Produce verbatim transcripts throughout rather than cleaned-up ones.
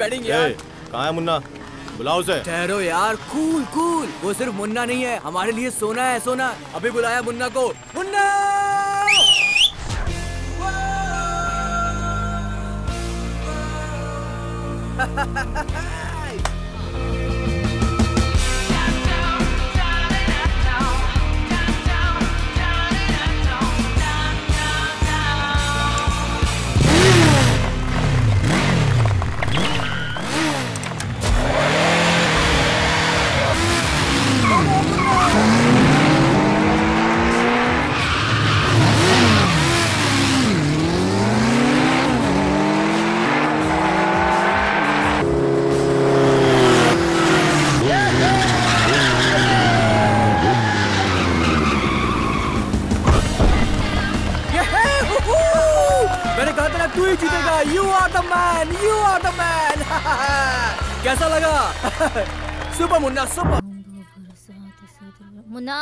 Batting यार। कहाँ है मुन्ना? बुलाओ उसे। ठहरो यार, कूल कूल। वो सिर्फ मुन्ना नहीं है, हमारे लिए सोना है सोना। अभी बुलाया मुन्ना को। मुन्ना! तू ही जीतेगा। You are the man, you are the man। कैसा लगा? Super Munna, super. मुन्ना,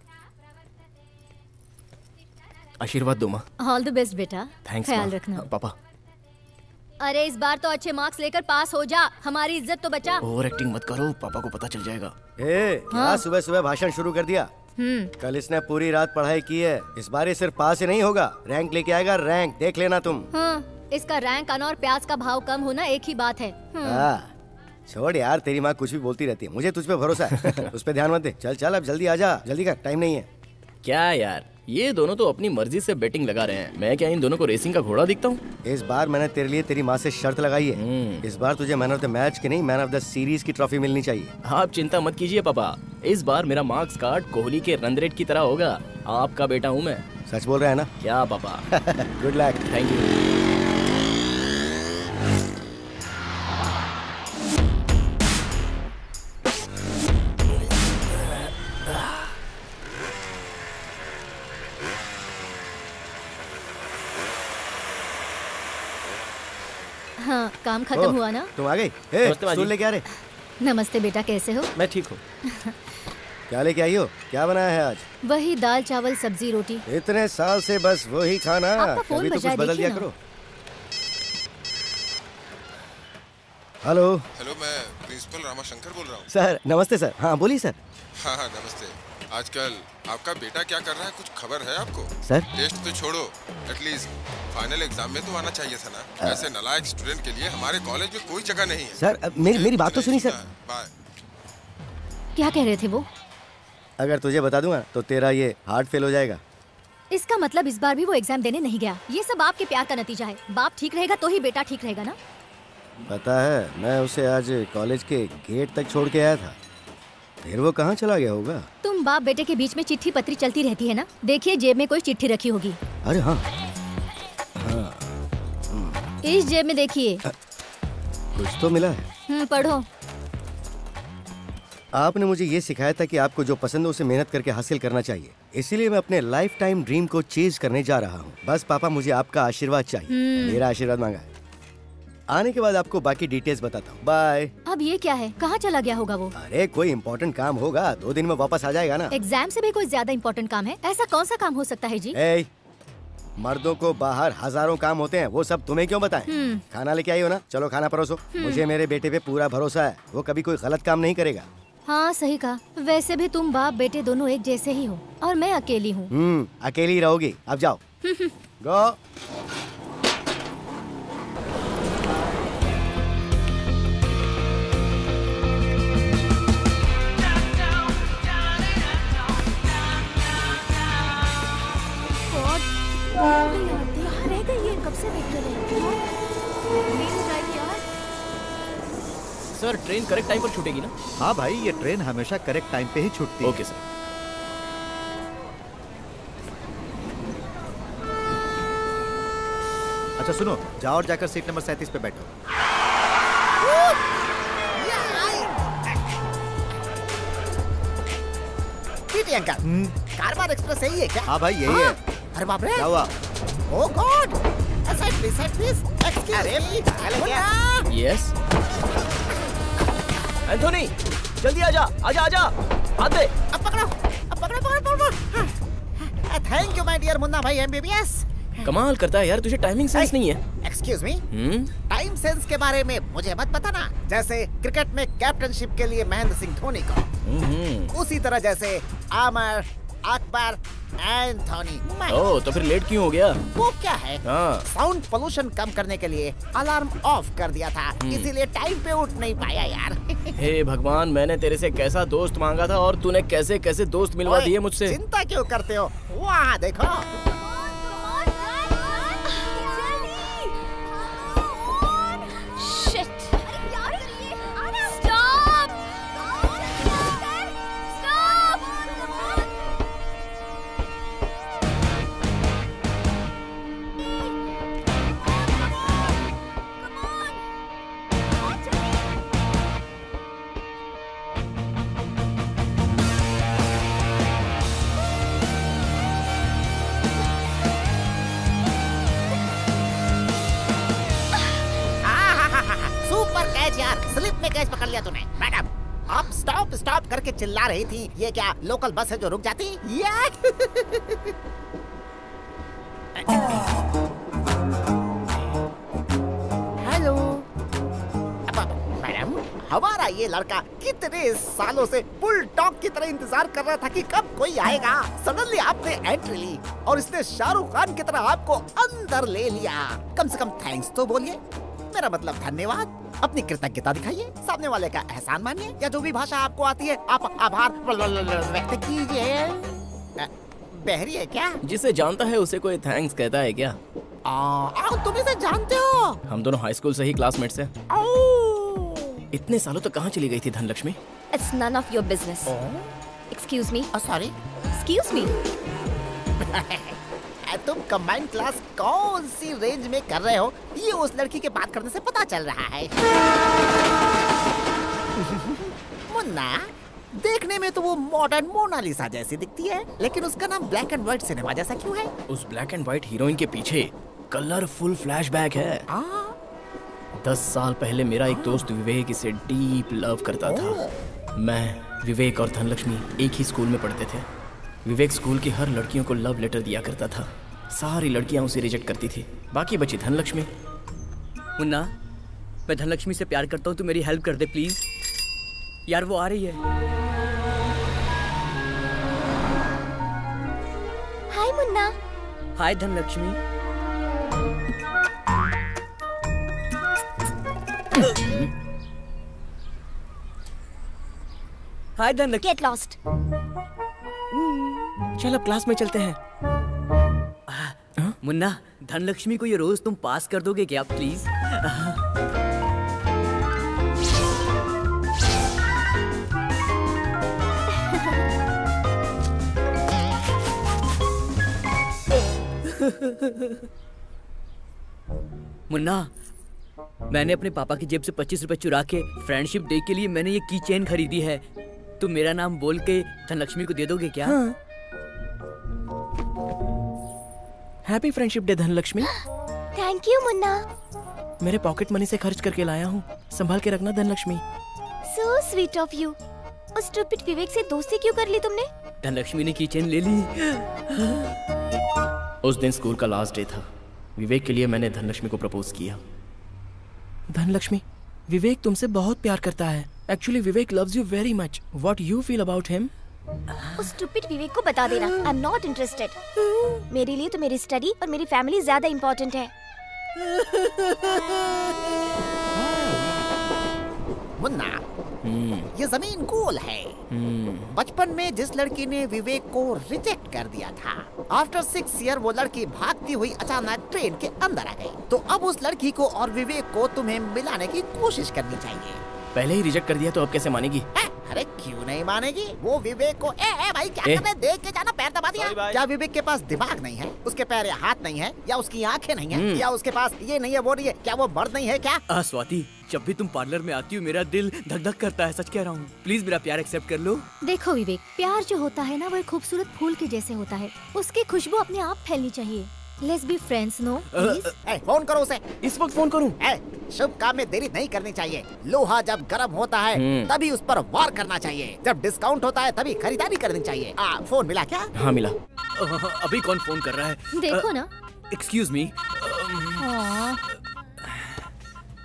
आशीर्वाद दो माँ। ऑल द बेस्ट बेटा। थैंक्स ख्याल रखना। पापा। अरे इस बार तो अच्छे मार्क्स लेकर पास हो जा, हमारी इज्जत तो बचा। ओवर एक्टिंग मत करो, पापा को पता चल जाएगा। ए, हाँ? सुबह सुबह भाषण शुरू कर दिया। हम्म। कल इसने पूरी रात पढ़ाई की है। इस बार ये सिर्फ पास ही नहीं होगा, रैंक लेके आएगा। रैंक देख लेना तुम। हाँ, इसका रैंक आना और प्याज का भाव कम होना एक ही बात है। हाँ, छोड़ यार, तेरी माँ कुछ भी बोलती रहती है। मुझे तुझ पे भरोसा है। उस पे ध्यान मत दे। चल चल अब जल्दी आ जा, जल्दी कर, टाइम नहीं है। क्या यार, ये दोनों तो अपनी मर्जी से बैटिंग लगा रहे हैं। मैं क्या इन दोनों को रेसिंग का घोड़ा दिखता हूँ? इस बार मैंने तेरे लिए तेरी माँ से शर्त लगाई है। इस बार तुझे मैन ऑफ द मैच की नहीं, मैन ऑफ द सीरीज की ट्रॉफी मिलनी चाहिए। आप चिंता मत कीजिए पापा, इस बार मेरा मार्क्स कार्ड कोहली के रन रेट की तरह होगा। आपका बेटा हूँ मैं। सच बोल रहा है ना? क्या पापा? Good luck. Thank you. हाँ, काम खत्म हुआ ना? तुम आ गई? स्टूल लेके आ रहे? नमस्ते बेटा, कैसे हो? मैं ठीक हूँ। क्या लेके आई हो? क्या बनाया है आज? वही दाल चावल सब्जी रोटी। इतने साल से बस वही खाना। आपका फोन कभी तो बजा, कुछ बदल दिया देखिए करो। हेलो हेलो, मैं प्रिंसिपल रामाशंकर बोल रहा हूँ। सर नमस्ते सर। हाँ बोलिए सर। हाँ हाँ नमस्ते। आजकल आपका बेटा क्या कर रहा है, कुछ खबर है आपको? सर टेस्ट तो छोड़ो, एटलीस्ट फाइनल एग्जाम में तो आना चाहिए था ना। ऐसे नालायक स्टूडेंट के लिए हमारे कॉलेज में कोई जगह नहीं है। सर मेरी मेरी बात तो सुनिए सर। बाय। क्या कह रहे थे वो? अगर तुझे बता दूंगा तो तेरा ये हार्ट फेल हो जाएगा। इसका मतलब इस बार भी वो एग्जाम देने नहीं गया। ये सब आपके प्यार का नतीजा है। बाप ठीक रहेगा तो ही बेटा ठीक रहेगा ना। पता है, मैं उसे आज कॉलेज के गेट तक छोड़ के आया था, फिर वो कहाँ चला गया होगा। तुम बाप बेटे के बीच में चिट्ठी पत्री चलती रहती है ना। देखिए जेब में कोई चिट्ठी रखी होगी। अरे हाँ, हाँ। इस जेब में देखिए, कुछ तो मिला है। हम्म, पढ़ो। आपने मुझे ये सिखाया था कि आपको जो पसंद है उसे मेहनत करके हासिल करना चाहिए। इसीलिए मैं अपने लाइफ टाइम ड्रीम को चेज करने जा रहा हूँ। बस पापा मुझे आपका आशीर्वाद चाहिए। मेरा आशीर्वाद मांगा है। आने के बाद आपको बाकी डिटेल्स बताता हूँ। बाय। अब ये क्या है? कहाँ चला गया होगा वो? अरे कोई इम्पोर्टेंट काम होगा, दो दिन में वापस आ जाएगा ना। एग्जाम से भी कोई ज्यादा इम्पोर्टेंट काम है? ऐसा कौन सा काम हो सकता है जी? ए, मर्दों को बाहर हजारों काम होते हैं, वो सब तुम्हें क्यों बताएं? खाना लेके आई हो ना, चलो खाना परोसो। मुझे मेरे बेटे पे पूरा भरोसा है, वो कभी कोई गलत काम नहीं करेगा। हाँ सही कहा। वैसे भी तुम बाप बेटे दोनों एक जैसे ही हो और मैं अकेली हूँ। हम्म, अकेली रहोगी। अब जाओ। गो। रह गई है, कब से देख रहे हैं। सर ट्रेन करेक्ट टाइम पर छूटेगी ना? हाँ भाई, ये ट्रेन हमेशा करेक्ट टाइम पे ही छूटती है। Okay sir. अच्छा सुनो, जाओ और जाकर सीट नंबर सैंतीस पे बैठो। अंकल, कारवार एक्सप्रेस यही है क्या? हाँ भाई यही है। अरे बाप रे, क्या हुआ? Oh god, side please, side please, excuse me. Yes Anthony, जल्दी आजा, आजा आजा, हाथ दे। अब पकड़ो, अब पकड़ो, पकड़ो, पकड़ो। Thank you my dear Munna भाई एमबीबीएस। कमाल करता है यार, तुझे टाइमिंग सेंस नहीं है। Excuse me, hmm, time time sense के बारे में मुझे मत पता ना। जैसे क्रिकेट में कैप्टनशिप के लिए महेंद्र सिंह धोनी को, उसी तरह जैसे आमर, अकबर, एंथोनी। ओह, तो फिर लेट क्यों हो गया? वो क्या है, हाँ। साउंड पोल्यूशन कम करने के लिए अलार्म ऑफ कर दिया था, इसीलिए टाइम पे उठ नहीं पाया यार। हे भगवान, मैंने तेरे से कैसा दोस्त मांगा था और तूने कैसे कैसे दोस्त मिलवा दिए मुझसे। चिंता क्यों करते हो, वहाँ देखो। स्लिप में कैच पकड़ लिया तूने। मैडम, आप स्टॉप स्टॉप करके चिल्ला रही थी, ये क्या लोकल बस है जो रुक जाती? हेलो मैडम, हमारा ये लड़का कितने सालों से बुल डॉग की तरह इंतजार कर रहा था कि कब कोई आएगा। सडनली आपने एंट्री ली और इसने शाहरुख खान की तरह आपको अंदर ले लिया। कम से कम थैंक्स तो बोलिए, मेरा मतलब धन्यवाद। अपनी कृतज्ञता दिखाइए, सामने वाले का एहसान मानिए, या जो भी भाषा आपको आती है आप आभार व्यक्त कीजिए। बहरी है क्या? जिसे जानता है उसे कोई थैंक्स कहता है क्या? आ, आ, तुम इसे जानते हो? हम दोनों हाई स्कूल से ही क्लासमेट्स हैं। इतने सालों तक कहाँ चली गई थी Dhanalakshmi? It's none of your business. Excuse me. Oh, sorry. Excuse me. तुम कंबाइंड क्लास कौन सी रेंज में कर रहे हो, ये उस लड़की के बात करने से पता चल रहा है। मुन्ना, देखने में तो वो मॉडर्न मोनालिसा जैसी दिखती है, लेकिन उसका नाम ब्लैक एंड व्हाइट सिनेमा जैसा क्यों है? उस ब्लैक एंड व्हाइट हीरोइन के पीछे कलरफुल फ्लैशबैक है। आ? दस साल पहले मेरा एक दोस्त विवेक इसे डीप लव करता था। मैं, विवेक और धनलक्ष्मी एक ही स्कूल में पढ़ते थे। विवेक स्कूल की हर लड़कियों को लव लेटर दिया करता था। सारी लड़कियां उसे रिजेक्ट करती थी, बाकी बची धनलक्ष्मी। मुन्ना, मैं धनलक्ष्मी से प्यार करता हूँ, तू मेरी हेल्प कर दे प्लीज। यार वो आ रही है। हाय मुन्ना। हाय धनलक्ष्मी। हाय धनलक्ष्मी। Get lost. चल अब क्लास में चलते हैं। मुन्ना, धनलक्ष्मी को ये रोज तुम पास कर दोगे क्या प्लीज? मुन्ना, मैंने अपने पापा की जेब से पच्चीस रुपए चुरा के फ्रेंडशिप डे के लिए मैंने ये की चेन खरीदी है। तुम मेरा नाम बोल के धनलक्ष्मी को दे दोगे क्या? हाँ। Happy friendship day Dhanalakshmi. Thank you Munna. मेरे पॉकेट मनी से खर्च करके लाया हूँ, संभाल के रखना Dhanalakshmi. So sweet of you. उस स्टूपिड विवेक से दोस्ती क्यों कर ली तुमने? धनलक्ष्मी ने की चेन ले ली। उस दिन स्कूल का लास्ट डे था। विवेक के लिए मैंने धनलक्ष्मी को प्रपोज किया। धनलक्ष्मी, विवेक तुमसे बहुत प्यार करता है। Actually, Vivek loves you very much. What you feel about him? उस स्टूपिड विवेक को बता देना I'm not interested. मेरे लिए तो मेरी स्टडी और मेरी फैमिली ज्यादा इम्पोर्टेंट है। मुन्ना, ये जमीन गोल है। बचपन में जिस लड़की ने विवेक को रिजेक्ट कर दिया था, आफ्टर सिक्स ईयर वो लड़की भागती हुई अचानक ट्रेन के अंदर आ गई। तो अब उस लड़की को और विवेक को तुम्हें मिलाने की कोशिश करनी चाहिए। पहले ही रिजेक्ट कर दिया तो अब कैसे मानेगी? है? अरे क्यों नहीं मानेगी? वो विवेक को ए, ए भाई क्या कर रहे? देख के जाना, पैर दबा दिया। क्या विवेक के पास दिमाग नहीं है? उसके पैर या हाथ नहीं है? या उसकी आंखें नहीं है? या उसके पास ये नहीं है वो नहीं है? क्या वो मर्द नहीं है क्या? आ, स्वाति, जब भी तुम पार्लर में आती हो मेरा दिल धक धक करता है, सच कह रहा हूँ। प्लीज मेरा प्यार एक्सेप्ट कर लो। देखो विवेक, प्यार जो होता है ना वो एक खूबसूरत फूल के जैसे होता है। उसकी खुशबू अपने आप फैलनी चाहिए। Let's be friends, no? Please? ए, फोन करो उसे। इस वक्त फोन करूं? ए, शुभ काम में देरी नहीं करनी चाहिए। लोहा जब गर्म होता है तभी उस पर वार करना चाहिए। जब डिस्काउंट होता है तभी खरीदारी करनी चाहिए। आ, फोन मिला क्या? हाँ मिला। अभी कौन फोन कर रहा है? देखो ना। Excuse me.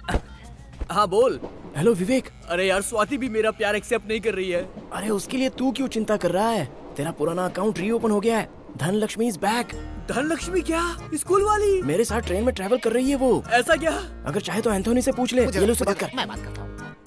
हाँ बोल। हेलो विवेक। अरे यार स्वाति भी मेरा प्यार एक्सेप्ट नहीं कर रही है। अरे उसके लिए तू क्यों चिंता कर रहा है? तेरा पुराना अकाउंट रीओपन हो गया है। Dhanlaxmi is back. धनलक्ष्मी क्या? स्कूल वाली? मेरे साथ ट्रेन में ट्रैवल कर रही है वो। ऐसा क्या? अगर चाहे तो एंथोनी से पूछ ले। ये लो से बात कर। मैं बात करता हूँ।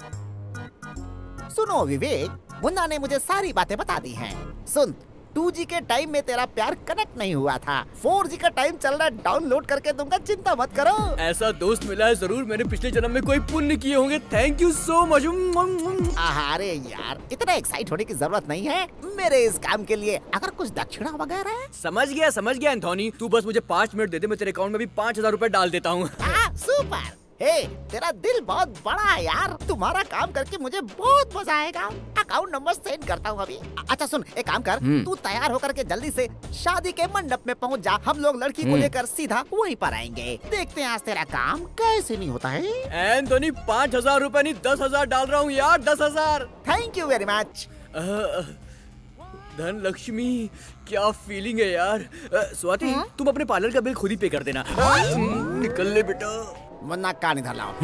सुनो विवेक, मुन्ना ने मुझे सारी बातें बता दी हैं। सुन, टू जी के टाइम में तेरा प्यार कनेक्ट नहीं हुआ था, फोर जी का टाइम चल रहा है, डाउनलोड करके दूंगा, चिंता मत करो। ऐसा दोस्त मिला है, जरूर मैंने पिछले जन्म में कोई पुण्य किए होंगे। Thank you so much. अरे यार, इतना एक्साइट होने की जरूरत नहीं है मेरे इस काम के लिए। अगर कुछ दक्षिणा वगैरह? समझ गया समझ गया एंथोनी, तू बस मुझे पाँच मिनट दे दे, मैं तेरे अकाउंट में भी पाँच हजार रूपए डाल देता हूँ। सुपर। हे, तेरा दिल बहुत बड़ा है यार, तुम्हारा काम करके मुझे बहुत मजा आएगा। अकाउंट नंबर सेंड करता हूँ अभी। अच्छा सुन, एक काम कर, तू तैयार होकर के जल्दी से शादी के मंडप में पहुँच जा। हम लोग लड़की को लेकर सीधा वहीं पर आएंगे। देखते हैं आज तेरा काम कैसे नहीं होता है। एंथोनी पाँच हजार रूपए नहीं दस हजार डाल रहा हूँ यार, दस हजार। Thank you very much. Dhanalakshmi, क्या फीलिंग है यार। स्वाति, तुम अपने पार्लर का बिल खुद ही पे कर देना। निकल ले बेटा। मुन्ना कान इधर लाओ।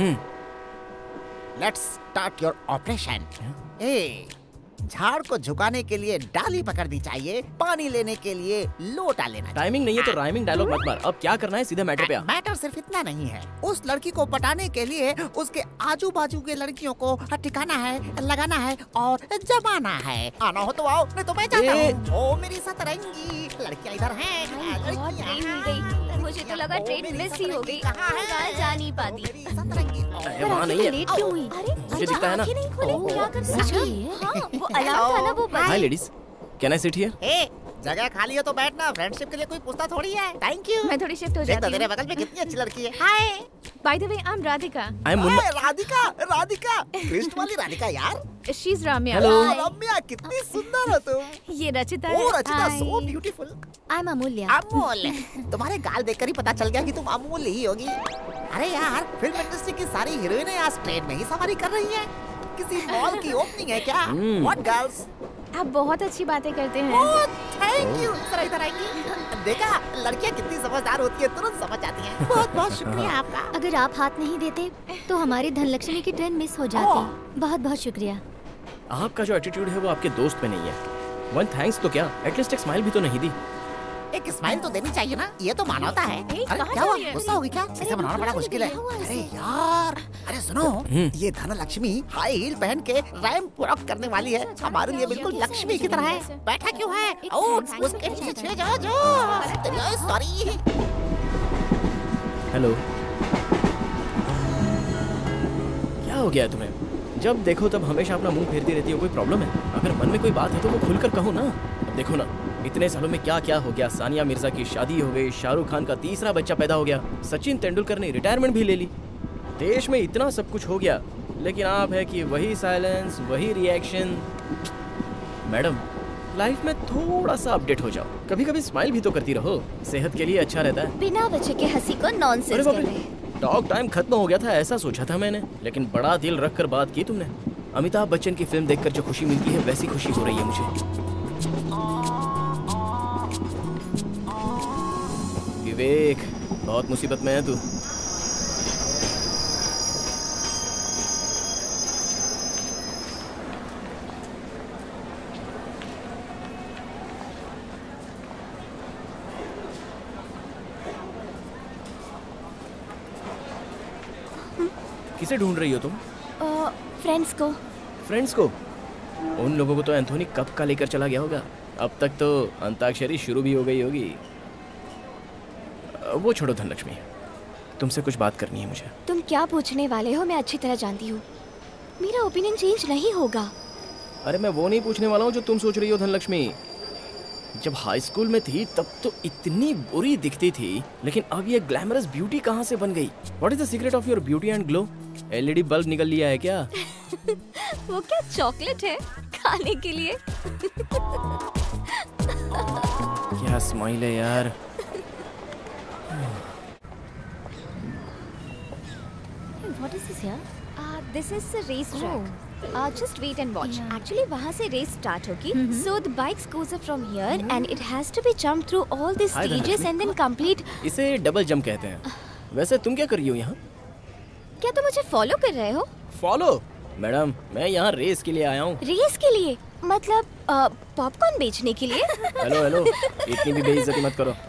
Let's start your operation. ए, झाड़ को झुकाने के लिए डाली पकड़नी चाहिए, पानी लेने के लिए लोटा लेना। टाइमिंग नहीं है तो राइमिंग डायलॉग मत मार। अब क्या करना है, सीधे मैटर पे आ। मैटर सिर्फ इतना नहीं है, उस लड़की को पटाने के लिए उसके आजू बाजू के लड़कियों को ठिकाना है, लगाना है और जमाना है। आना हो तो आओ, नहीं तो मैं जाता हूँ। ओ मेरी सतरंगी लड़कियाँ इधर हैं। ट्रेन मिल गई। मुझे तो लगा ट्रेन मिस ही हो गई। कहाँ जा नहीं पाती। सतरंगी। वहाँ नहीं है। लेट क्यों हुई? अरे मुझे दिखता है ना। क्या कर सकते हैं? वो अलार्म था ना, वो बंद। Hi ladies, can I sit here? ए, जगह खाली हो तो बैठना। फ्रेंडशिप के लिए कोई पूछता थोड़ी है। Thank you. मैं थोड़ी शिफ्ट हो देख तो जाती तेरे हूँ। बगल में कितनी अच्छी लड़की है। Hi. By the way, I am Radhika. I am Munna. Hi, Radhika. Radhika twist वाली राधिका यार। She is Ramya. Hello. Ramya, कितनी सुंदर हो तुम। ये रचिता ओ है। Rachita, so beautiful. I am Amulya. Amul, तुम्हारे गाल देखकर ही पता चल गया कि तुम अमूल ही होगी। अरे यार, फिल्म इंडस्ट्री की सारी हीरोइनें आज ट्रेन में ही सवारी कर रही हैं। किसी मॉल की ओपनिंग है क्या? What girls? आप बहुत अच्छी बातें करते हैं। Oh thank you. जरा इधर आएंगी। देखा, लड़कियां कितनी समझदार होती है, तुरंत समझ जाती हैं। बहुत बहुत शुक्रिया आपका। अगर आप हाथ नहीं देते तो हमारी धनलक्ष्मी की ट्रेन मिस हो जाती। बहुत बहुत शुक्रिया। आपका जो एटीट्यूड है वो आपके दोस्त में नहीं है। वन थैंक्स तो क्या, एटलीस्ट एक स्माइल भी तो नहीं दी। एक स्माइल तो देनी चाहिए ना, ये तो मानवता है। ए, अरे कहाँ क्या हुआ, जा रही है? गुस्सा होगी क्या? इसे बनाना बड़ा मुश्किल है। अरे यार, अरे सुनो, ये धनलक्ष्मी हाई हील पहन के रैंप वॉक करने वाली है। हमारे लिए बिल्कुल लक्ष्मी की तरह है। बैठा क्यों है? ओह, उसके पीछे जाओ जाओ। सॉरी। हेलो, क्या हो गया तुम्हें? जब देखो तब हमेशा अपना मुंह फेरती रहती हो। कोई प्रॉब्लम है? अगर मन में कोई बात है तो वो खुलकर कहो ना। अब देखो ना, इतने सालों में क्या क्या हो गया। सानिया मिर्जा की शादी हो गई, शाहरुख खान का तीसरा बच्चा पैदा हो गया, सचिन तेंदुलकर ने रिटायरमेंट भी ले ली। देश में इतना सब कुछ हो गया, लेकिन आप है कि वही साइलेंस, वही रिएक्शन। मैडम, लाइफ में थोड़ा सा अपडेट हो जाओ। कभी कभी स्माइल भी तो करती रहो, सेहत के लिए अच्छा रहता है। बिना वजह के हंसी को नॉनसेंस कहते हैं। टॉक टाइम खत्म हो गया था ऐसा सोचा था मैंने, लेकिन बड़ा दिल रख कर बात की तुमने। अमिताभ बच्चन की फिल्म देखकर जो खुशी मिलती है वैसी खुशी हो रही है मुझे। विवेक, बहुत मुसीबत में है तू। किसे ढूंढ रही हो तुम? फ्रेंड्स को। फ्रेंड्स को? उन लोगों को तो एंथोनी कब का लेकर चला गया होगा। अब तक तो अंताक्षरी शुरू भी हो गई होगी। वो छोड़ो धनलक्ष्मी, तुमसे कुछ बात करनी है मुझे। तुम क्या पूछने वाले हो मैं अच्छी तरह जानती हूँ। मेरा ओपिनियन चेंज नहीं होगा। अरे मैं वो नहीं पूछने वाला हूँ जो तुम सोच रही हो धनलक्ष्मी। जब हाई स्कूल में थी तब तो इतनी बुरी दिखती थी, लेकिन अब ये ग्लैमरस ब्यूटी कहाँ से बन गई? What is the secret of your beauty and glow? LED bulb निकल लिया है क्या? वो क्या चॉकलेट है खाने के लिए? क्या स्माइल है यार। What is this here? Uh, this is the race track. Oh. Uh, just wait and watch. Yeah. Actually, वहाँ से race start होगी. Mhm. So the bikes goes up from here and it has to be jumped through all the Hi, stages Dhanlakshmi. and then complete. इसे double jump कहते हैं। वैसे तुम क्या कर रही हो यहाँ? क्या तुम मुझे फॉलो कर रहे हो? फॉलो? मैडम, मैं यहाँ रेस के लिए आया हूँ। रेस के लिए? मतलब पॉपकॉर्न बेचने के लिए? हेलो हेलो, इतनी भी बेइज्जती मत करो।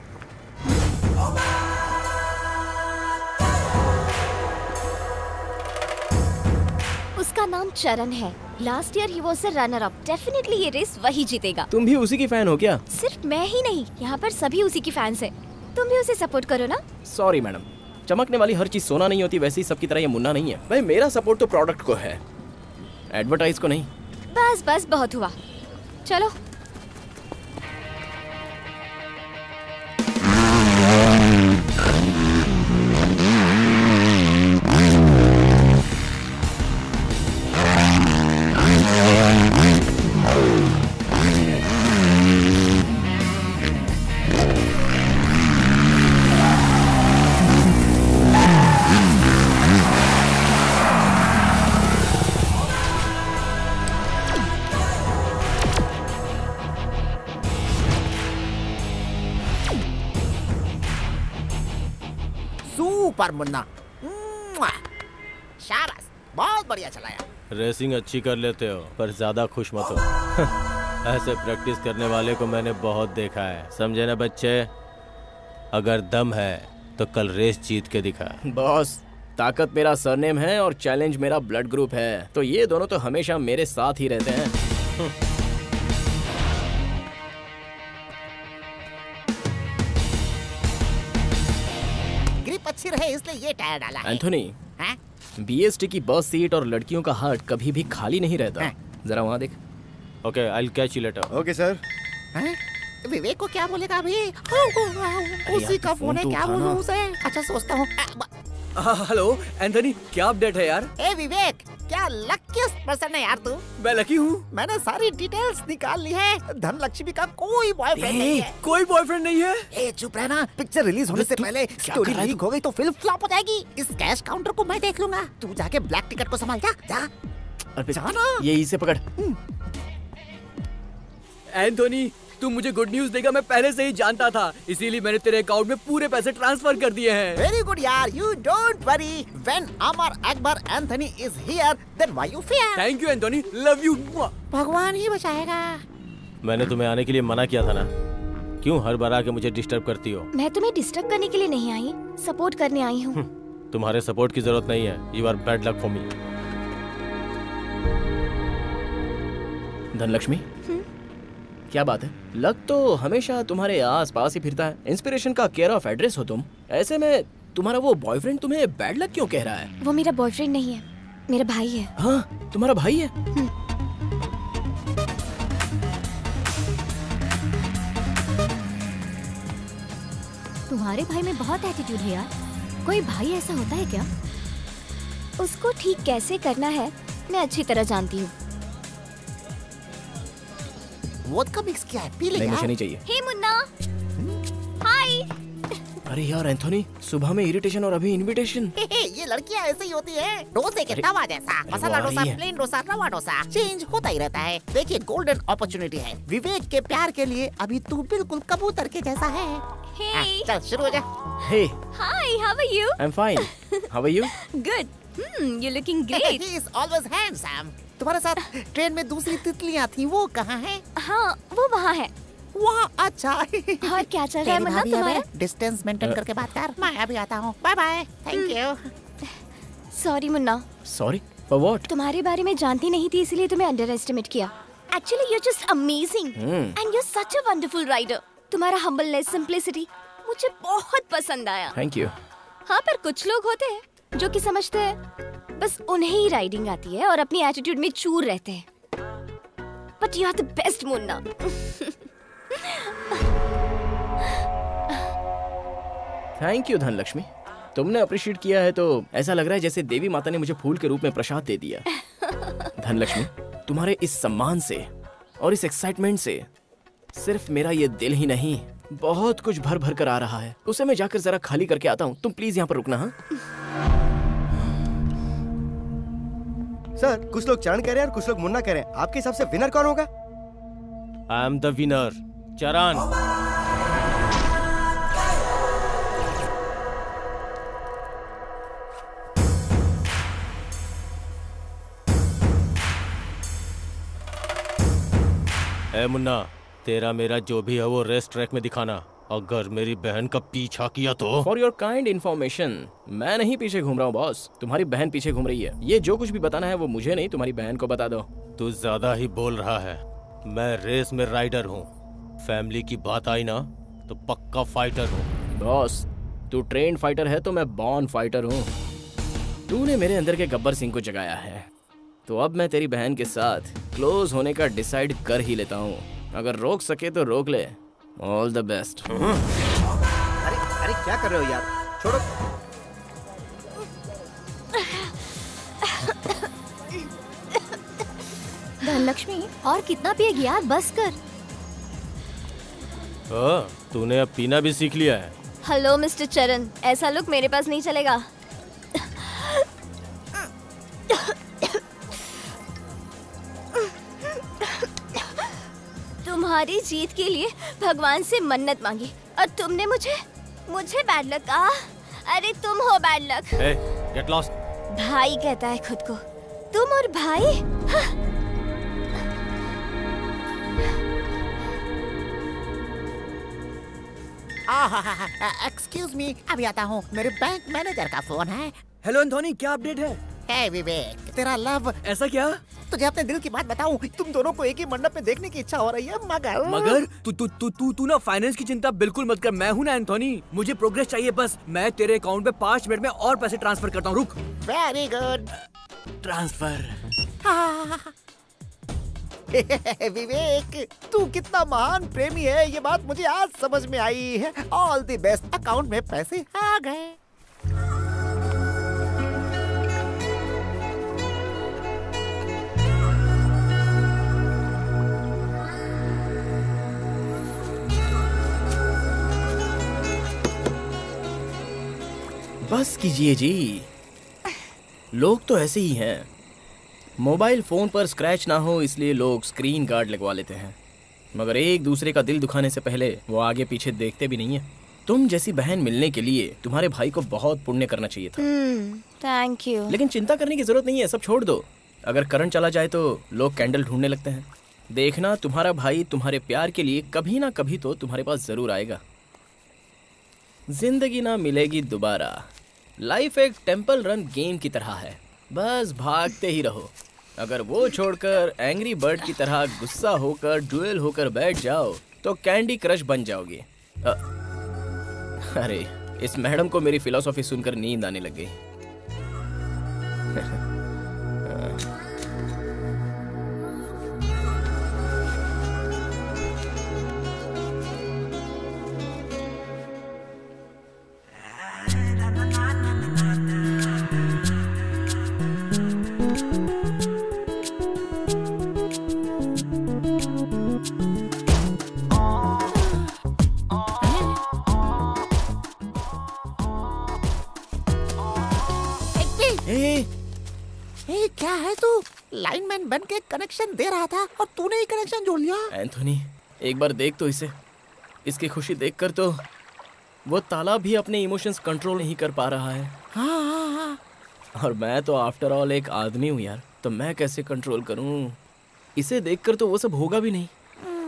उसका नाम चरण है। लास्ट ईयर ही was a runner up. Definitely ये रेस वही जीतेगा। तुम भी उसी की फैन हो क्या? सिर्फ मैं ही नहीं, यहाँ पर सभी उसी की फैंस हैं। तुम भी उसे सपोर्ट करो ना। सॉरी मैडम, चमकने वाली हर चीज सोना नहीं होती, वैसे ही सबकी तरह ये मुन्ना नहीं है। भाई मेरा सपोर्ट तो प्रोडक्ट को है, एडवर्टाइज को नहीं। बस बस बहुत हुआ, चलो। सुपर मुन्ना, शाबाश, बहुत बढ़िया चलाया। रेसिंग अच्छी कर लेते हो पर ज्यादा खुश मत हो। ऐसे प्रैक्टिस करने वाले को मैंने बहुत देखा है, समझे ना बच्चे? अगर दम है तो कल रेस जीत के दिखा। बॉस, ताकत मेरा सरनेम है और चैलेंज मेरा ब्लड ग्रुप है, तो ये दोनों तो हमेशा मेरे साथ ही रहते हैं। ग्रिप अच्छी रहे इसलिए ये टायर डाला है। एंथोनी, बीएसटी की बस सीट और लड़कियों का हार्ट कभी भी खाली नहीं रहता। जरा वहाँ देख। Okay, I will catch you later. Okay sir. Vivek को क्या बोलेगा अभी? उसी का फोन है, क्या बोलूं उसे? अच्छा सोचता हूँ। हेलो एंथोनी, क्या अपडेट है यार? ए विवेक, क्या लकीस्ट पर्सन है यार तू। मैं लकी हूँ। मैंने सारी डिटेल्स निकाल ली है। धनलक्ष्मी का कोई बॉयफ्रेंड नहीं है। कोई बॉयफ्रेंड नहीं है? ए चुप रहना, पिक्चर रिलीज होने से पहले स्टोरी लीक हो गई तो फिल्म फ्लॉप हो जाएगी। इस कैश काउंटर को मैं देख लूंगा, तू जाके ब्लैक टिकट को संभाल। जा जा जाना। ये इसे पकड़। एंथोनी, तू मुझे गुड न्यूज देगा मैं पहले से ही जानता था, इसीलिए मैंने तेरे अकाउंट में पूरे पैसे ट्रांसफर कर दिए हैं। वेरी गुड यार, you don't worry. When Amar Akbar Anthony is here, then why you fear? Thank you Anthony, love you. भगवान ही बचाएगा। मैंने तुम्हें आने के लिए मना किया था ना, क्यों हर बार आके मुझे डिस्टर्ब करती हो? मैं तुम्हें डिस्टर्ब करने के लिए नहीं आई, सपोर्ट करने आई हूँ। तुम्हारे सपोर्ट की जरूरत नहीं है। You are bad luck for me. Dhanalakshmi, क्या बात है? लक तो हमेशा तुम्हारे आस पास ही फिरता है। इंस्पिरेशन का केयर ऑफ एड्रेस हो तुम। ऐसे में तुम्हारा वो बॉयफ्रेंड तुम्हें बैड लक क्यों कह रहा है? वो मेरा बॉयफ्रेंड नहीं है, मेरा भाई है। हाँ, तुम्हारा भाई है? तुम्हारे भाई में बहुत एटीट्यूड है यार। कोई भाई ऐसा होता है क्या? उसको ठीक कैसे करना है मैं अच्छी तरह जानती हूँ। वोदका मिक्स किया है, पी ले नहीं, यार। मुझे नहीं चाहिए। हे मुन्ना, हाय। अरे यार एंथोनी, सुबह में इरिटेशन और अभी इनविटेशन। ये लड़कियां ऐसे ही होती है, डोसे के तवा जैसा। मसाला डोसा, प्लेन डोसा, रवा डोसा, चेंज होता ही रहता है। देखिए, गोल्डन अपॉर्चुनिटी है। विवेक के प्यार के लिए अभी तू बिल्कुल कबूतर के जैसा है। हे, चल शुरू हो जा। Hey, hi, how are you? I am fine. How are you? Good. Hmm, you looking great. He is always handsome. तुम्हारे साथ ट्रेन में दूसरी तितलियां थी, वो कहाँ है? हाँ, वो वहाँ है। वहाँ, अच्छा। और क्या चल रहा है मुन्ना तुम्हारा? डिस्टेंस मेंटेन करके बात कर। मैं अभी आता हूँ। Bye bye. Thank you. Sorry Munna, sorry for what? तुम्हारे बारे में जानती नहीं थी इसलिए तुम्हें अंडर एस्टिमेट किया। Actually you just amazing and you such a wonderful rider. तुम्हारा हम्बलनेस, सिंप्लिसिटी मुझे बहुत पसंद आया। Thank you. हाँ, पर कुछ लोग होते हैं जो कि समझते हैं बस उन्हें ही राइडिंग आती है और अपनी एटीट्यूड में चूर रहते हैं। But you are the best Munna. Thank you Dhanalakshmi, तुमने अप्रिशिएट किया है तो ऐसा लग रहा है जैसे देवी माता ने मुझे फूल के रूप में प्रसाद दे दिया। धनलक्ष्मी, तुम्हारे इस सम्मान से और इस एक्साइटमेंट से सिर्फ मेरा ये दिल ही नहीं, बहुत कुछ भर भर कर आ रहा है। उसे मैं जाकर जरा खाली करके आता हूँ। तुम प्लीज यहाँ पर रुकना। हाँ सर, कुछ लोग चरण कह रहे हैं और कुछ लोग मुन्ना कह रहे हैं। आपके हिसाब से विनर कौन होगा? आई एम द विनर, चरण। ए मुन्ना, तेरा मेरा जो भी है वो रेस ट्रैक में दिखाना। अगर मेरी बहन का पीछा किया तो। फॉर योर काइंड इन्फॉर्मेशन, मैं नहीं पीछे घूम रहा हूँ बॉस, तुम्हारी बहन पीछे घूम रही है। ये जो कुछ भी बताना है वो मुझे नहीं, तुम्हारी बहन को बता दो। तू ज्यादा ही बोल रहा है। मैं रेस में राइडर हूँ। फैमिली की बात आई ना तो पक्का फाइटर हूँ। बॉस, तू ट्रेन फाइटर है तो मैं बॉर्न फाइटर हूँ। तूने मेरे अंदर के गब्बर सिंह को जगाया है, तो अब मैं तेरी बहन के साथ क्लोज होने का डिसाइड कर ही लेता हूँ। अगर रोक सके तो रोक ले। All the best. अरे अरे क्या कर रहे हो यार, छोड़ो। धनलक्ष्मी, और कितना पिएगी यार, बस कर। ओ, तूने अब पीना भी सीख लिया है। हेलो मिस्टर चरण, ऐसा लुक मेरे पास नहीं चलेगा। तुम्हारी जीत के लिए भगवान से मन्नत मांगी और तुमने मुझे मुझे बैड लक कहा। अरे तुम हो bad luck. hey, get lost। भाई कहता है खुद को, तुम और भाई। हाँ। एक्सक्यूज मी, अभी आता हूँ। मेरे बैंक मैनेजर का फोन है। हेलो एंथोनी, क्या अपडेट है? हे विवेक, तेरा लव। ऐसा क्या? तुझे अपने दिल की बात बताऊं, तुम दोनों को एक ही मंडप में देखने की इच्छा हो रही है, मगर मगर तू तू तू तू तू ना फाइनेंस की चिंता बिल्कुल मत कर, मैं हूँ ना एंथोनी। मुझे प्रोग्रेस चाहिए बस। मैं तेरे अकाउंट में पाँच मिनट में और पैसे ट्रांसफर करता हूँ। रुक। Very good. ट्रांसफर। विवेक, तू कितना महान प्रेमी है, ये बात मुझे आज समझ में आई है। All the best. अकाउंट में पैसे आ गए। बस कीजिए जी, लोग तो ऐसे ही हैं। मोबाइल फोन पर स्क्रैच ना हो इसलिए लोग स्क्रीन गार्ड लगवा लेते हैं, मगर एक दूसरे का दिल दुखाने से पहले वो आगे पीछे देखते भी नहीं है। तुम जैसी बहन मिलने के लिए तुम्हारे भाई को बहुत पुण्य करना चाहिए था। Thank you. लेकिन चिंता करने की जरूरत नहीं है, सब छोड़ दो। अगर करंट चला जाए तो लोग कैंडल ढूंढने लगते हैं। देखना, तुम्हारा भाई तुम्हारे प्यार के लिए कभी ना कभी तो तुम्हारे पास जरूर आएगा। जिंदगी ना मिलेगी दोबारा। लाइफ एक टेंपल रन गेम की तरह है, बस भागते ही रहो। अगर वो छोड़कर एंग्री बर्ड की तरह गुस्सा होकर ड्यूएल होकर बैठ जाओ तो कैंडी क्रश बन जाओगे। अ, अरे, इस मैडम को मेरी फिलॉसफी सुनकर नींद आने लग गई। ए, क्या है तू? लाइनमैन बन के कनेक्शन दे रहा था और तूने ही कनेक्शन जोड़ लिया। एंथोनी, एक बार देख तो इसे। इसकी खुशी देखकर तो वो ताला भी अपने इमोशंस कंट्रोल नहीं कर पा रहा है। हाँ हाँ हाँ। और मैं तो आफ्टर ऑल एक आदमी हूँ यार, तो मैं कैसे कंट्रोल करूँ? इसे देखकर तो वो सब होगा भी नहीं।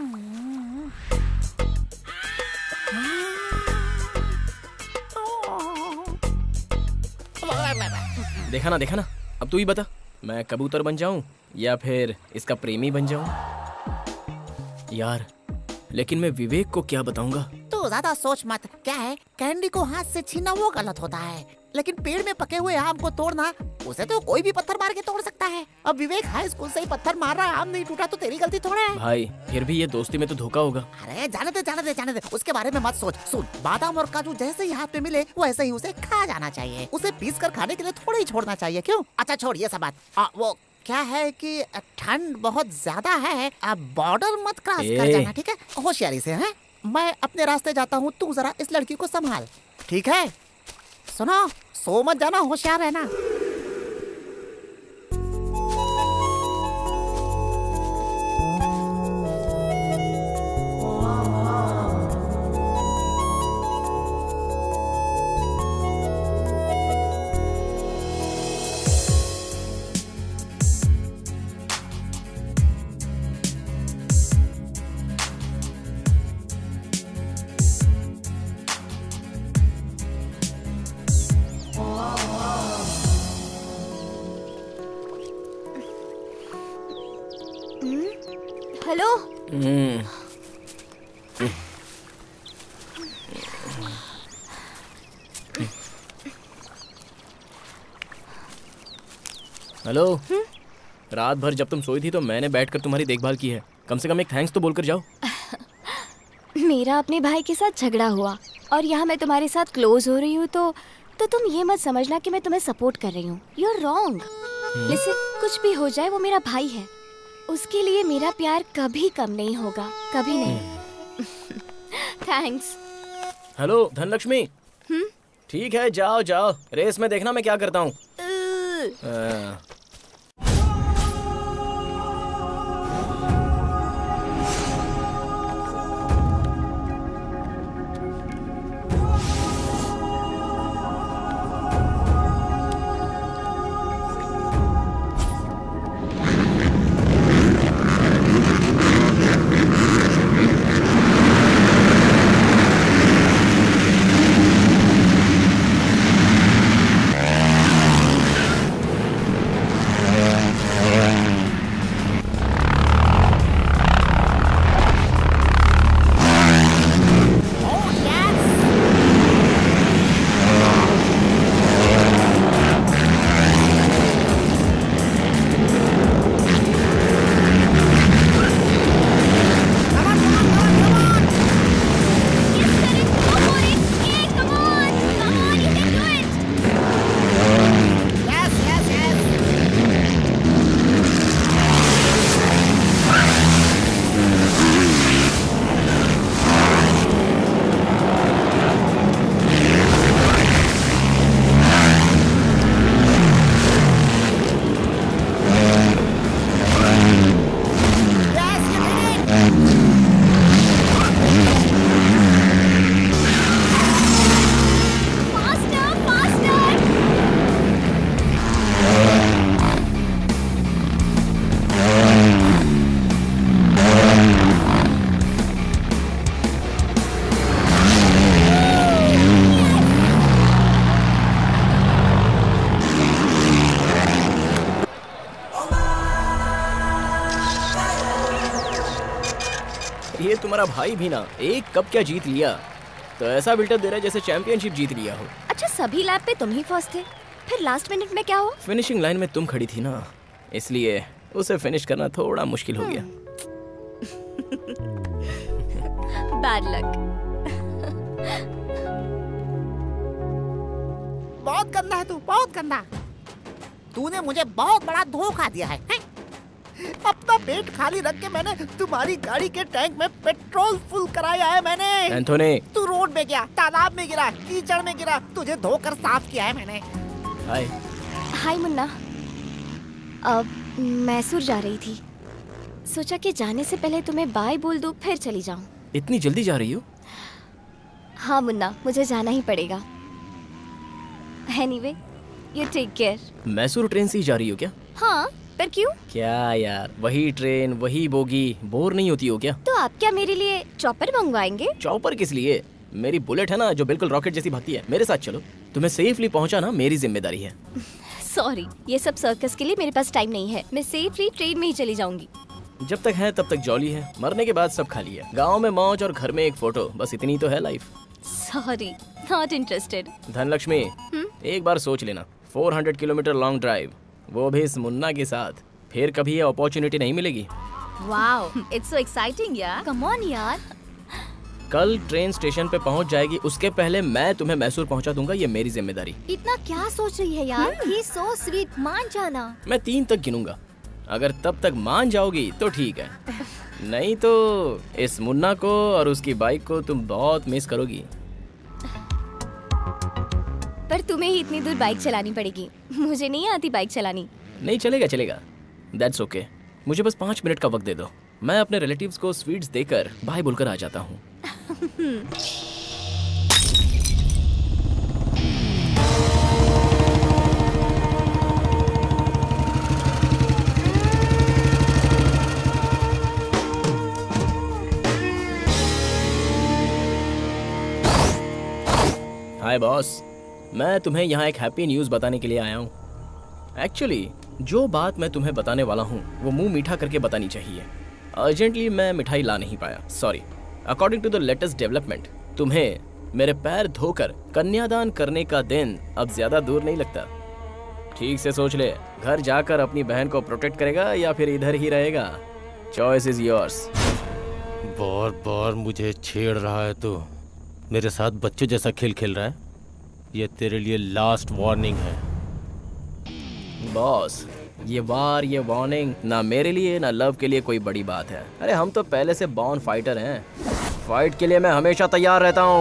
देखा ना देखा ना, अब तू ही बता, मैं कबूतर बन जाऊं या फिर इसका प्रेमी बन जाऊं? यार, लेकिन मैं विवेक को क्या बताऊंगा? तो ज्यादा सोच मत। क्या है, कैंडी को हाथ से छीनना वो गलत होता है, लेकिन पेड़ में पके हुए आम को तोड़ना, उसे तो कोई भी पत्थर मार के तोड़ सकता है। अब विवेक हाई स्कूल से ही पत्थर मार रहा है, आम नहीं टूटा तो तेरी गलती थोड़ा है। भाई, फिर भी ये दोस्ती में तो धोखा होगा। अरे जाने दे जाने दे जाने दे, उसके बारे में मत सोच। सुन, बादाम और काजू जैसे ही हाथ में मिले वैसे ही उसे खा जाना चाहिए। उसे पीस कर खाने के लिए थोड़ा ही छोड़ना चाहिए। क्यों? अच्छा छोड़ ये सब बात। आ, वो क्या है कि ठंड बहुत ज्यादा है, अब बॉर्डर मत क्रॉस कर जाना, ठीक है? होशियारी से। हैं? मैं अपने रास्ते जाता हूँ, तू जरा इस लड़की को संभाल, ठीक है? सुनो, सो मत जाना, होशियार रहना। हेलो। रात भर जब तुम सोई थी तो मैंने बैठकर तुम्हारी देखभाल की है, कम से कम एक थैंक्स तो बोलकर जाओ। मेरा अपने भाई के साथ झगड़ा हुआ और यहाँ मैं तुम्हारे साथ क्लोज हो रही हूँ तो तो तुम ये मत समझना कि मैं तुम्हें सपोर्ट कर रही हूँ। You are wrong. लिसन, कुछ भी हो जाए वो मेरा भाई है, उसके लिए मेरा प्यार कभी कम नहीं होगा, कभी नहीं। थैंक्स। हेलो धनलक्ष्मी। ठीक है, जाओ जाओ, रेस में देखना मैं क्या करता हूँ। ये तुम्हारा भाई भी ना एक कप क्या जीत लिया, तो ऐसा बिल्डअप दे रहा है जैसे चैंपियनशिप जीत लिया हो। अच्छा, सभी लैप पे तुम ही फर्स्ट थे, फिर लास्ट मिनट में क्या हुआ? फिनिशिंग लाइन में तुम खड़ी थी ना, इसलिए उसे फिनिश करना थोड़ा मुश्किल हो गया। Bad luck. बहुत गंदा है तू, बहुत गंदा। तूने मुझे बहुत बड़ा धोखा दिया है, है? अपना पेट खाली रख के मैंने तुम्हारी गाड़ी के टैंक में पेट्रोल फुल कराया है मैंने। एंथोनी, तू रोड में गया, तालाब में गिरा, कीचड़ में गिरा, तुझे धोकर साफ किया है मैंने। हाय। हाय मुन्ना। अब मैसूर जा रही थी, सोचा कि जाने से पहले तुम्हें बाय बोल दूं फिर चली जाऊं। इतनी जल्दी जा रही हो? हाँ मुन्ना, मुझे जाना ही पड़ेगा। Anyway, you take care. Mysore train से ही जा रही हो क्या? हाँ, पर क्यों? क्या यार, वही ट्रेन वही बोगी, बोर नहीं होती हो क्या? तो आप क्या मेरे लिए चॉपर मंगवाएंगे? चॉपर किस लिए? मेरी बुलेट है ना जो बिल्कुल रॉकेट जैसी भागती है, मेरे साथ चलो। तुम्हें सेफली पहुंचाना मेरी जिम्मेदारी है। सॉरी, ये सब सर्कस के लिए मेरे पास टाइम नहीं है। मैं सेफली ट्रेन में ही चली जाऊंगी। जब तक है तब तक जॉली है, मरने के बाद सब खाली है। गाँव में मौज और घर में एक फोटो, बस इतनी तो है life. Sorry, not interested. Dhanalakshmi, एक बार सोच लेना, चार सौ किलोमीटर लॉन्ग ड्राइव, वो भी इस मुन्ना के साथ, फिर कभी ये अपॉर्चुनिटी नहीं मिलेगी। वाओ, इट्स सो एक्साइटिंग यार। कम ऑन यार। कल ट्रेन स्टेशन पे पहुंच जाएगी, उसके पहले मैं तुम्हें मैसूर पहुंचा दूंगा, ये मेरी जिम्मेदारी। इतना क्या सोच रही है यार? ही सो स्वीट, मान जाना। मैं तीन तक गिनूंगा, अगर तब तक मान जाओगी तो ठीक है, नहीं तो इस मुन्ना को और उसकी बाइक को तुम बहुत मिस करोगी। पर तुम्हें ही इतनी दूर बाइक चलानी पड़ेगी, मुझे नहीं आती बाइक चलानी। नहीं चलेगा चलेगा, दैट्स ओके। मुझे बस पाँच मिनट का वक्त दे दो, मैं अपने रिलेटिव्स को स्वीट्स देकर बाय बोलकर आ जाता हूँ। हाय बॉस, मैं तुम्हें यहाँ एक हैप्पी न्यूज़ बताने के लिए आया हूँ। एक्चुअली जो बात मैं तुम्हें बताने वाला हूँ वो मुंह मीठा करके बतानी चाहिए। अर्जेंटली मैं मिठाई ला नहीं पाया, sorry. According to the latest development, तुम्हें मेरे पैर धोकर कन्यादान करने का दिन अब ज्यादा दूर नहीं लगता। ठीक से सोच ले, घर जाकर अपनी बहन को प्रोटेक्ट करेगा या फिर इधर ही रहेगा? Choice is yours. बार बार मुझे छेड़ रहा है तू, मेरे साथ बच्चे जैसा खेल खेल रहा है। ये तेरे लिए लास्ट वार्निंग है। बॉस, ये वार ये वार्निंग ना मेरे लिए ना लव के लिए कोई बड़ी बात है। अरे हम तो पहले से बॉर्न फाइटर हैं। फाइट के लिए मैं हमेशा तैयार रहता हूँ।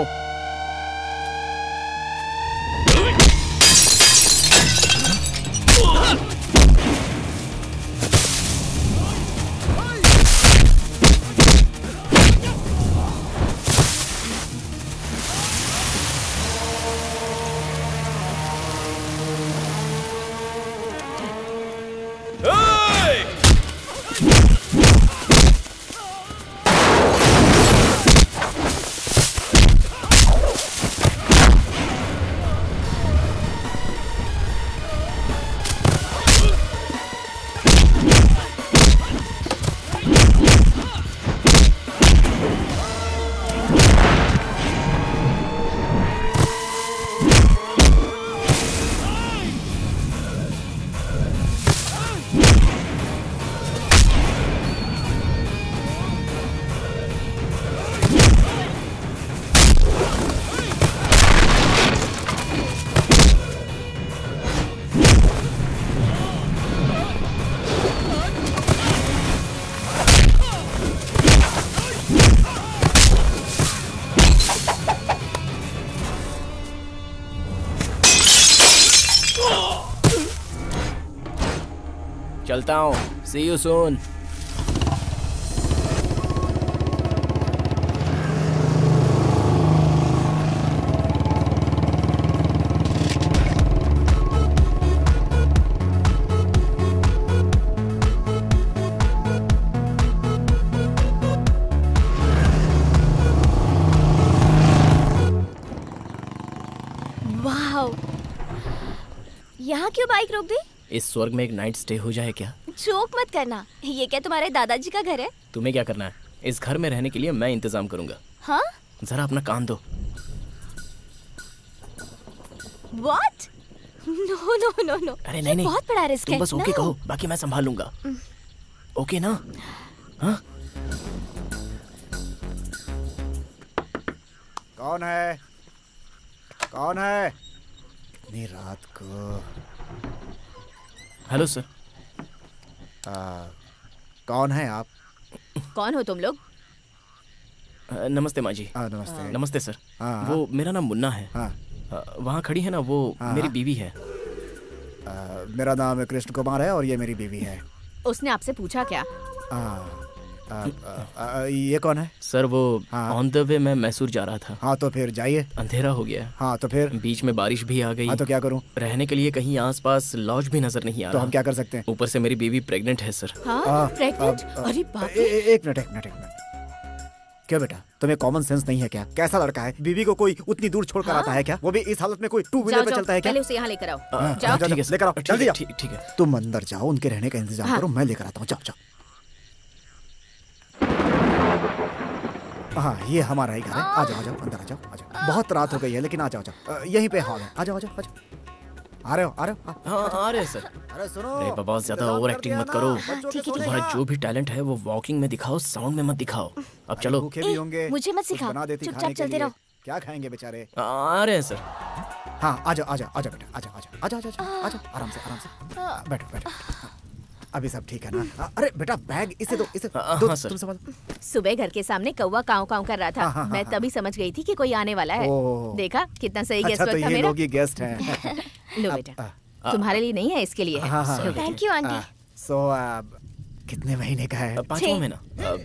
चलता हूँ। See you soon. वाह, यहाँ क्यों बाइक रोक दी? इस स्वर्ग में एक नाइट स्टे हो जाए क्या? जोक मत करना, ये क्या तुम्हारे दादाजी का घर है? तुम्हें क्या करना है? इस घर में रहने के लिए मैं इंतजाम करूंगा। हाँ? जरा अपना कान दो। What? No no no no। अरे नहीं नहीं, बहुत बड़ा रिस्क है। तुम बस ओके कहो, बाकी मैं संभाल लूंगा। ओके ना? हाँ? कौन है? कौन है? इतनी रात को। Hello sir. आ, कौन है आप? कौन हो तुम लोग? नमस्ते माँ जी। आ, नमस्ते। नमस्ते सर। हाँ, वो मेरा नाम मुन्ना है। हाँ। वहाँ खड़ी है ना वो, हाँ, मेरी हाँ। बीवी है। आ, मेरा नाम कृष्ण कुमार है और ये मेरी बीवी है। उसने आपसे पूछा क्या? आ, आ, आ, आ, ये कौन है? सर वो ऑन द वे मैं मैसूर जा रहा था। हाँ तो फिर जाइए। अंधेरा हो गया। हाँ तो फिर? बीच में बारिश भी आ गई। हाँ तो क्या करूँ? रहने के लिए कहीं आसपास लॉज भी नजर नहीं आ तो रहा। हम क्या कर सकते हैं? ऊपर से मेरी बीवी प्रेग्नेंट है सर। हाँ, प्रेग्नेंट? अरे बाप रे। एक मिनट एक मिनट एक मिनट। क्या बेटा, तुम्हें कॉमन सेंस नहीं है क्या? कैसा लड़का है? बीवी को कोई उतनी दूर छोड़कर हाँ? आता है क्या? वो भी इस हालत में कोई टू व्हीलर पे चलता है क्या? पहले उसे यहाँ लेकर आओ। हाँ, जाओ। ठीक है, लेकर आओ, जल्दी जाओ। ठीक ठीक है। तुम अंदर जाओ, उनके रहने का इंतजाम हाँ। करो, मैं लेकर आता हूँ। जाओ जाओ। हाँ, ये हमारा ही घर है। आ जाओ आ जाओ, अंदर आ जाओ आ जाओ। बहुत रात हो गई है लेकिन आ जाओ जाओ। यहीं पे हॉल है। आ जाओ आ जाओ आ जाओ। आ रहे हो आ रहे हो? हाँ आ रहे हैं सर। अरे सुनो। अरे बाबा ज्यादा ओवर एक्टिंग मत करो। तुम्हारा जो भी टैलेंट है वो वॉकिंग में दिखाओ, साउंड में मत दिखाओ। अब चलो। भूखे भी होंगे। मुझे मत कुछ सिखा, बना देती चुपचाप खाने के चलते लिए। रहो। क्या खाएंगे बेचारे? आ रहे हैं सर। हाँ आ जाओ आ जाओ आ जाओ बेटा, आ जाओ आ जाओ आ जाओ आ जाओ आ जाओ, आराम से आराम से बैठो बैठो। अभी सब ठीक है ना? अरे बेटा बैग इसे दो, इसे दो, तुम संभालो। सुबह घर के सामने कौवा काव काव कर रहा था। हाँ, हाँ, मैं हाँ, तभी समझ गई थी कि कोई आने वाला है। ओह। देखा कितना सही गेस्ट अच्छा तो वर्क था ये मेरा। लोग ही गेस्ट हैं। लो बेटा, तुम्हारे लिए नहीं है, इसके लिए है। हाँ, हाँ, लो बेटा। Thank you aunty. सो कितने महीने का है? पांचवा महीना।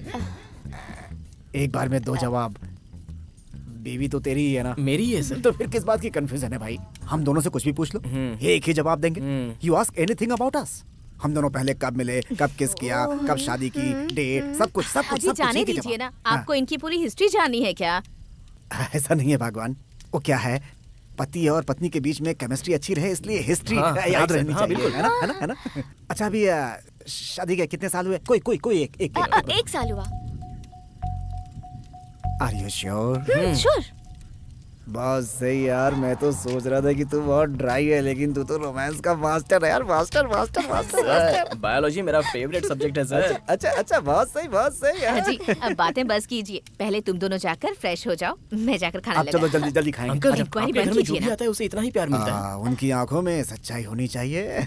एक बार में दो जवाब। बीवी तो तेरी ही है ना? मेरी है सर। तो फिर किस बात की कंफ्यूजन है भाई? हम दोनों से कुछ भी पूछ लो, ये एक ही जवाब देंगे। You ask anything about us. हम दोनों पहले कब मिले, कब किस किया, कब शादी की, डेट, सब कुछ सब कुछ अजी सब कुछ जाने एक ही दीजिए जवाब। ना, आपको इनकी पूरी हिस्ट्री जाननी है क्या? ऐसा नहीं है भगवान। वो क्या है, पति और पत्नी के बीच में केमिस्ट्री अच्छी रहे इसलिए हिस्ट्री हाँ, याद रहनी हाँ, चाहिए, बिल्कुल। है ना है ना है ना? अच्छा अभी आ, शादी के कितने साल हुए? कोई कोई कोई एक एक, आ, आ, एक साल हुआ। Are you sure? श्योर। बस सही यार, मैं तो सोच रहा था कि तू बहुत ड्राई है, लेकिन तू तो रोमांस का मास्टर है यार, master master master master. Biology मेरा फेवरेट सब्जेक्ट है सर। अच्छा अच्छा, बहुत सही बहुत सही यार। जी अब बातें बस कीजिए, पहले तुम दोनों जाकर फ्रेश हो जाओ, मैं जाकर खाना अब चलो जल्दी जल्दी खाएंगे। अंकल अच्छा, आपके घर में जो भी आता है उसे इतना ही प्यार मिलता है। आ, उनकी आंखों में सच्चाई होनी चाहिए।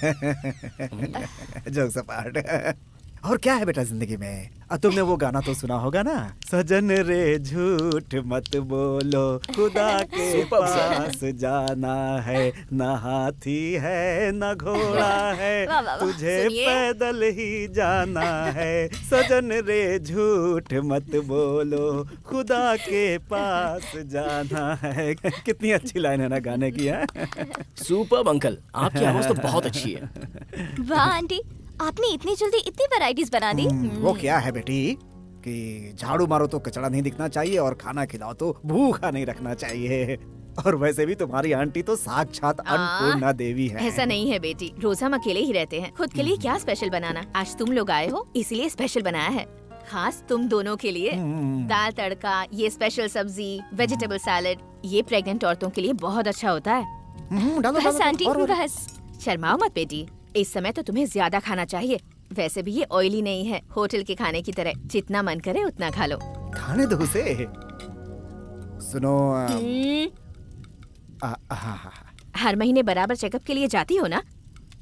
जोक सपाट। और क्या है बेटा जिंदगी में? आ, तुमने वो गाना तो सुना होगा ना, सजन रे झूठ मत बोलो, खुदा के पास जाना है, न हाथी है न घोड़ा है, वाह, वाह, वाह, तुझे सुनिए। पैदल ही जाना है, सजन रे झूठ मत बोलो, खुदा के पास जाना है। कितनी अच्छी लाइन है ना गाने की। है सुपर्ब अंकल, आपकी आवाज तो बहुत अच्छी है। वाह आंटी, आपने इतनी जल्दी इतनी वैरायटीज बना दी। वो क्या है बेटी कि झाड़ू मारो तो कचरा नहीं दिखना चाहिए और खाना खिलाओ तो भूखा नहीं रखना चाहिए। और वैसे भी तुम्हारी आंटी तो साक्षात अन्नपूर्णा देवी है। ऐसा नहीं है बेटी, रोज हम अकेले ही रहते हैं, खुद के लिए क्या स्पेशल बनाना। आज तुम लोग आए हो इसलिए स्पेशल बनाया है, खास तुम दोनों के लिए। दाल तड़का, ये स्पेशल सब्जी, वेजिटेबल सैलेड, ये प्रेग्नेंट औरतों के लिए बहुत अच्छा होता है। हम्म, डालो, डालो, बस आंटी और- और- बस। शर्माओ मत बेटी, इस समय तो तुम्हें ज्यादा खाना चाहिए। वैसे भी ये ऑयली नहीं है, होटल के खाने की तरह, जितना मन करे उतना खा लो। खाने दो उसे। सुनो आ, हम्म, आ, आ, आ, आ, हर महीने बराबर चेकअप के लिए जाती हो ना?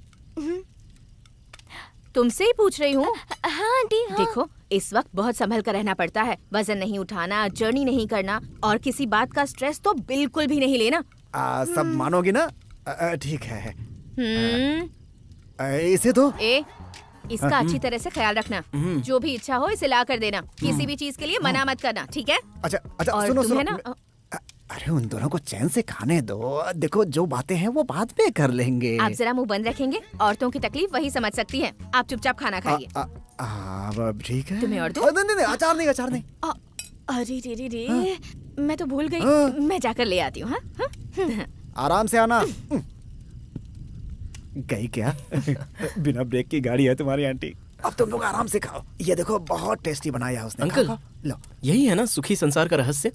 तुमसे ही पूछ रही हूँ। हाँ आंटी हाँ। देखो इस वक्त बहुत संभल कर रहना पड़ता है, वजन नहीं उठाना, जर्नी नहीं करना और किसी बात का स्ट्रेस तो बिल्कुल भी नहीं लेना। आ, सब मानोगी ना? आ, आ, ठीक है। हम्म, आ, इसे दो। ए, इसका अच्छी तरह से ख्याल रखना, जो भी इच्छा हो इसे ला कर देना, किसी भी चीज के लिए मना मत करना, ठीक है? अच्छा अच्छा, और सुनो सुनो तुम्हें ना अ- अरे उन दोनों को चैन से खाने दो। देखो जो बातें हैं वो बाद में कर लेंगे। आप जरा मुंह बंद रखेंगे, औरतों की तकलीफ वही समझ सकती है। आप चुपचाप खाना खाइए। आ, आ, आ, अब ठीक है। तुम्हें और दो? आ, नहीं नहीं नहीं, अचार नहीं अचार नहीं। आ, अरे रे रे रे, मैं तो भूल गई, हाँ। मैं जाकर ले आती हूँ। हाँ? हाँ? आराम से आना। गई क्या? बिना ब्रेक की गाड़ी है तुम्हारी आंटी। अब तुम लोग आराम से खाओ। ये देखो बहुत टेस्टी बनाया है उसने। अंकल, खाओ, खाओ, लो। यही है ना सुखी संसार का रहस्य।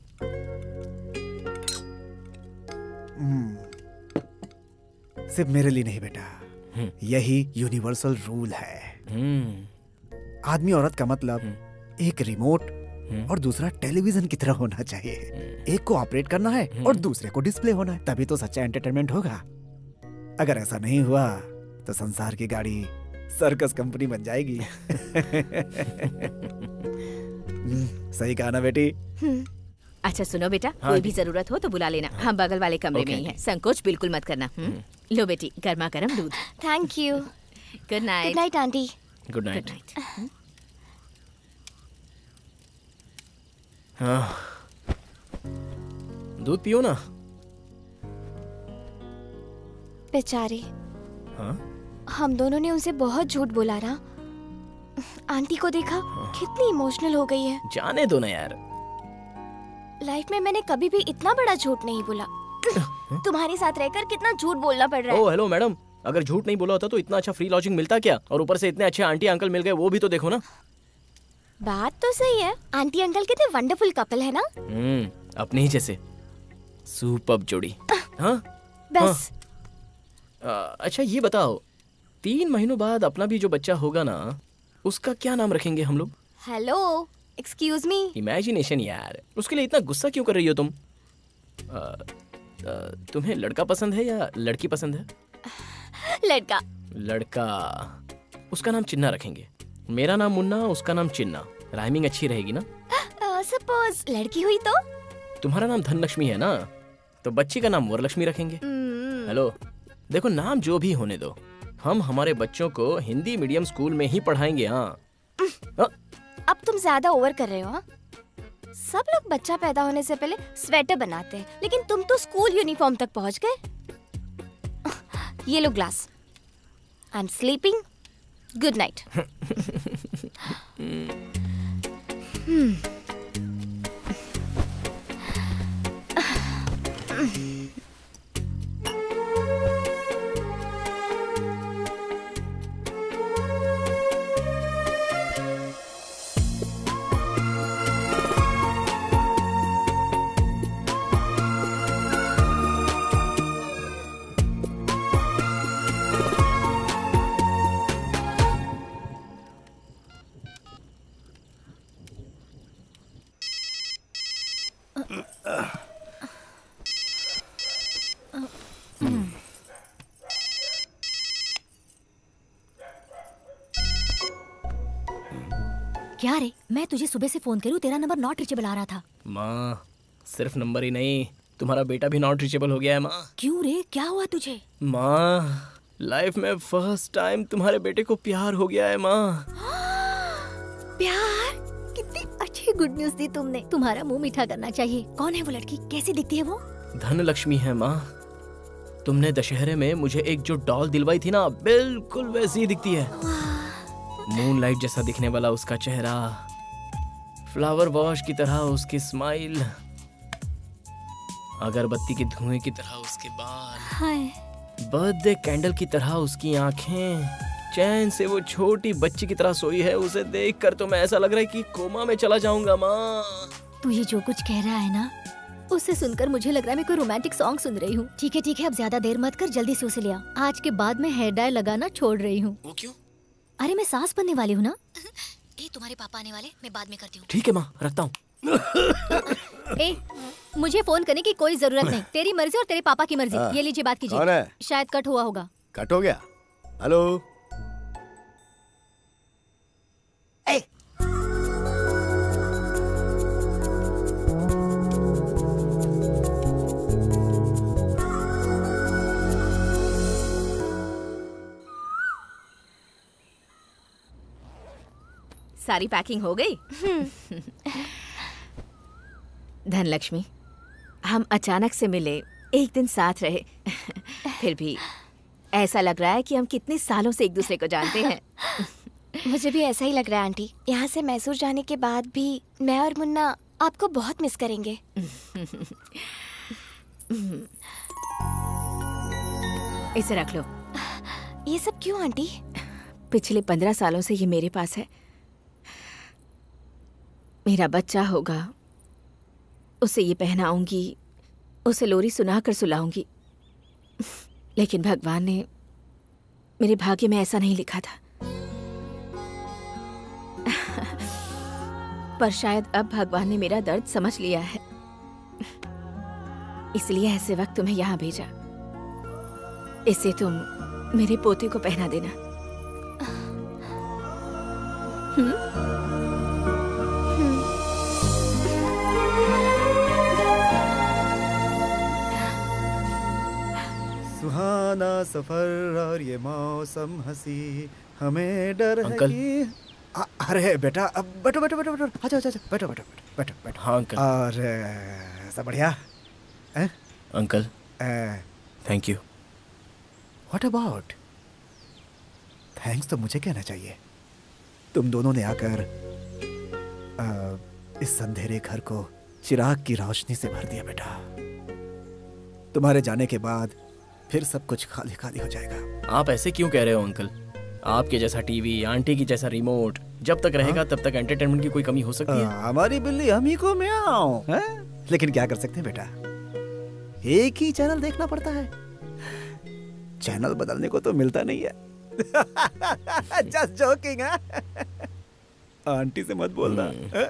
सिर्फ मेरे लिए नहीं बेटा, यही यूनिवर्सल रूल है। हम्म आदमी औरत का मतलब एक रिमोट और दूसरा टेलीविजन की तरह होना चाहिए। एक को ऑपरेट करना है और दूसरे को डिस्प्ले होना है, तभी तो सच्चा एंटरटेनमेंट होगा। अगर ऐसा नहीं हुआ तो संसार की गाड़ी सर्कस कंपनी बन जाएगी। सही कहा ना बेटी? अच्छा सुनो बेटा, हाँ कोई जी। भी जरूरत हो तो बुला लेना, हम बगल वाले कमरे में ही हैं, संकोच बिल्कुल मत करना। हम्म? लो बेटी, गर्मा गर्म दूध। Thank you. Good good night. Night aunty. Good good night. Night. हाँ, दूध पियो ना। बेचारे, हाँ हम दोनों ने उनसे बहुत झूठ बोला ना। आंटी को देखा कितनी इमोशनल हो गई है। जाने दो ना यार। लाइफ में मैंने कभी भी इतना बड़ा झूठ नहीं बोला। तुम्हारे साथ रहकर कितना झूठ बोलना पड़ रहा है। ओ हेलो मैडम, अगर झूठ नहीं बोला होता तो इतना अच्छा फ्री लॉजिंग मिलता क्या? और ऊपर से इतने अच्छे आंटी अंकल मिल गए, वो भी तो देखो ना। बात तो सही है, आंटी अंकल कितने वंडरफुल कपल है ना। हम्म अपने ही जैसे सुपर्ब जोड़ी। हाँ बस आ, अच्छा ये बताओ, तीन महीनों बाद अपना भी जो बच्चा होगा ना, उसका क्या नाम रखेंगे हम लोग? Hello, excuse me. इमेजिनेशन यार, उसके लिए इतना गुस्सा क्यों कर रही हो तुम? आ, आ, तुम्हें लड़का पसंद है या लड़की पसंद है? लड़का। लड़का, उसका नाम चिन्ना रखेंगे। मेरा नाम मुन्ना, उसका नाम चिन्ना। राइमिंग अच्छी रहेगी ना? सपोज लड़की हुई तो? तुम्हारा नाम धनलक्ष्मी है ना, तो बच्ची का नाम वरलक्ष्मी रखेंगे। Hmm, हेलो देखो, नाम जो भी होने दो, हम हमारे बच्चों को हिंदी मीडियम स्कूल में ही पढ़ाएंगे। हाँ हाँ? अब तुम ज्यादा ओवर कर रहे हो। हाँ? सब लोग बच्चा पैदा होने से पहले स्वेटर बनाते हैं, लेकिन तुम तो स्कूल यूनिफॉर्म तक पहुंच गए। ये लो glass. I am sleeping. Good night. मैं तुझे सुबह से फोन करूँ, तेरा नंबर नॉट रीचेबल आ रहा था। माँ सिर्फ नंबर ही नहीं, तुम्हारा बेटा भी नॉट रीचेबल हो गया है माँ। क्यों रे, क्या हुआ तुझे? माँ लाइफ में फर्स्ट टाइम तुम्हारे बेटे को प्यार हो गया है माँ। प्यार? कितनी अच्छी गुड न्यूज दी तुमने। तुम्हारा मुंह मीठा करना चाहिए। कौन है वो लड़की, कैसी दिखती है वो? धनलक्ष्मी है माँ। तुमने दशहरे में मुझे एक जो डॉल दिलवाई थी ना, बिल्कुल वैसी ही दिखती है। मूनलाइट जैसा दिखने वाला उसका चेहरा, फ्लावर वॉश की तरह उसकी स्माइल, अगरबत्ती के धुएं की तरह उसके बाल, हाय। बर्थडे कैंडल की तरह उसकी आंखें, चैन से वो छोटी बच्ची की तरह सोई है। उसे देखकर तो मैं ऐसा लग रहा है कि कोमा में चला जाऊंगा माँ। तू ये जो कुछ कह रहा है ना, उससे सुनकर मुझे लग रहा है मैं कोई रोमांटिक सॉन्ग सुन रही हूँ। ठीक है ठीक है, अब ज्यादा देर मत कर, जल्दी से उसे ले आ। आज के बाद मैं हेयर डाई लगाना छोड़ रही हूँ। वो क्यों? अरे मैं सास बनने वाली हूँ ना। ए, तुम्हारे पापा आने वाले, मैं बाद में करती हूँ। ठीक है माँ, रखता हूँ। ए, मुझे फोन करने की कोई जरूरत नहीं। तेरी मर्जी और तेरे पापा की मर्जी। ये लीजिए, बात कीजिए। कौन है? शायद कट हुआ होगा। कट हो गया? हेलो। ए, सारी पैकिंग हो गई? धनलक्ष्मी, हम अचानक से मिले, एक दिन साथ रहे, फिर भी ऐसा लग रहा है कि हम कितने सालों से एक दूसरे को जानते हैं। मुझे भी ऐसा ही लग रहा है आंटी। यहाँ से मैसूर जाने के बाद भी मैं और मुन्ना आपको बहुत मिस करेंगे। इसे रख लो। ये सब क्यों आंटी? पिछले पंद्रह सालों से ये मेरे पास है। मेरा बच्चा होगा, उसे ये पहनाऊंगी, उसे लोरी सुनाकर सुलाऊंगी, लेकिन भगवान ने मेरे भाग्य में ऐसा नहीं लिखा था। पर शायद अब भगवान ने मेरा दर्द समझ लिया है, इसलिए ऐसे वक्त तुम्हें यहाँ भेजा। इसे तुम मेरे पोते को पहना देना। हम्म? सुहाना सफर और ये मौसम हंसी, हमें डर है अंकल। कि आ, अरे बेटा, अब बैठो बैठो बैठो बैठो, अच्छा अच्छा अच्छा, बैठो बैठो बैठो बैठो बैठो। हाँ अंकल। और सब बढ़िया हैं? Uncle thank you. What about thanks? तो मुझे कहना चाहिए। तुम दोनों ने आकर आ, इस अंधेरे घर को चिराग की रोशनी से भर दिया बेटा। तुम्हारे जाने के बाद फिर सब कुछ खाली खाली हो जाएगा। आप ऐसे क्यों कह रहे हो अंकल? आपके जैसा टीवी, आंटी की जैसा रिमोट जब तक रहेगा तब तक एंटरटेनमेंट की कोई कमी हो सकती है? आ, हमारी बिल्ली हम ही को म्याऊं, हैं? लेकिन क्या कर सकते हैं बेटा, एक ही चैनल देखना पड़ता है। चैनल बदलने को तो मिलता नहीं है। जस्ट जोकिंग है। आंटी से मत बोलना।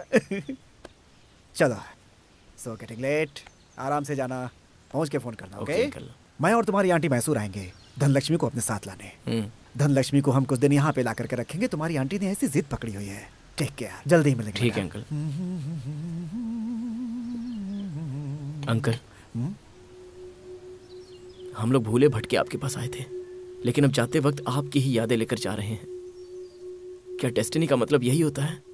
चलो, सो गेटिंग लेट, आराम से जाना, पहुंच के फोन करना। Okay okay? मैं और तुम्हारी आंटी मैसूर आएंगे धनलक्ष्मी को अपने साथ लाने। धनलक्ष्मी को हम कुछ दिन यहाँ पे ला करके रखेंगे। तुम्हारी आंटी ने ऐसी जिद पकड़ी हुई है। टेक केयर, जल्दी ही मिलेंगे। ठीक है अंकल। अंकल हम लोग भूले भटके आपके पास आए थे, लेकिन अब जाते वक्त आपकी ही यादें लेकर जा रहे हैं। क्या डेस्टिनी का मतलब यही होता है?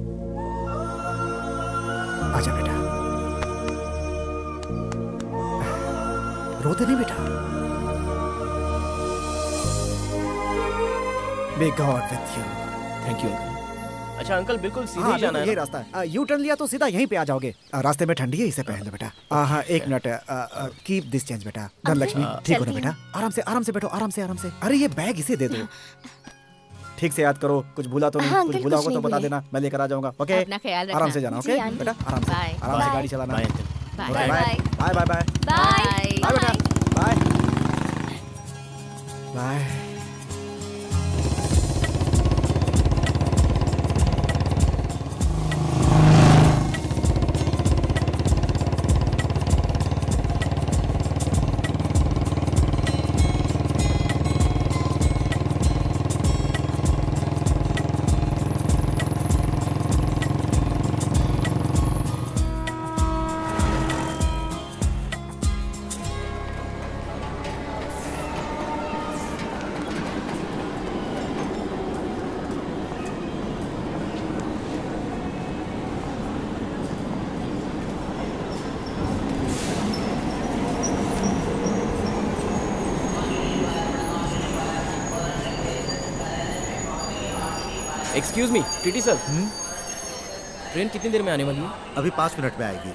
आजा बेटा, रोते नहीं बेटा। May God with you. Thank you uncle. अच्छा अंकल, बिल्कुल सीधे हाँ, ही जाना है ये ना? रास्ता है। यू टर्न लिया तो सीधा यहीं पे आ जाओगे। आ, रास्ते में ठंडी है, इसे पहन लो बेटा। आ, हाँ एक मिनट, कीप दिस चेंज बेटा। धनलक्ष्मी ठीक हो ना बेटा? आराम से आराम से बैठो, आराम से आराम से। अरे ये बैग इसे दे दो। ठीक से याद करो, कुछ भूला तो नहीं? हाँ, कुछ अंकल, भूला कुछ होगा तो नहीं बता भूले। देना, मैं लेकर आ जाऊंगा। ओके, अपना ख्याल रखना। आराम से जाना। जी, ओके आंटी। बेटा, आराम से बाय। आराम से बाय। गाड़ी चलाना। Bye uncle. Bye bye bye bye bye bye bye bye बेटा, bye bye. Excuse me TT sir, train कितनी देर में आने वाली है? अभी पाँच मिनट में आएगी।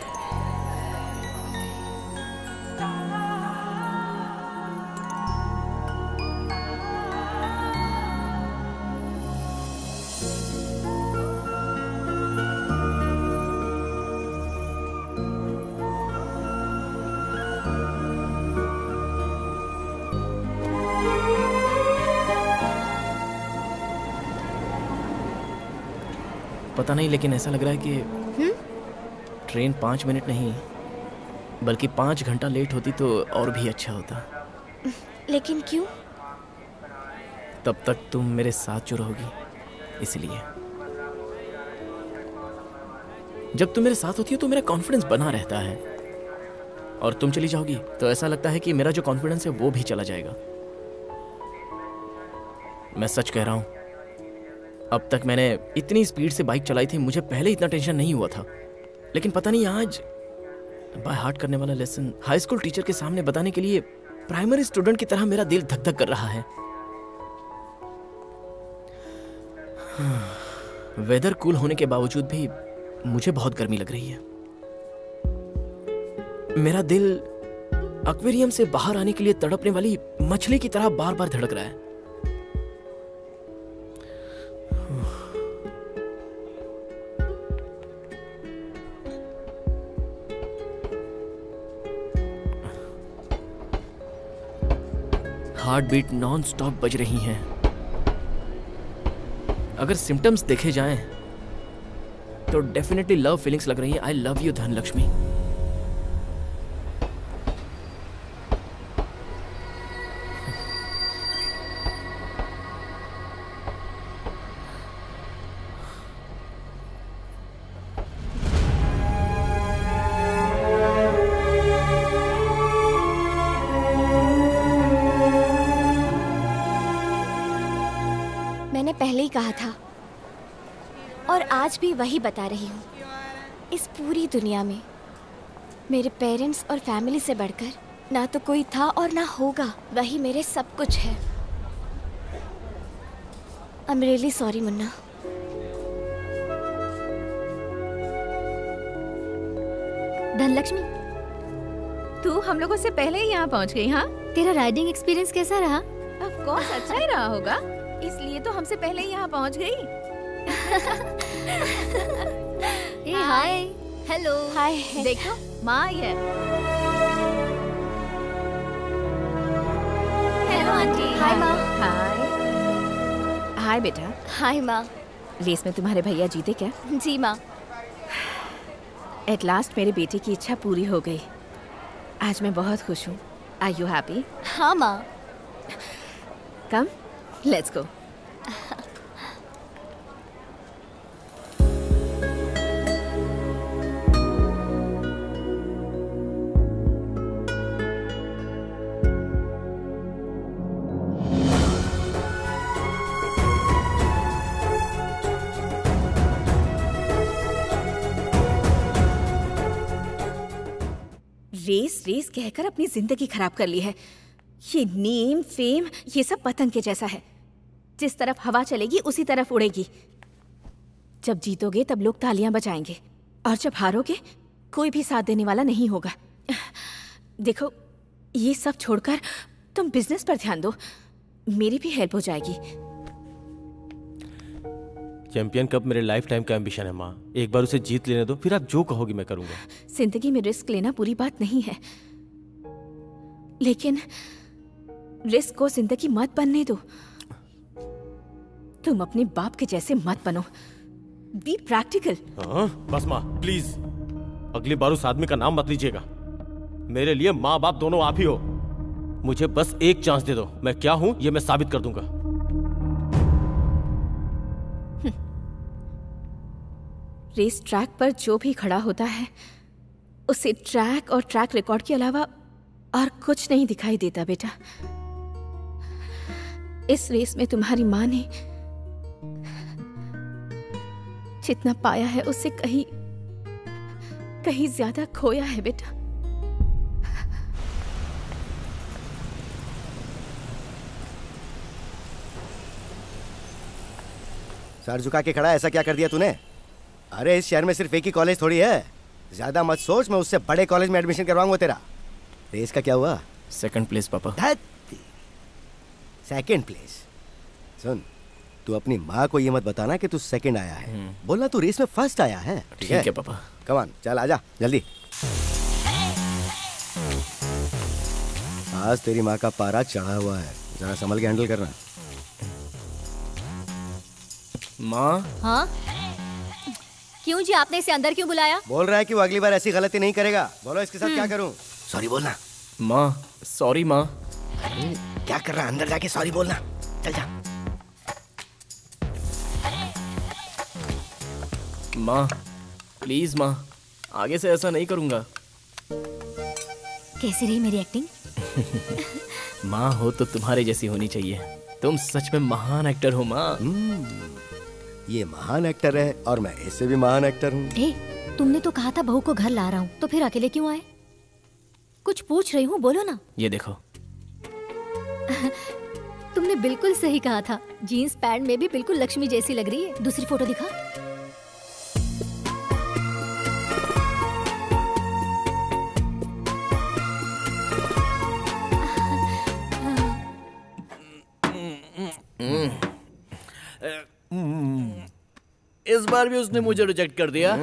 पता नहीं, लेकिन ऐसा लग रहा है कि हुँ? ट्रेन पाँच मिनट नहीं बल्कि पाँच घंटा लेट होती तो और भी अच्छा होता। लेकिन क्यों? तब तक तुम मेरे साथ जो रहोगी, इसलिए। जब तुम मेरे साथ होती हो तो मेरा कॉन्फिडेंस बना रहता है, और तुम चली जाओगी तो ऐसा लगता है कि मेरा जो कॉन्फिडेंस है वो भी चला जाएगा। मैं सच कह रहा हूं, अब तक मैंने इतनी स्पीड से बाइक चलाई थी, मुझे पहले इतना टेंशन नहीं हुआ था, लेकिन पता नहीं आज बाय हार्ट करने वाला लेसन हाई स्कूल टीचर के सामने बताने के लिए प्राइमरी स्टूडेंट की तरह मेरा दिल धक धक कर रहा है। वेदर कूल होने के बावजूद भी मुझे बहुत गर्मी लग रही है। मेरा दिल एक्वेरियम से बाहर आने के लिए तड़पने वाली मछली की तरह बार बार धड़क रहा है। हार्ट बीट नॉन स्टॉप बज रही हैं। अगर सिम्टम्स देखे जाएं तो डेफिनेटली लव फीलिंग्स लग रही है। I love you Dhanalakshmi. मैंने पहले ही कहा था और आज भी वही बता रही हूँ, इस पूरी दुनिया में मेरे पेरेंट्स और फैमिली से बढ़कर ना तो कोई था और ना होगा, वही मेरे सब कुछ है। I am really sorry Munna. Dhanalakshmi, तू हम लोगों से पहले ही यहाँ पहुँच गई। हाँ, तेरा राइडिंग एक्सपीरियंस कैसा रहा? ऑफ कोर्स अच्छा ही रहा होगा, इसलिए तो हमसे पहले ही यहाँ पहुँच गई। ए हाय, हेलो। हाय। देखो माँ आई है। Hello aunty. हाय माँ। हाय हाय बेटा। हाय माँ। रेस में तुम्हारे भैया जीते क्या? जी माँ। एट लास्ट मेरे बेटे की इच्छा पूरी हो गई। आज मैं बहुत खुश हूँ। Are you happy? हाँ माँ। Come let's go. Race race कहकर अपनी जिंदगी खराब कर ली है। ये नेम फेम ये सब पतंग के जैसा है, जिस तरफ हवा चलेगी उसी तरफ उड़ेगी। जब जीतोगे तब लोग तालियां बजाएंगे, और जब हारोगे कोई भी साथ देने वाला नहीं होगा। देखो, ये सब छोड़कर तुम बिजनेस पर ध्यान दो, मेरी भी हेल्प हो जाएगी। चैंपियन कप मेरे लाइफ टाइम का एम्बिशन है माँ। एक बार उसे जीत लेने दो, फिर आप जो कहोगी मैं करूंगा। जिंदगी में रिस्क लेना बुरी बात नहीं है, लेकिन रिस्क को जिंदगी मत बनने दो। तुम अपने बाप के जैसे मत बनो। Be practical. हाँ, बस माँ प्लीज, अगली बार उस आदमी का नाम मत लीजिएगा। मेरे लिए माँ बाप दोनों आप ही हो। मुझे बस एक चांस दे दो, मैं क्या हूं ये मैं साबित कर दूंगा। रेस ट्रैक पर जो भी खड़ा होता है उसे ट्रैक और ट्रैक रिकॉर्ड के अलावा और कुछ नहीं दिखाई देता बेटा। इस रेस में तुम्हारी माँ ने जितना पाया है उससे कहीं कहीं ज्यादा खोया है बेटा। सर झुका के खड़ा है, ऐसा क्या कर दिया तूने? अरे इस शहर में सिर्फ एक ही कॉलेज थोड़ी है, ज्यादा मत सोच, मैं उससे बड़े कॉलेज में एडमिशन करवाऊंगा तेरा। रेस का क्या हुआ? सेकंड प्लेस पापा। Second place? सुन, तू अपनी माँ को ये मत बताना कि तू सेकंड आया है, बोलना तू रेस में फर्स्ट आया है। ठीक है पापा। कम ऑन, चल आजा जल्दी। आज तेरी माँ का पारा चढ़ा हुआ है, जरा संभल के हैंडल करना। माँ। हाँ क्यों जी, आपने इसे अंदर क्यों बुलाया? बोल रहा है कि वो अगली बार ऐसी गलती नहीं करेगा। बोलो इसके साथ क्या करूं? सॉरी बोलना। माँ सॉरी माँ। क्या कर रहा है? अंदर जाके सॉरी बोलना। चल जा। माँ प्लीज माँ, आगे से ऐसा नहीं करूँगा। कैसी रही मेरी एक्टिंग? माँ हो तो तुम्हारे जैसी होनी चाहिए, तुम सच में महान एक्टर हो माँ। ये महान एक्टर है और मैं इससे भी महान एक्टर हूँ। ए, तुमने तो कहा था बहू को घर ला रहा हूँ, तो फिर अकेले क्यों आए? कुछ पूछ रही हूँ, बोलो ना। ये देखो। तुमने बिल्कुल सही कहा था, जीन्स पैंट में भी बिल्कुल लक्ष्मी जैसी लग रही है। दूसरी फोटो दिखा। इस बार भी उसने मुझे रिजेक्ट कर दिया।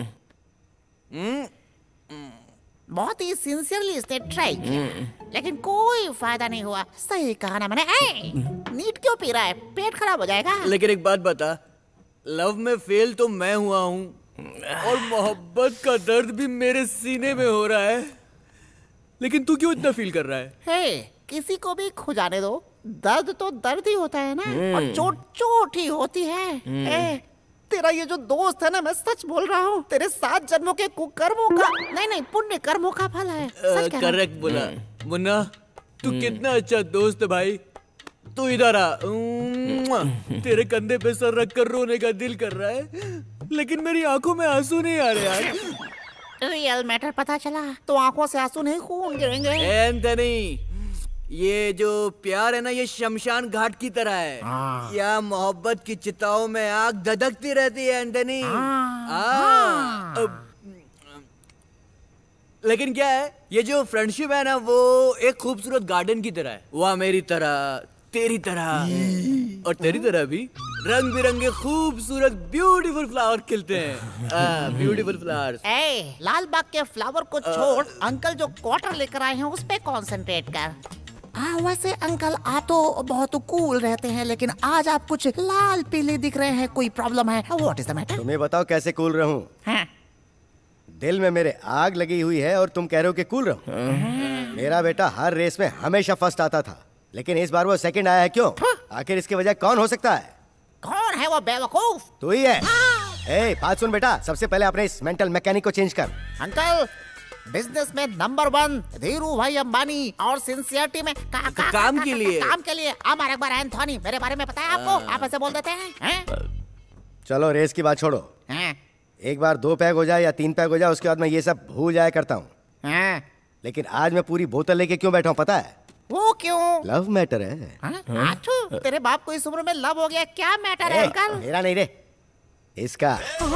बहुत ही सिंसियरली इसने ट्राई किया, लेकिन कोई फायदा नहीं हुआ। सही कहा ना मैंने। ए, नीट क्यों पी रहा है? पेट खराब हो जाएगा। लेकिन एक बात बता, लव में फेल तो मैं हुआ हूँ और मोहब्बत का दर्द भी मेरे सीने में हो रहा है, लेकिन तू क्यों इतना फील कर रहा है? हे, किसी को भी खो जाने दो, दर्द तो दर्द ही होता है ना, और चोट चोट ही होती है। ए, तेरा ये जो दोस्त है ना, मैं सच बोल रहा हूँ, तेरे सात जन्मों के कुकर्मों का नहीं नहीं पुण्य कर्मों का फल है। सच कह रहा हूं। करेक्ट बोला मुन्ना, तू कितना अच्छा दोस्त है भाई। तू इधर आ, तेरे कंधे पे सर रख कर रोने का दिल कर रहा है, लेकिन मेरी आंखों में आंसू नहीं आ रहे यार। रियल मैटर पता चला तो आंखों से आंसू नहीं खून गिरेंगे। एंथनी, ये जो प्यार है ना, ये शमशान घाट की तरह है। या मोहब्बत की चिताओं में आग धधकती रहती है एंथनी। लेकिन क्या है, ये जो फ्रेंडशिप है ना, वो एक खूबसूरत गार्डन की तरह है। वह मेरी तरह, तेरी तरह और तेरी तरह भी रंग बिरंगे खूबसूरत ब्यूटीफुल फ्लावर खिलते हैं। Beautiful flowers. ए, लाल बाग के फ्लावर को छोड़, अंकल जो क्वार्टर लेकर आए हैं उस पे कंसंट्रेट कर। हाँ वैसे अंकल आप तो बहुत कूल रहते हैं, लेकिन आज आप कुछ लाल पीले दिख रहे हैं। कोई प्रॉब्लम है? What is the matter? तुम्हें बताओ कैसे कूल रहूं? हाँ? दिल में मेरे आग लगी हुई है और तुम कह रहे हो कि कूल रहूं? मेरा बेटा हर रेस में हमेशा फर्स्ट आता था, लेकिन इस बार वो सेकंड आया है। क्यों? आखिर इसकी वजह कौन हो सकता है? कौन है वो बेवकूफ? तू ही है। ए, बात सुन बेटा, सबसे पहले अपने इस मेंटल मैकेनिक को चेंज कर। अंकल, बिजनेस में number one Dhirubhai Ambani, और सिंसियरिटी में का, का, का, काम का, के का, लिए काम के लिए अमर अकबर एंथोनी। मेरे बारे में पता है आपको? आप ऐसे बोल देते हैं, हैं? चलो रेस की बात छोड़ो, हैं? एक बार दो पैग हो जाए या तीन पैग हो जाए, उसके बाद मैं ये सब भूल जाया करता हूँ। लेकिन आज मैं पूरी बोतल लेके क्यों बैठा हूँ पता है? वो क्यों? लव मैटर है। आठू, तेरे बाप को इस उम्र में लव हो गया? क्या मैटर है अंकल? मेरा नहीं रे, इसका।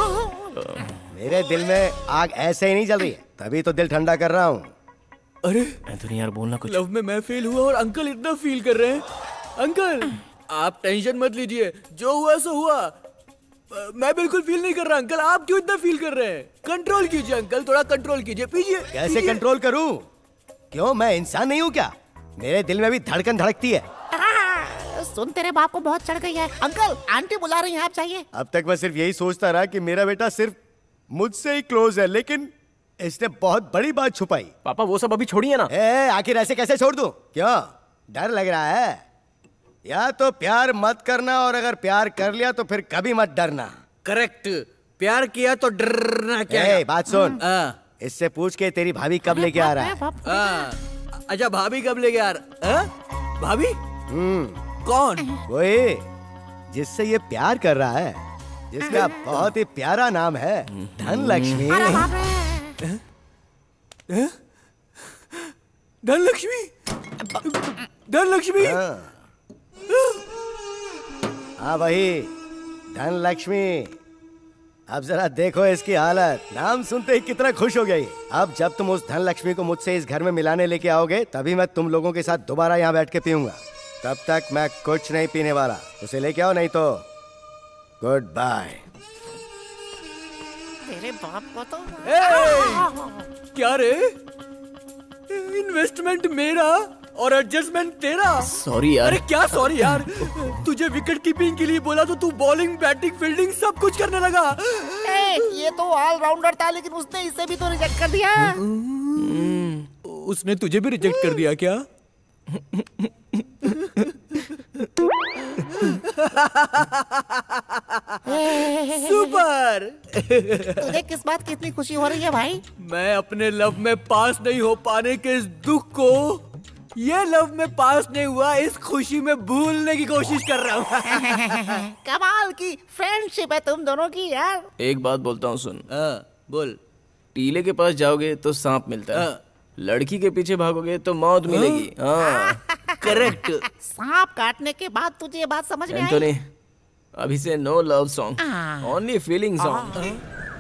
मेरे दिल में आग ऐसे ही नहीं जल रही है, तभी तो दिल ठंडा कर रहा हूँ। अरे एंथनी यार बोलना कुछ। लव में मैं फेल हुआ और अंकल इतना फील कर रहे हैं। अंकल आप टेंशन मत लीजिए, जो हुआ सो हुआ। मैं बिल्कुल फील नहीं कर रहा। अंकल आप क्यों इतना फील कर रहे हैं? कंट्रोल कीजिए अंकल, थोड़ा कंट्रोल कीजिए। पीजिए। कैसे कंट्रोल करूं? क्यों, मैं इंसान नहीं हूं क्या? मेरे दिल में भी धड़कन धड़कती है। सुन, तेरे बाप को बहुत चढ़ गई है। अंकल आंटी बुला रही हैं, आप चाहिए। अब तक मैं सिर्फ यही सोचता रहा कि मेरा बेटा सिर्फ मुझसे ही क्लोज है, लेकिन इसने बहुत बड़ी बात छुपाई। पापा वो सब अभी छोड़िए ना। ए, आखिर ऐसे कैसे छोड़ दूं? क्यों, डर लग रहा है? या तो प्यार मत करना, और अगर प्यार कर लिया तो फिर कभी मत डरना। करेक्ट, प्यार किया तो डरना क्या? ए, बात सुन, इससे पूछ के तेरी भाभी कब लेके आ रहा है? अच्छा भाभी कब लेके आ रहा है? भाभी? हम्म कौन? वही जिससे ये प्यार कर रहा है, जिसका बहुत ही प्यारा नाम है धनलक्ष्मी। धनलक्ष्मी? धनलक्ष्मी? हाँ वही धनलक्ष्मी, अब जरा देखो इसकी हालत। नाम सुनते ही कितना खुश हो गई। अब जब तुम उस धनलक्ष्मी को मुझसे इस घर में मिलाने लेके आओगे तभी मैं तुम लोगों के साथ दोबारा यहाँ बैठ के पीऊंगा। तब तक मैं कुछ नहीं पीने वाला। उसे लेके आओ, नहीं तो गुड बाय। तेरे बाप को तो क्या रे, इन्वेस्टमेंट मेरा और एडजस्टमेंट तेरा। सॉरी यार। अरे क्या सॉरी यार, तुझे विकेट कीपिंग के लिए बोला तो तू बॉलिंग बैटिंग फील्डिंग सब कुछ करने लगा। ए, ये तो ऑलराउंडर था, लेकिन उसने इसे भी तो रिजेक्ट कर दिया। उसने तुझे भी रिजेक्ट कर दिया क्या? सुपर। तुझे किस बात की इतनी खुशी हो रही है भाई? मैं अपने लव में पास नहीं हो पाने के इस दुख को ये लव में पास नहीं हुआ इस खुशी में भूलने की कोशिश कर रहा हूँ। कमाल की फ्रेंडशिप है तुम दोनों की यार। एक बात बोलता हूँ, सुन। आ, बोल। टीले के पास जाओगे तो सांप मिलता है, लड़की के पीछे भागोगे तो मौत मिलेगी। हाँ करेक्ट। सांप काटने के बाद तुझे ये बात समझ में आई? एंथोनी, अभी से no love song, only feeling song.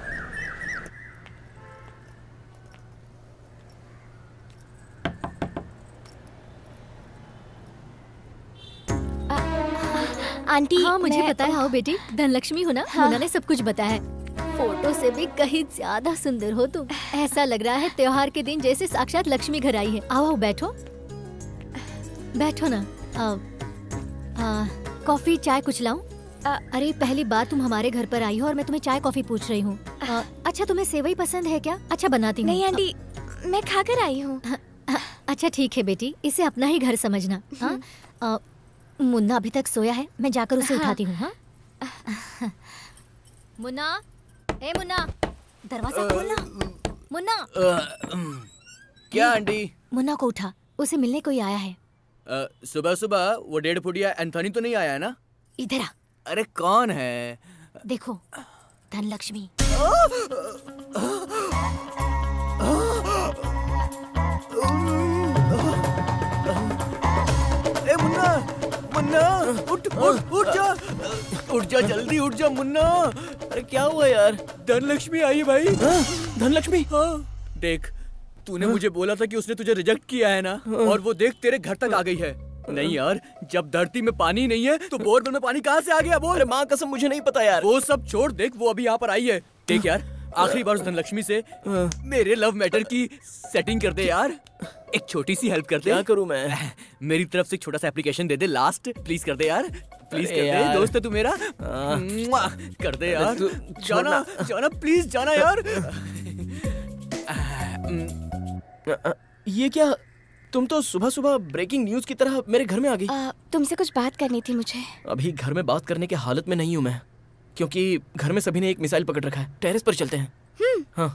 Aunty, हाँ मुझे मैं- पता है। हाँ बेटी, धनलक्ष्मी हो ना? हाँ। मुन्ना ने सब कुछ बताया है। फोटो से भी कहीं ज्यादा सुंदर हो तुम। ऐसा लग रहा है त्योहार के दिन जैसे साक्षात लक्ष्मी घर आई है। आओ आओ बैठो, बैठो ना। आ, आ, कॉफी चाय कुछ लाऊं? अरे पहली बार तुम हमारे घर पर आई हो और मैं तुम्हें चाय कॉफी पूछ रही हूँ। अच्छा तुम्हें सेवई पसंद है क्या? अच्छा बनाती हूँ। नहीं आंटी, मैं खाकर आई हूँ। अच्छा ठीक है बेटी, इसे अपना ही घर समझना। हाँ आ, मुन्ना अभी तक सोया है, मैं जाकर उसे हाँ। उठाती हूँ। हाँ मुन्ना, ए मुन्ना, दरवाजा खोलना। मुन्ना। क्या आंटी? मुन्ना को उठा, उसे मिलने कोई आया है। सुबह सुबह वो डेढ़ फुटिया एंथोनी तो नहीं आया है ना? इधर आ। अरे कौन है? देखो, धनलक्ष्मी। ए मुन्ना, मुन्ना उठ उठ उठ जा, उठ जा जल्दी उठ जा मुन्ना। अरे क्या हुआ यार? धनलक्ष्मी आई है भाई। धनलक्ष्मी? हाँ देख, तूने मुझे बोला था कि उसने तुझे रिजेक्ट किया है ना, और वो देख तेरे घर तक आ गई है। नहीं यार, जब धरती में पानी नहीं है तो बोरवेल में पानी कहाँ से आ गया बोल? अरे माँ कसम मुझे नहीं पता यार। वो सब छोड़, देख वो अभी यहाँ पर आई है। देख यार, आखिरी बार उस धनलक्ष्मी से मेरे लव मैटर की सेटिंग कर दे यार। एक छोटी सी हेल्प कर दे। क्या करूँ मैं? मेरी तरफ से एक छोटा सा एप्लीकेशन दे दे, लास्ट प्लीज कर दे यार, प्लीज कर यार। दे। दोस्त है तू मेरा, मुआ, कर दे यार। तू जाना जाना प्लीज जाना यार। ये क्या, तुम तो सुबह सुबह ब्रेकिंग न्यूज की तरह मेरे घर में आ गई। आ, तुमसे कुछ बात करनी थी मुझे। अभी घर में बात करने की हालत में नहीं हूँ मैं, क्योंकि घर में सभी ने एक मिसाइल पकड़ रखा है। टेरेस पर चलते हैं। हाँ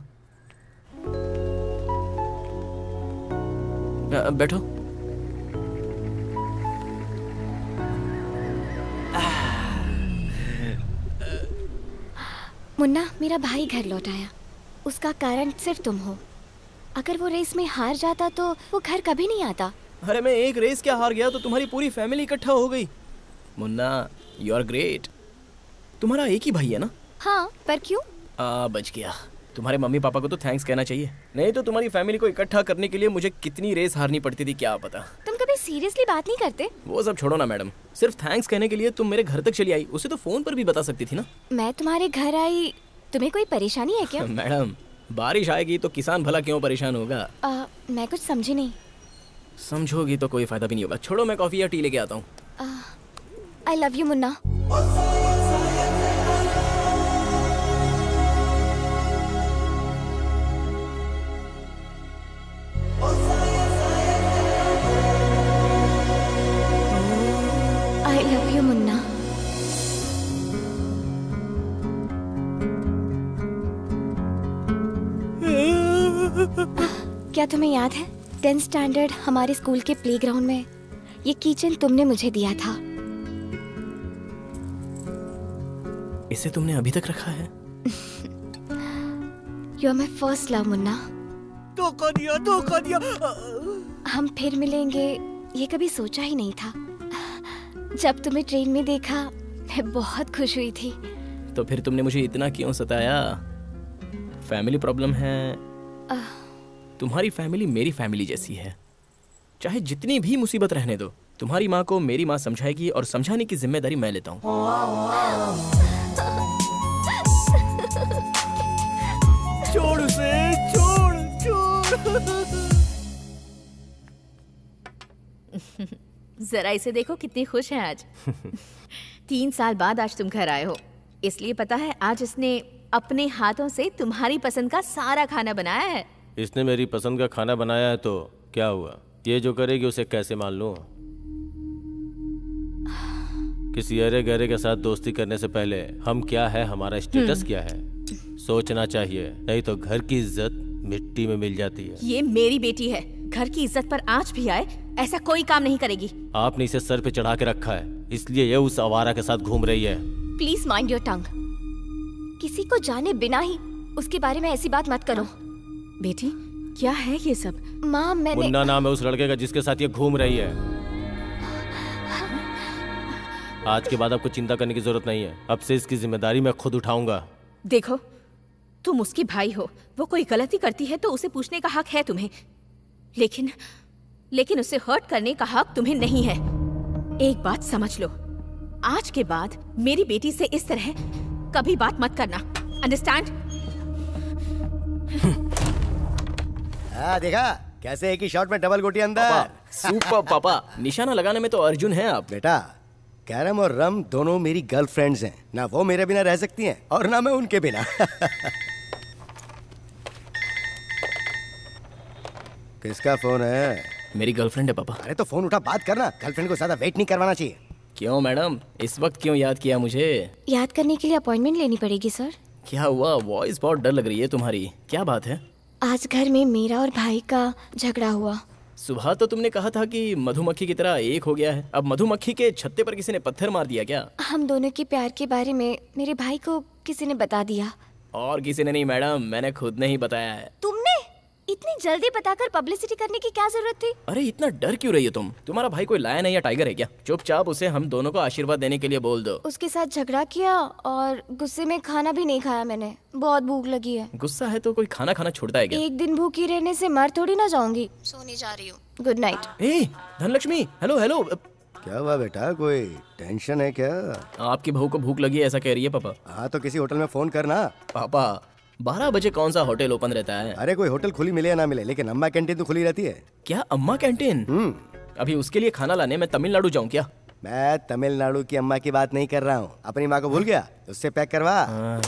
आ, बैठो। मुन्ना, मेरा भाई घर लौट आया। उसका कारण सिर्फ तुम हो। अगर वो रेस में हार जाता तो वो घर कभी नहीं आता। अरे मैं एक रेस क्या हार गया तो तुम्हारी पूरी फैमिली इकट्ठा हो गई। Munna, you are great. तुम्हारा एक ही भाई है ना? हाँ, पर क्यों? आ, बच गया। तुम्हारे मम्मी पापा को तो थैंक्स कहना चाहिए, नहीं तो तुम्हारी फैमिली को इकट्ठा करने के लिए मुझे कितनी रेस हारनी पड़ती थी क्या पता। तुम कभी सीरियसली बात नहीं करते? वो सब छोड़ो ना मैडम, सिर्फ थैंक्स कहने के लिए तुम मेरे घर तक चली आई, उसे तो फोन पर भी बता सकती थी ना। मैं तुम्हारे घर आई, तुम्हें कोई परेशानी है क्या? मैडम, बारिश आएगी तो किसान भला क्यों परेशान होगा? आ, मैं कुछ समझी नहीं। समझोगी तो कोई फायदा भी नहीं होगा। छोड़ो, मैं कॉफी या टी लेके आता हूँ। I love you Munna. I love you Munna. क्या तुम्हें याद है, टेंथ स्टैंडर्ड हमारे स्कूल के प्लेग्राउंड में ये कीचेन तुमने मुझे दिया था। इसे तुमने अभी तक रखा है? You are my first love Munna. धोखा दिया, धोखा दिया। हम फिर मिलेंगे ये कभी सोचा ही नहीं था। जब तुम्हें ट्रेन में देखा मैं बहुत खुश हुई थी। तो फिर तुमने मुझे इतना क्यों सताया? फैमिली प्रॉब्लम है। तुम्हारी फैमिली मेरी फैमिली जैसी है। चाहे जितनी भी मुसीबत रहने दो, तुम्हारी माँ को मेरी माँ समझाएगी और समझाने की जिम्मेदारी मैं लेता हूँ। छोड़ उसे, छोड़ छोड़। जरा इसे देखो कितनी खुश है आज। तीन साल बाद आज तुम घर आए हो, इसलिए पता है आज इसने अपने हाथों से तुम्हारी पसंद का सारा खाना बनाया है। इसने मेरी पसंद का खाना बनाया है तो क्या हुआ? ये जो करेगी उसे कैसे मान लूं? किसी अरे गहरे के साथ दोस्ती करने से पहले हम क्या है, हमारा स्टेटस क्या है, सोचना चाहिए, नहीं तो घर की इज्जत मिट्टी में मिल जाती है। ये मेरी बेटी है, घर की इज्जत पर आंच भी आए ऐसा कोई काम नहीं करेगी। आपने इसे सर पे चढ़ा के रखा है, इसलिए ये उस आवारा के साथ घूम रही है। Please mind your tongue. किसी को जाने बिना ही उसके बारे में ऐसी बात मत करो। बेटी क्या है ये सब? माँ मैंने मुन्ना नाम है उस लड़के का जिसके साथ ये घूम रही है। आज के बाद आपको चिंता करने की जरूरत नहीं है, अब से इसकी जिम्मेदारी मैं खुद उठाऊंगा। देखो तुम उसकी भाई हो, वो कोई गलती करती है तो उसे पूछने का हक है तुम्हें, लेकिन लेकिन उसे हर्ट करने का हक तुम्हें नहीं है। एक बात समझ लो, आज के बाद मेरी बेटी से इस तरह कभी बात मत करना, अंडरस्टैंड? हाँ देखा कैसे एक ही शॉट में डबल गोटी अंदर। सुपर पापा, निशाना लगाने में तो अर्जुन है आप। बेटा कैरम और रम दोनों मेरी गर्लफ्रेंड्स हैं, ना वो मेरे बिना रह सकती हैं और ना मैं उनके बिना। किसका फोन है? मेरी गर्लफ्रेंड है पापा। अरे तो फोन उठा, बात करना। गर्लफ्रेंड को ज्यादा वेट नहीं करवाना चाहिए। क्यों मैडम, इस वक्त क्यों याद किया मुझे? याद करने के लिए अपॉइंटमेंट लेनी पड़ेगी सर। क्या हुआ? वॉइस बहुत डर लग रही है तुम्हारी, क्या बात है? आज घर में मेरा और भाई का झगड़ा हुआ। सुबह तो तुमने कहा था कि मधुमक्खी की तरह एक हो गया है, अब मधुमक्खी के छत्ते पर किसी ने पत्थर मार दिया क्या? हम दोनों के प्यार के बारे में मेरे भाई को किसी ने बता दिया। और किसी ने नहीं मैडम, मैंने खुद ने ही बताया है। तुमने इतनी जल्दी बताकर पब्लिसिटी करने की क्या जरूरत थी? अरे इतना डर क्यों रही हो तुम? तुम्हारा भाई कोई लायन है या टाइगर है क्या? चुपचाप उसे हम दोनों को आशीर्वाद देने के लिए बोल दो। उसके साथ झगड़ा किया और गुस्से में खाना भी नहीं खाया मैंने, बहुत भूख लगी है। गुस्सा है तो कोई खाना खाना छोड़ता है क्या? एक दिन भूखी रहने से मर थोड़ी ना जाऊंगी। सोने जा रही हूँ, गुड नाइट। ए धनलक्ष्मी, हेलो हेलो। क्या हुआ बेटा, कोई टेंशन है क्या? आपकी बहू को भूख लगी है ऐसा कह रही है पापा। हाँ तो किसी होटल में फोन करना। पापा बारह बजे कौन सा होटल ओपन रहता है? अरे कोई होटल खुली मिले या ना मिले, लेकिन अम्मा कैंटीन तो खुली रहती है। क्या अम्मा कैंटीन? हम्म। अभी उसके लिए खाना लाने मैं तमिलनाडु जाऊँ क्या? मैं तमिलनाडु की अम्मा की बात नहीं कर रहा हूँ, अपनी माँ को भूल गया, उससे पैक करवा।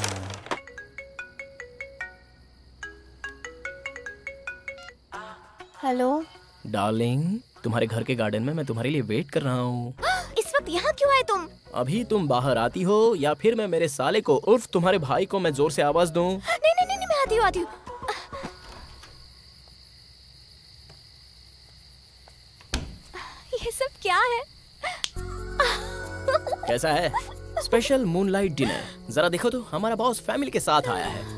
हेलो डार्लिंग, तुम्हारे घर के गार्डन में मैं तुम्हारे लिए वेट कर रहा हूँ। इस वक्त यहाँ क्यों आए तुम? अभी तुम बाहर आती हो या फिर मैं मेरे साले को उर्फ तुम्हारे भाई को मैं जोर से आवाज दूं? नहीं नहीं नहीं, मैं आती हूँ आती हूँ। ये सब क्या है? कैसा है स्पेशल मूनलाइट डिनर? जरा देखो तो, हमारा बॉस फैमिली के साथ आया है।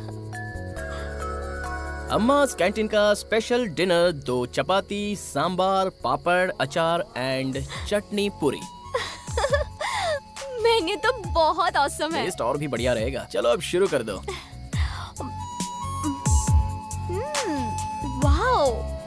अम्मास कैंटीन का स्पेशल डिनर, दो चपाती, सांबार, पापड़, अचार एंड चटनी पूरी। मेन्यू तो बहुत ऑसम है। टेस्ट और भी बढ़िया रहेगा। चलो अब शुरू कर दो। वाओ,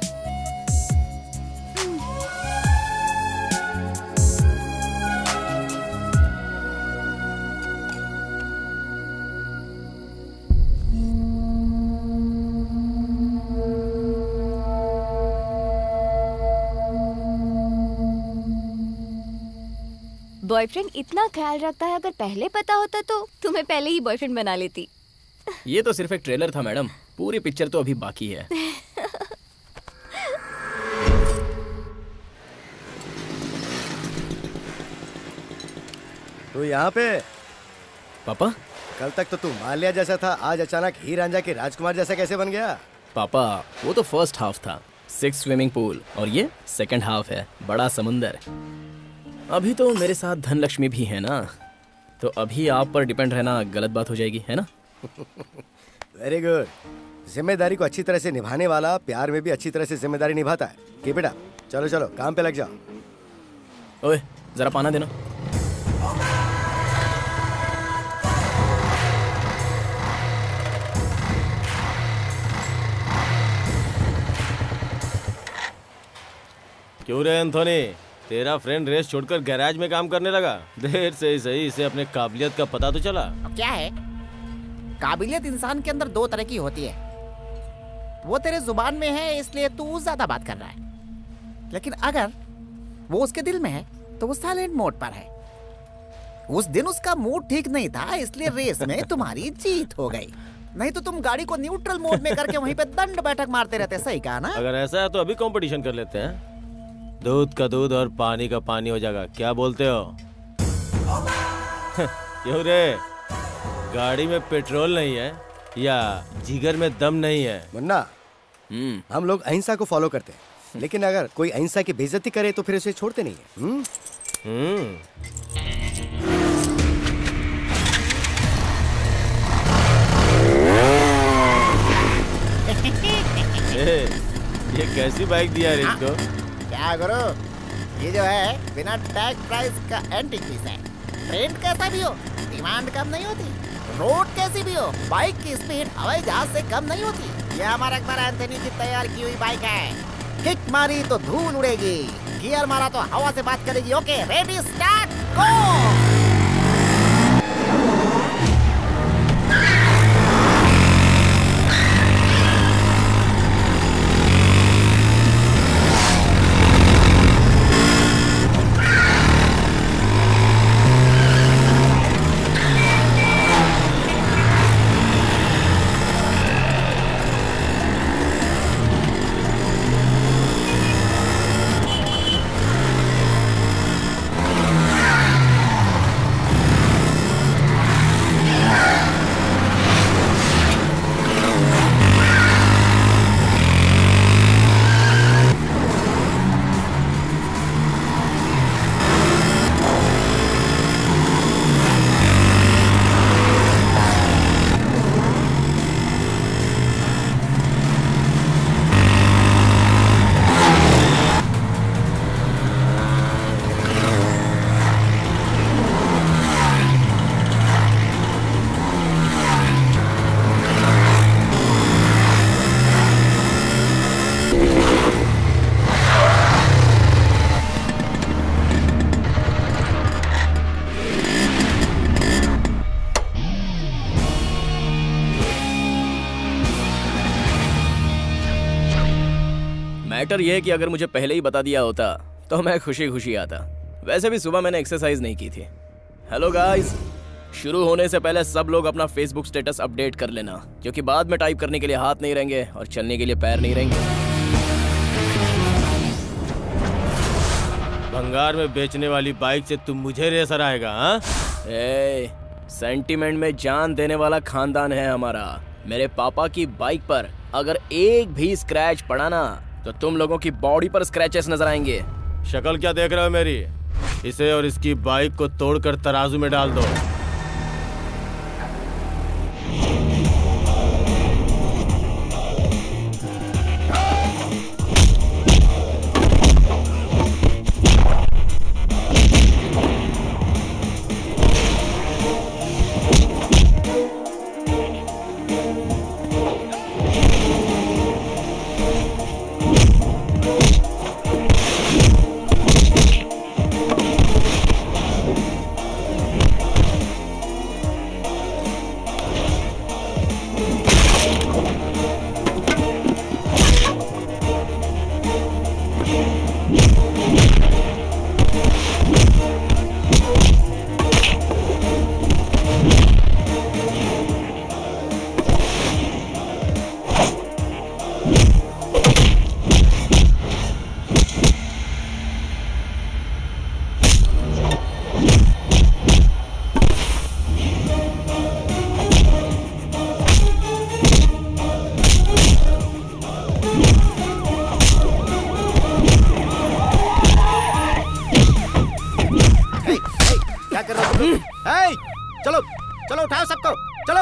बॉयफ्रेंड इतना ख्याल रखता है, अगर पहले पता होता तो तुम्हें पहले ही बॉयफ्रेंड बना लेती। ये तो सिर्फ एक ट्रेलर था मैडम, पूरी पिक्चर तो अभी बाकी है। तो यहाँ पे पापा, कल तक तो तू माल्या जैसा था, आज अचानक हीर रांझा के राजकुमार जैसा कैसे बन गया? पापा वो तो फर्स्ट हाफ था, सिक्स स्विमिंग पूल, और ये सेकंड हाफ है, बड़ा समुंदर। अभी तो मेरे साथ धनलक्ष्मी भी है ना, तो अभी आप पर डिपेंड रहना गलत बात हो जाएगी, है ना? Very good. जिम्मेदारी को अच्छी तरह से निभाने वाला प्यार में भी अच्छी तरह से जिम्मेदारी निभाता है। Keep it up. चलो चलो काम पे लग जाओ। ओए जरा पाना देना। क्यों रे एंथोनी, तेरा फ्रेंड रेस छोड़कर गैराज में काम करने लगा? देर से ही सही, इसे अपने काबिलियत का पता तो चला। अब क्या है, काबिलियत इंसान के अंदर दो तरह की होती है। वो तेरे जुबान में है इसलिए तू ज्यादा बात कर रहा है, लेकिन अगर वो उसके दिल में है तो वो साइलेंट मोड पर है। उस दिन उसका मूड ठीक नहीं था इसलिए रेस में तुम्हारी जीत हो गई, नहीं तो तुम गाड़ी को न्यूट्रल मोड में करके वहीं पे दंड बैठक मारते रहते। सही कहा ना? अगर ऐसा है तो अभी कंपटीशन कर लेते हैं, दूध का दूध और पानी का पानी हो जाएगा। क्या बोलते हो? क्यों रे, गाड़ी में पेट्रोल नहीं है या जिगर में दम नहीं है? मुन्ना, हम लोग अहिंसा को फॉलो करते हैं, लेकिन अगर कोई अहिंसा की बेइज्जती करे तो फिर उसे छोड़ते नहीं है। हुँ? हुँ? ए, ये कैसी बाइक दिया है इसको? क्या करो, ये जो है बिना टैग प्राइस का एंटीक पीस है। ट्रेंड कैसा भी हो, डिमांड कम नहीं होती। रोड कैसी भी हो, बाइक की स्पीड हवाई जहाज से कम नहीं होती। ये हमारा अकबर एंथनी की तैयार की हुई बाइक है। किक मारी तो धूल उड़ेगी, गियर मारा तो हवा से बात करेगी। Okay, ready, start, go. Matter ये है कि अगर मुझे पहले ही बता दिया होता तो मैं खुशी खुशी आता। वैसे भी सुबह मैंने एक्सरसाइज नहीं की थी। हेलो गाइस, शुरू होने से पहले सब लोग अपना फेसबुक स्टेटस अपडेट कर लेना, क्योंकि बाद में टाइप करने के लिए हाथ नहीं रहेंगे और चलने के लिए पैर नहीं रहेंगे। भंगार में बेचने वाली बाइक से तुम मुझे रेसर आएगा? हाँ? ए, सेंटीमेंट में जान देने वाला खानदान है हमारा। मेरे पापा की बाइक पर अगर एक भी स्क्रैच पड़ा ना तो तुम लोगों की बॉडी पर स्क्रैचेस नजर आएंगे। शक्ल क्या देख रहे हो मेरी? इसे और इसकी बाइक को तोड़कर तराजू में डाल दो। चलो चलो, उठाओ सबको, चलो।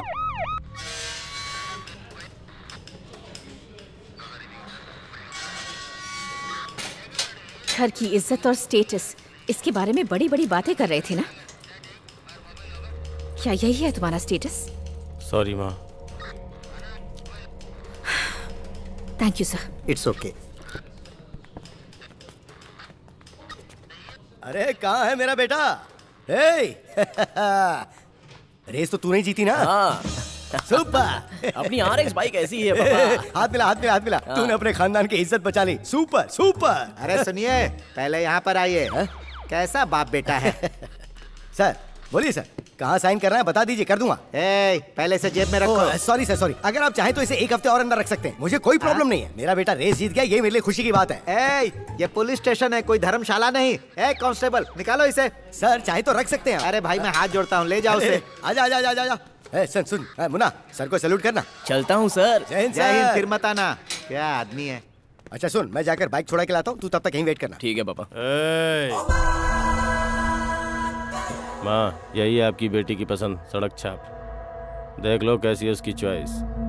घर की इज्जत और स्टेटस, इसके बारे में बड़ी बड़ी बातें कर रहे थे ना? क्या यही है तुम्हारा स्टेटस? सॉरी माँ। Thank you sir. It's okay. अरे कहाँ है मेरा बेटा? हे रेस तो तूने ही जीती ना? हाँ। सुपर। अपनी आर एक्स बाइक ऐसी ही है पापा। हाथ मिला हाथ मिला हाथ मिला। तूने अपने खानदान की इज्जत बचा ली। Super super. अरे सुनिए, पहले यहाँ पर आइए। कैसा बाप बेटा है? सर बोलिए सर, कहाँ साइन करना है बता दीजिए, कर दूंगा। ए, पहले से जेब में रखो। सॉरी सर सॉरी, अगर आप चाहें तो इसे एक हफ्ते और अंदर रख सकते हैं, मुझे कोई प्रॉब्लम नहीं है। मेरा बेटा रेस जीत गया, ये मेरे लिए खुशी की बात है। ए, ये पुलिस स्टेशन है, कोई धर्मशाला नहीं। ए कांस्टेबल, निकालो इसे। सर चाहे तो रख सकते हैं। अरे भाई मैं हाथ जोड़ता हूँ, ले जाओ उसे। आजा आजा आजा आजा। ए सुन सुन, ए, मुन्ना सर को सैल्यूट करना। चलता हूँ सर। जय हिंद जय हिंद, सर। फिर मत आना। क्या आदमी है। अच्छा सुन, मैं जाकर बाइक छोड़ा के लाता हूँ, तू तब तक यहीं वेट करना। ठीक है पापा। माँ, यही है आपकी बेटी की पसंद, सड़क छाप। देख लो कैसी है उसकी choice.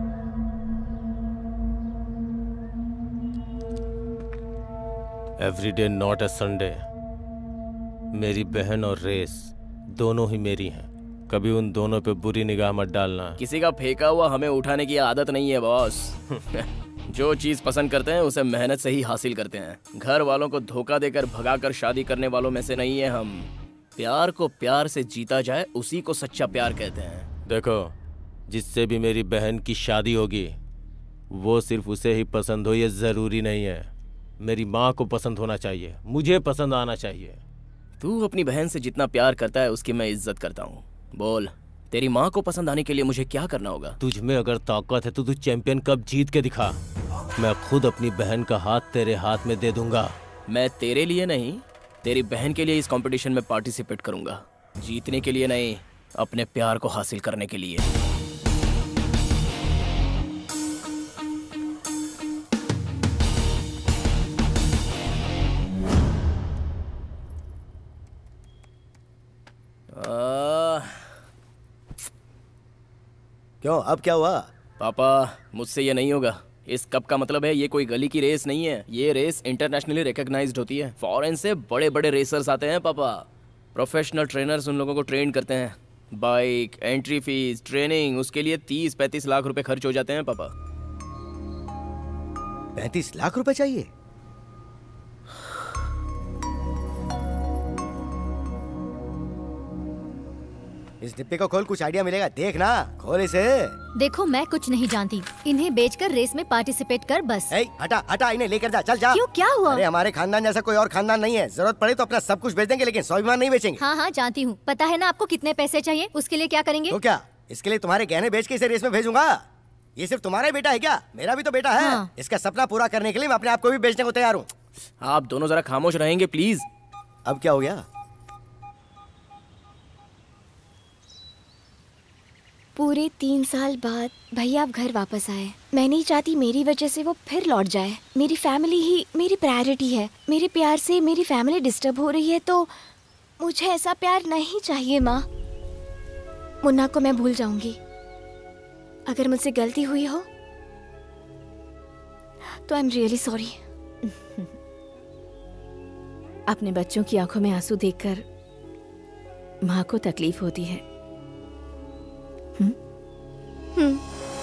Every day not a Sunday. मेरी बहन और रेस दोनों ही मेरी हैं। कभी उन दोनों पे बुरी निगाह मत डालना। किसी का फेंका हुआ हमें उठाने की आदत नहीं है बॉस। जो चीज पसंद करते हैं उसे मेहनत से ही हासिल करते हैं। घर वालों को धोखा देकर भगाकर शादी करने वालों में से नहीं है हम। प्यार को प्यार से जीता जाए उसी को सच्चा प्यार कहते हैं। देखो, जिससे भी मेरी बहन की शादी होगी वो सिर्फ उसे ही पसंद हो ये जरूरी नहीं है। मेरी माँ को पसंद होना चाहिए, मुझे पसंद आना चाहिए। तू अपनी बहन से जितना प्यार करता है उसकी मैं इज्जत करता हूँ। बोल, तेरी माँ को पसंद आने के लिए मुझे क्या करना होगा? तुझ में अगर ताकत है तो तू चैंपियन कप जीत के दिखा। मैं खुद अपनी बहन का हाथ तेरे हाथ में दे दूंगा। मैं तेरे लिए नहीं, तेरी बहन के लिए इस कंपटीशन में पार्टिसिपेट करूंगा। जीतने के लिए नहीं, अपने प्यार को हासिल करने के लिए। आ... क्यों, अब क्या हुआ? पापा, मुझसे ये नहीं होगा। इस कप का मतलब है ये कोई गली की रेस नहीं है। ये रेस इंटरनेशनली रिकॉग्नाइज्ड होती है। फॉरेन से बड़े बड़े रेसर्स आते हैं पापा। प्रोफेशनल ट्रेनर्स उन लोगों को ट्रेन करते हैं। बाइक, एंट्री फीस, ट्रेनिंग, उसके लिए तीस पैंतीस लाख रुपए खर्च हो जाते हैं पापा। पैंतीस लाख रुपए चाहिए? इस डिब्बे को खोल, कुछ आइडिया मिलेगा। देख ना, खोल इसे। देखो मैं कुछ नहीं जानती, इन्हें बेचकर रेस में पार्टिसिपेट कर बस। ए, हटा हटा, इन्हें लेकर जा, चल जा। क्यों, क्या हुआ? अरे हमारे खानदान जैसा कोई और खानदान नहीं है। जरूरत पड़े तो अपना सब कुछ बेच देंगे, लेकिन स्वाभिमान नहीं बेचेंगे। हाँ हाँ जानती हूँ। पता है ना आपको कितने पैसे चाहिए? उसके लिए क्या करेंगे? तो क्या, इसके लिए तुम्हारे गहने बेच के इसे रेस में भेजूंगा? ये सिर्फ तुम्हारा ही बेटा है क्या? मेरा भी तो बेटा है। हाँ। इसका सपना पूरा करने के लिए मैं अपने आप को भी बेचने को तैयार हूँ। आप दोनों जरा खामोश रहेंगे प्लीज। अब क्या हो गया? पूरे तीन साल बाद भैया आप घर वापस आए। मैं नहीं चाहती मेरी वजह से वो फिर लौट जाए। मेरी फैमिली ही मेरी प्रायोरिटी है। मेरे प्यार से मेरी फैमिली डिस्टर्ब हो रही है, तो मुझे ऐसा प्यार नहीं चाहिए माँ। मुन्ना को मैं भूल जाऊंगी। अगर मुझसे गलती हुई हो तो आई एम रियली सॉरी। अपने बच्चों की आंखों में आंसू देखकर माँ को तकलीफ होती है। हम्म? हम्म।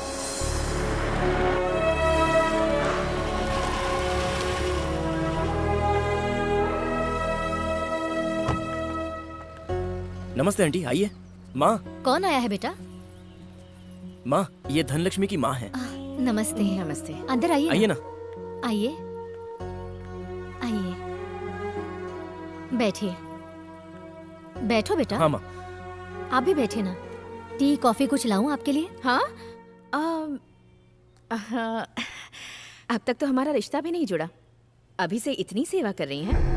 नमस्ते आंटी, आइए। माँ। कौन आया है बेटा? माँ, ये धनलक्ष्मी की माँ है। आ, नमस्ते। नमस्ते। अंदर आइए। आइए ना। आइए आइए, बैठिए। बैठो बेटा। हाँ माँ। आप भी बैठे ना। टी कॉफी कुछ लाऊं आपके लिए? हाँ, आ, आ, अब तक तो हमारा रिश्ता भी नहीं जुड़ा, अभी से इतनी सेवा कर रही हैं।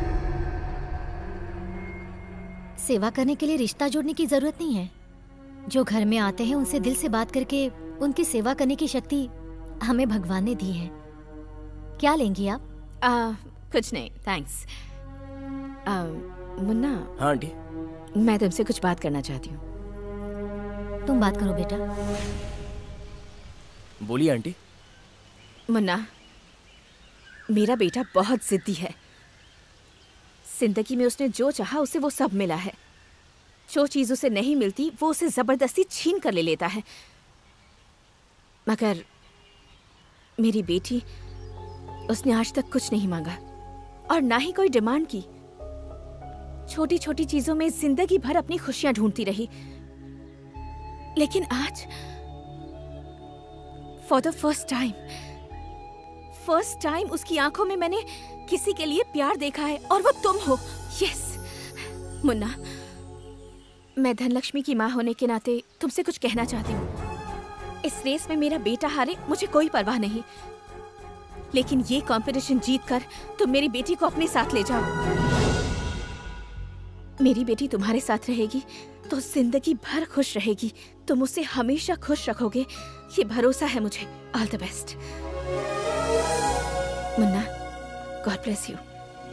सेवा करने के लिए रिश्ता जोड़ने की जरूरत नहीं है। जो घर में आते हैं उनसे दिल से बात करके उनकी सेवा करने की शक्ति हमें भगवान ने दी है। क्या लेंगी आप? आ, कुछ नहीं, थैंक्स। आ, मुन्ना। हाँ आंटी। मैं तुमसे कुछ बात करना चाहती हूँ। तुम बात करो बेटा। बोलिए आंटी। मुन्ना, मेरा बेटा बहुत जिद्दी है। जिंदगी में उसने जो चाहा उसे वो सब मिला है। जो चीज उसे नहीं मिलती वो उसे जबरदस्ती छीन कर ले लेता है। मगर मेरी बेटी, उसने आज तक कुछ नहीं मांगा और ना ही कोई डिमांड की। छोटी छोटी चीजों में जिंदगी भर अपनी खुशियां ढूंढती रही, लेकिन आज for the first time first time उसकी आंखों में मैंने किसी के लिए प्यार देखा है, और वो तुम हो। यस मुन्ना, मैं धनलक्ष्मी की माँ होने के नाते तुमसे कुछ कहना चाहती हूँ। इस रेस में मेरा बेटा हारे मुझे कोई परवाह नहीं, लेकिन ये कंपटीशन जीतकर तुम मेरी बेटी को अपने साथ ले जाओ। मेरी बेटी तुम्हारे साथ रहेगी तो जिंदगी भर खुश रहेगी। तुम उसे हमेशा खुश रखोगे, ये भरोसा है मुझे। All the best Munna, God bless you.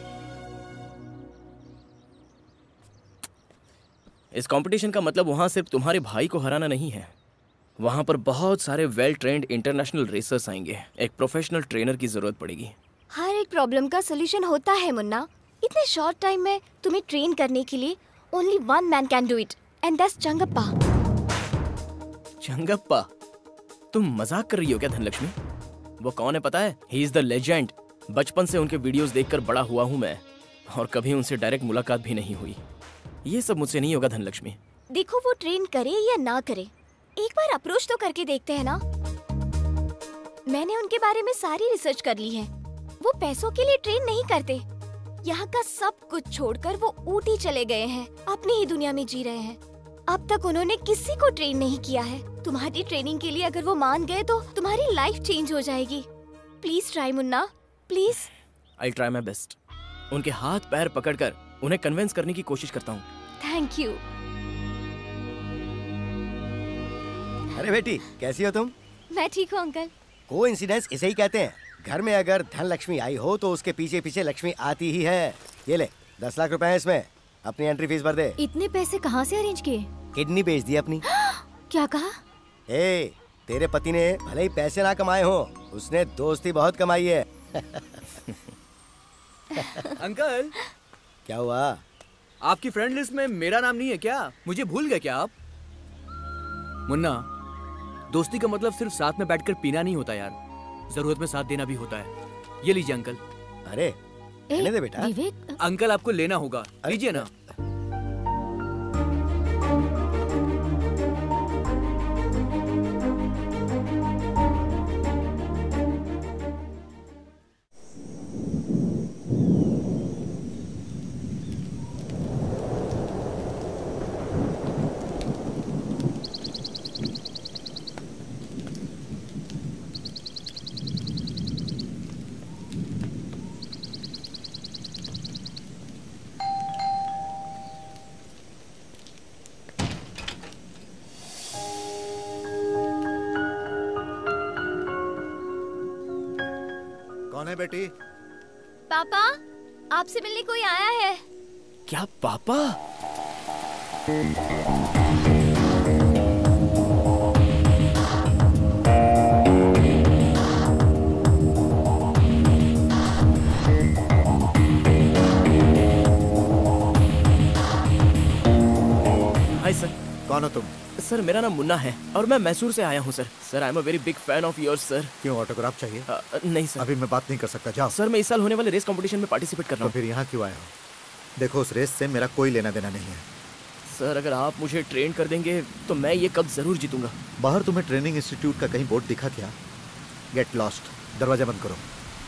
इस कंपटीशन का मतलब वहां सिर्फ तुम्हारे भाई को हराना नहीं है, वहां पर बहुत सारे वेल ट्रेंड इंटरनेशनल रेसर्स आएंगे। एक प्रोफेशनल ट्रेनर की जरूरत पड़ेगी। हर एक प्रॉब्लम का सोल्यूशन होता है मुन्ना। इतने शॉर्ट टाइम में तुम्हें ट्रेन करने के लिए only one man can do it, and that's Changappa. Changappa? तुम मजाक कर रही हो क्या धनलक्ष्मी? वो कौन है पता है? He is the legend. बचपन से उनके वीडियोस देखकर बड़ा हुआ हूँ मैं, और कभी उनसे डायरेक्ट मुलाकात भी नहीं हुई। ये सब मुझसे नहीं होगा धनलक्ष्मी। देखो, वो ट्रेन करे या ना करे, एक बार अप्रोच तो करके देखते हैं ना। मैंने उनके बारे में सारी रिसर्च कर ली है। वो पैसों के लिए ट्रेन नहीं करते। यहाँ का सब कुछ छोड़कर वो ऊटी चले गए हैं, अपनी ही दुनिया में जी रहे हैं। अब तक उन्होंने किसी को ट्रेन नहीं किया है। तुम्हारी ट्रेनिंग के लिए अगर वो मान गए तो तुम्हारी लाइफ चेंज हो जाएगी। Please try Munna, please. I try my best. उनके हाथ पैर पकड़कर उन्हें कन्विंस करने की कोशिश करता हूँ। Thank you. अरे बेटी, कैसी हो तुम? मैं ठीक हूँ अंकल। कोइंसिडेंस इसे ही कहते हैं। घर में अगर धन लक्ष्मी आई हो तो उसके पीछे पीछे लक्ष्मी आती ही है। ये ले, दस लाख रुपए है इसमें, अपनी एंट्री फीस भर दे। इतने पैसे कहाँ से अरेंज किए? किडनी बेच दी अपनी। क्या कहा? ए, तेरे पति ने भले ही पैसे ना कमाए हो, उसने दोस्ती बहुत कमाई है। अंकल, क्या हुआ? आपकी फ्रेंड लिस्ट में मेरा नाम नहीं है क्या? मुझे भूल गए क्या आप? मुन्ना, दोस्ती का मतलब सिर्फ साथ में बैठकर पीना नहीं होता यार, जरूरत में साथ देना भी होता है। ये लीजिए अंकल। अरे रहने दे बेटा। विवेक, अंकल आपको लेना होगा, लीजिए ना। कौन है बेटी? पापा, आपसे मिलने कोई आया है। क्या पापा? Hi sir. कौन हो तुम? सर मेरा नाम मुन्ना है और मैं मैसूर से आया हूँ sir. Sir I am a very big fan of your sir. क्यों, ऑटोग्राफ चाहिए? आ, नहीं सर। अभी मैं बात नहीं कर सकता, जाओ। सर मैं इस साल होने वाले रेस कंपटीशन में पार्टिसिपेट कर रहा तो हूँ। फिर यहाँ क्यों आया हो? देखो, उस रेस से मेरा कोई लेना देना नहीं है। सर अगर आप मुझे ट्रेन कर देंगे तो मैं ये कब जरूर जीतूंगा। बाहर तुम्हें ट्रेनिंग इंस्टीट्यूट का कहीं बोर्ड दिखा क्या? Get lost. दरवाजा बंद करो।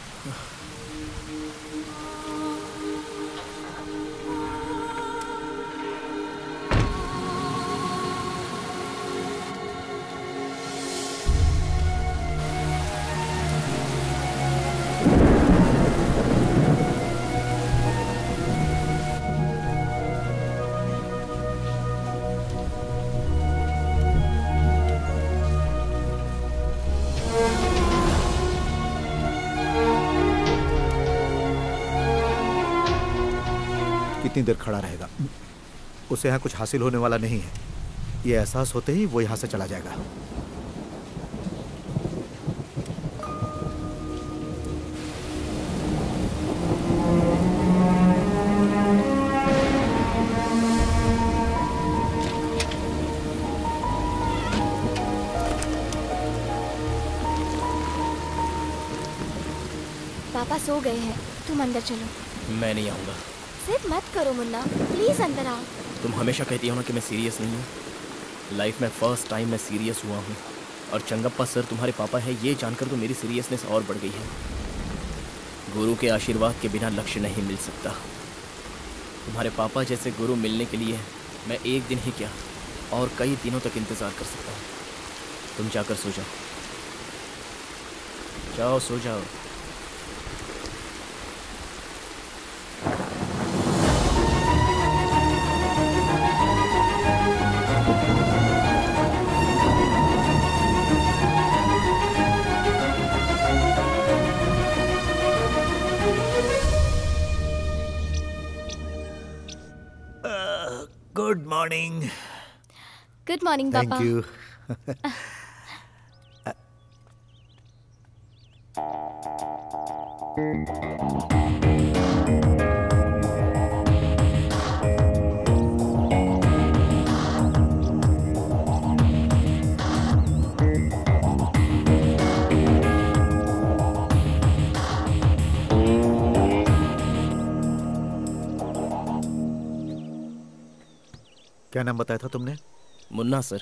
कितनी देर खड़ा रहेगा? उसे यहाँ कुछ हासिल होने वाला नहीं है। ये एहसास होते ही वो यहाँ से चला जाएगा। पापा सो गए हैं, तुम अंदर चलो। मैं नहीं आऊंगा। जिद मत करो मुन्ना, प्लीज अंदर आओ। तुम हमेशा कहती हो ना कि मैं सीरियस नहीं हूँ। लाइफ में फर्स्ट टाइम मैं सीरियस हुआ हूँ और चंगप्पा सर तुम्हारे पापा है ये जानकर तो मेरी सीरियसनेस और बढ़ गई है। गुरु के आशीर्वाद के बिना लक्ष्य नहीं मिल सकता। तुम्हारे पापा जैसे गुरु मिलने के लिए मैं एक दिन ही क्या और कई दिनों तक इंतजार कर सकता हूँ। तुम जाकर सो जाओ, जाओ सो जाओ। Good morning. गुड मॉर्निंग पापा। Thank you. क्या नाम बताया था तुमने? मुन्ना सर।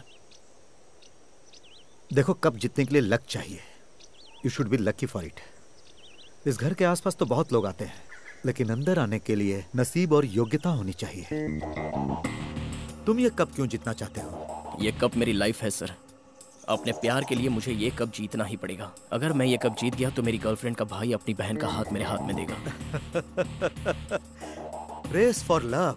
देखो, कप जीतने के लिए लक चाहिए। You should be lucky for it. इस घर के आसपास तो बहुत लोग आते हैं, लेकिन अंदर आने के लिए नसीब और योग्यता होनी चाहिए। तुम ये कप क्यों जीतना चाहते हो? ये कप मेरी लाइफ है सर। अपने प्यार के लिए मुझे ये कप जीतना ही पड़ेगा। अगर मैं ये कप जीत गया तो मेरी गर्लफ्रेंड का भाई अपनी बहन का हाथ मेरे हाथ में देगा। Race for love.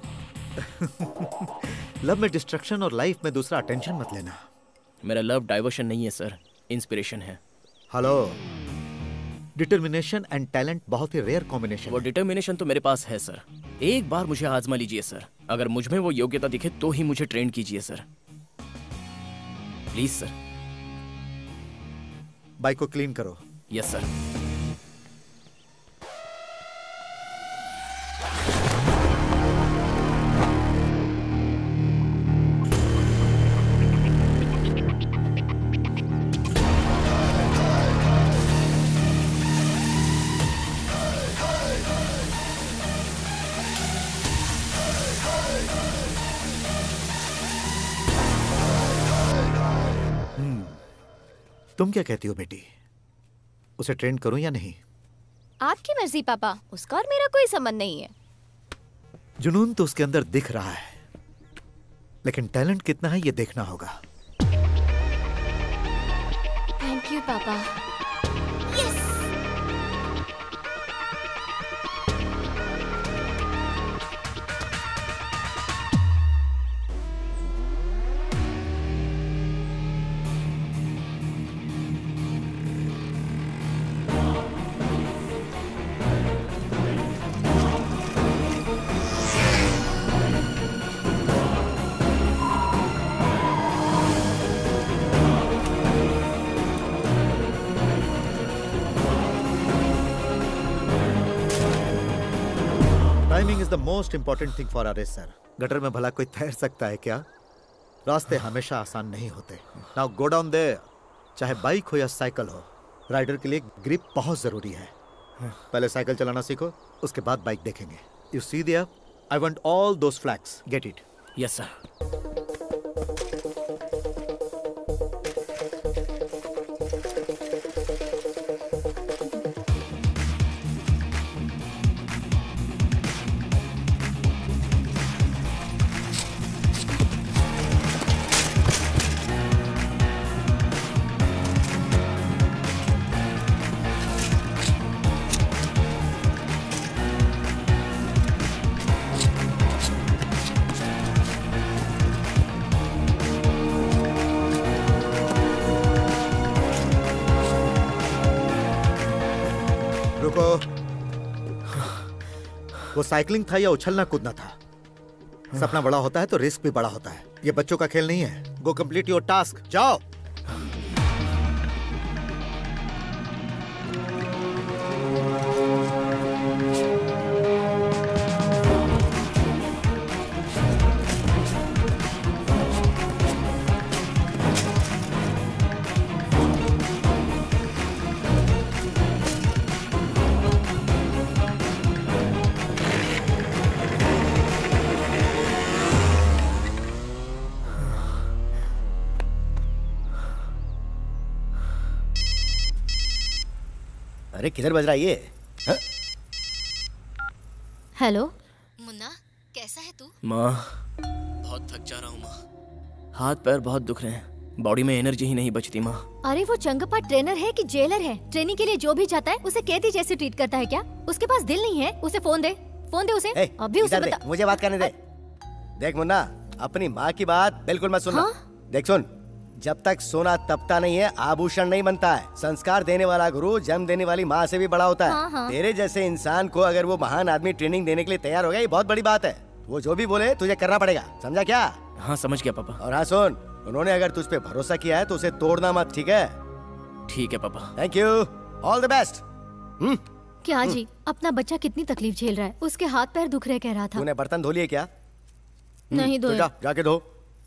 लव में डिस्ट्रक्शन और लाइफ में दूसरा अटेंशन मत लेना। मेरा लव डाइवर्शन नहीं है सर, इंस्पिरेशन है। हेलो, डिटर्मिनेशन एंड टैलेंट बहुत ही रेयर कॉम्बिनेशन। वो डिटर्मिनेशन तो मेरे पास है सर। एक बार मुझे आजमा लीजिए सर। अगर मुझ में वो योग्यता दिखे तो ही मुझे ट्रेन कीजिए सर, प्लीज सर। बाइक को क्लीन करो। Yes sir. तुम क्या कहती हो बेटी, उसे ट्रेन करूं या नहीं? आपकी मर्जी पापा, उसका और मेरा कोई संबंध नहीं है। जुनून तो उसके अंदर दिख रहा है, लेकिन टैलेंट कितना है ये देखना होगा। थैंक यू पापा। Yes. Timing is the most important thing for a racer. Gutter में भला कोई तैर सकता है क्या? रास्ते हमेशा आसान नहीं होते। Now go down there. चाहे बाइक हो या साइकिल हो, राइडर के लिए ग्रिप बहुत जरूरी है। पहले साइकिल चलाना सीखो, उसके बाद बाइक देखेंगे। You see there, I want all those flags. Get it? Yes sir. वो साइकिलिंग था या उछलना कूदना था? सपना बड़ा होता है तो रिस्क भी बड़ा होता है। ये बच्चों का खेल नहीं है। गो कंप्लीट योर टास्क, जाओ। अरे किधर बज रहा है ये? हाँ? हेलो मुन्ना, कैसा है तू? माँ, बहुत थक जा रहा हूँ माँ। हाथ पैर बहुत दुख रहे हैं, बॉडी में एनर्जी ही नहीं बचती माँ। अरे वो चंगप्पा ट्रेनर है कि जेलर है? ट्रेनिंग के लिए जो भी जाता है उसे कैदी जैसे ट्रीट करता है क्या? उसके पास दिल नहीं है? उसे फोन दे, फोन दे उसे। ए, अभी उसे इधर बता। दे, मुझे बात करने दे। देख मुन्ना, अपनी माँ की बात बिल्कुल मत सुनना। हाँ? देख सुन, जब तक सोना तपता नहीं है आभूषण नहीं बनता है। संस्कार देने वाला गुरु जन्म देने वाली माँ से भी बड़ा होता है। हाँ, हाँ। तेरे जैसे इंसान को अगर वो महान आदमी ट्रेनिंग देने के लिए तैयार हो गया, ये बहुत बड़ी बात है। वो जो भी बोले तुझे करना पड़ेगा, समझा क्या? हाँ समझ गया पापा। और हाँ सुन, उन्होंने अगर तुझ पे भरोसा किया है तो उसे तोड़ना मत, ठीक है? ठीक है पापा। Thank you, all the best. हम्म क्या जी, अपना बच्चा कितनी तकलीफ झेल रहा है, उसके हाथ पैर दुख रहे कह रहा था। तूने बर्तन धो लिए क्या? नहीं तो धोए। जा, जाके धो।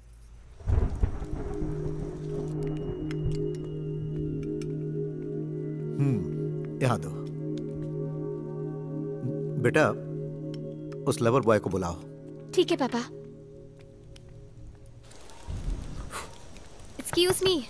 हम्म यहाँ दो। बेटा, उस लवर बॉय को बुलाओ। ठीक है पापा। Excuse me.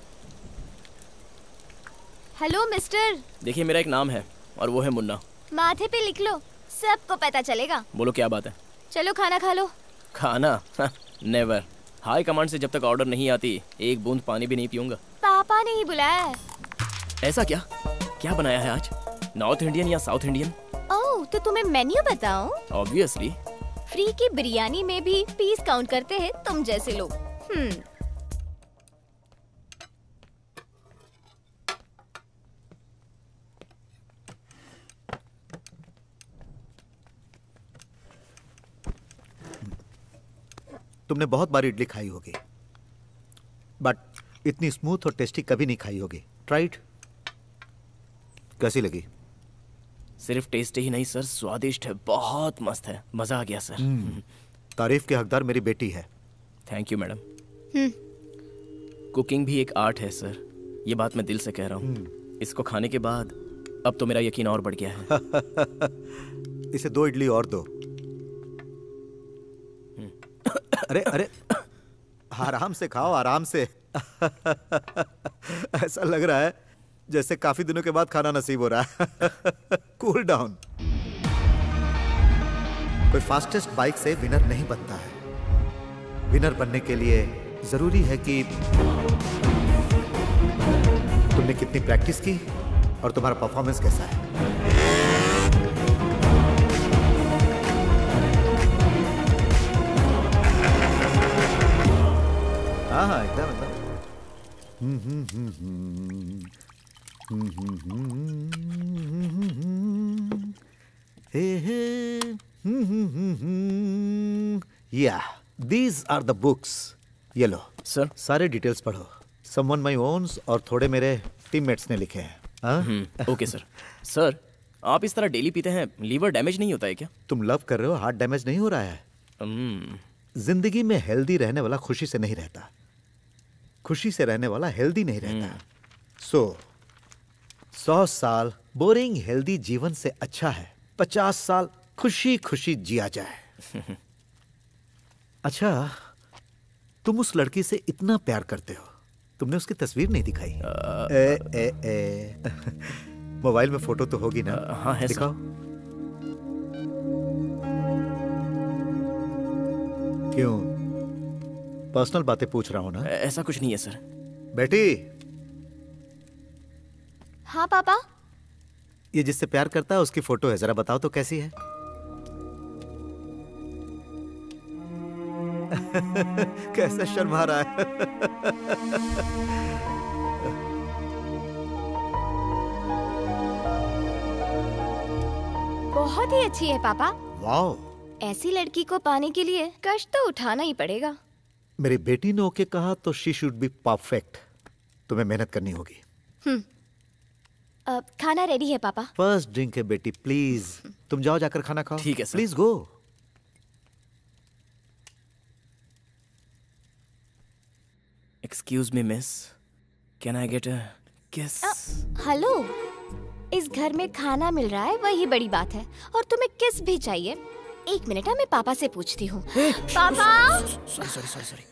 Hello mister. देखिए मेरा एक नाम है और वो है मुन्ना। माथे पे लिख लो, सबको पता चलेगा। बोलो क्या बात है? चलो खाना खा लो। खाना? नेवर। हाई कमांड से जब तक ऑर्डर नहीं आती एक बूंद पानी भी नहीं पीऊंगा। पापा ने ही बुलाया है। ऐसा क्या? क्या बनाया है आज? नॉर्थ इंडियन या साउथ इंडियन? ओह, तो तुम्हें मेन्यू बताऊं? ऑब्वियसली। फ्री की बिरयानी में भी पीस काउंट करते हैं तुम जैसे लोग। हम्म तुमने बहुत बार इडली खाई होगी, बट इतनी स्मूथ और टेस्टी कभी नहीं खाई होगी। ट्राइड? कैसी लगी? सिर्फ टेस्ट ही नहीं सर, स्वादिष्ट है, बहुत मस्त है, मजा आ गया सर। तारीफ के हकदार मेरी बेटी है। Thank you madam. कुकिंग भी एक आर्ट है सर, ये बात मैं दिल से कह रहा हूँ। इसको खाने के बाद अब तो मेरा यकीन और बढ़ गया है। इसे दो इडली और दो। अरे अरे, आराम से खाओ, आराम से। ऐसा लग रहा है जैसे काफी दिनों के बाद खाना नसीब हो रहा है। Cool down. कोई फास्टेस्ट बाइक से विनर नहीं बनता है। विनर बनने के लिए जरूरी है कि तुमने कितनी प्रैक्टिस की और तुम्हारा परफॉर्मेंस कैसा है। हाँ हाँ एकदम एकदम। हम्म हम्म हम्म हम्म हम्म हम्म हम्म हे हे हम्म हम्म हम्म हम्म या दीज आर द बुक्स। ये लो सर। सारे डिटेल्स पढ़ो। समवन माय ओन्स और थोड़े मेरे टीममेट्स ने लिखे हैं। हाँ ओके सर। सर आप इस तरह डेली पीते हैं, लीवर डैमेज नहीं होता है क्या? तुम लव कर रहे हो, हार्ट डैमेज नहीं हो रहा है। हम्म जिंदगी में हेल्दी रहने वाला खुशी से नहीं रहता, खुशी से रहने वाला हेल्दी नहीं रहता। सो सौ साल बोरिंग हेल्दी जीवन से अच्छा है पचास साल खुशी खुशी जिया जाए। अच्छा, तुम उस लड़की से इतना प्यार करते हो, तुमने उसकी तस्वीर नहीं दिखाई? ए, ए, ए। मोबाइल में फोटो तो होगी ना? हाँ है दिखाओ। क्यों, पर्सनल बातें पूछ रहा हूं ना? ऐसा कुछ नहीं है सर। बेटी, हाँ पापा। ये जिससे प्यार करता है उसकी फोटो है, जरा बताओ तो कैसी है? कैसा शर्मा रहा है। बहुत ही अच्छी है पापा। वाओ। ऐसी लड़की को पाने के लिए कष्ट तो उठाना ही पड़ेगा। मेरी बेटी ने ओके कहा तो शी शुड बी परफेक्ट। तुम्हें मेहनत करनी होगी। हम्म अब खाना रेडी है पापा। फर्स्ट ड्रिंक है बेटी, प्लीज तुम जाओ जाकर खाना खाओ। ठीक है sir. Please go. Excuse me miss, can I get a kiss? Hello, इस घर में खाना मिल रहा है वही बड़ी बात है, और तुम्हें किस भी चाहिए? एक मिनट, मैं पापा से पूछती हूँ। पापा। Sorry sorry sorry sorry.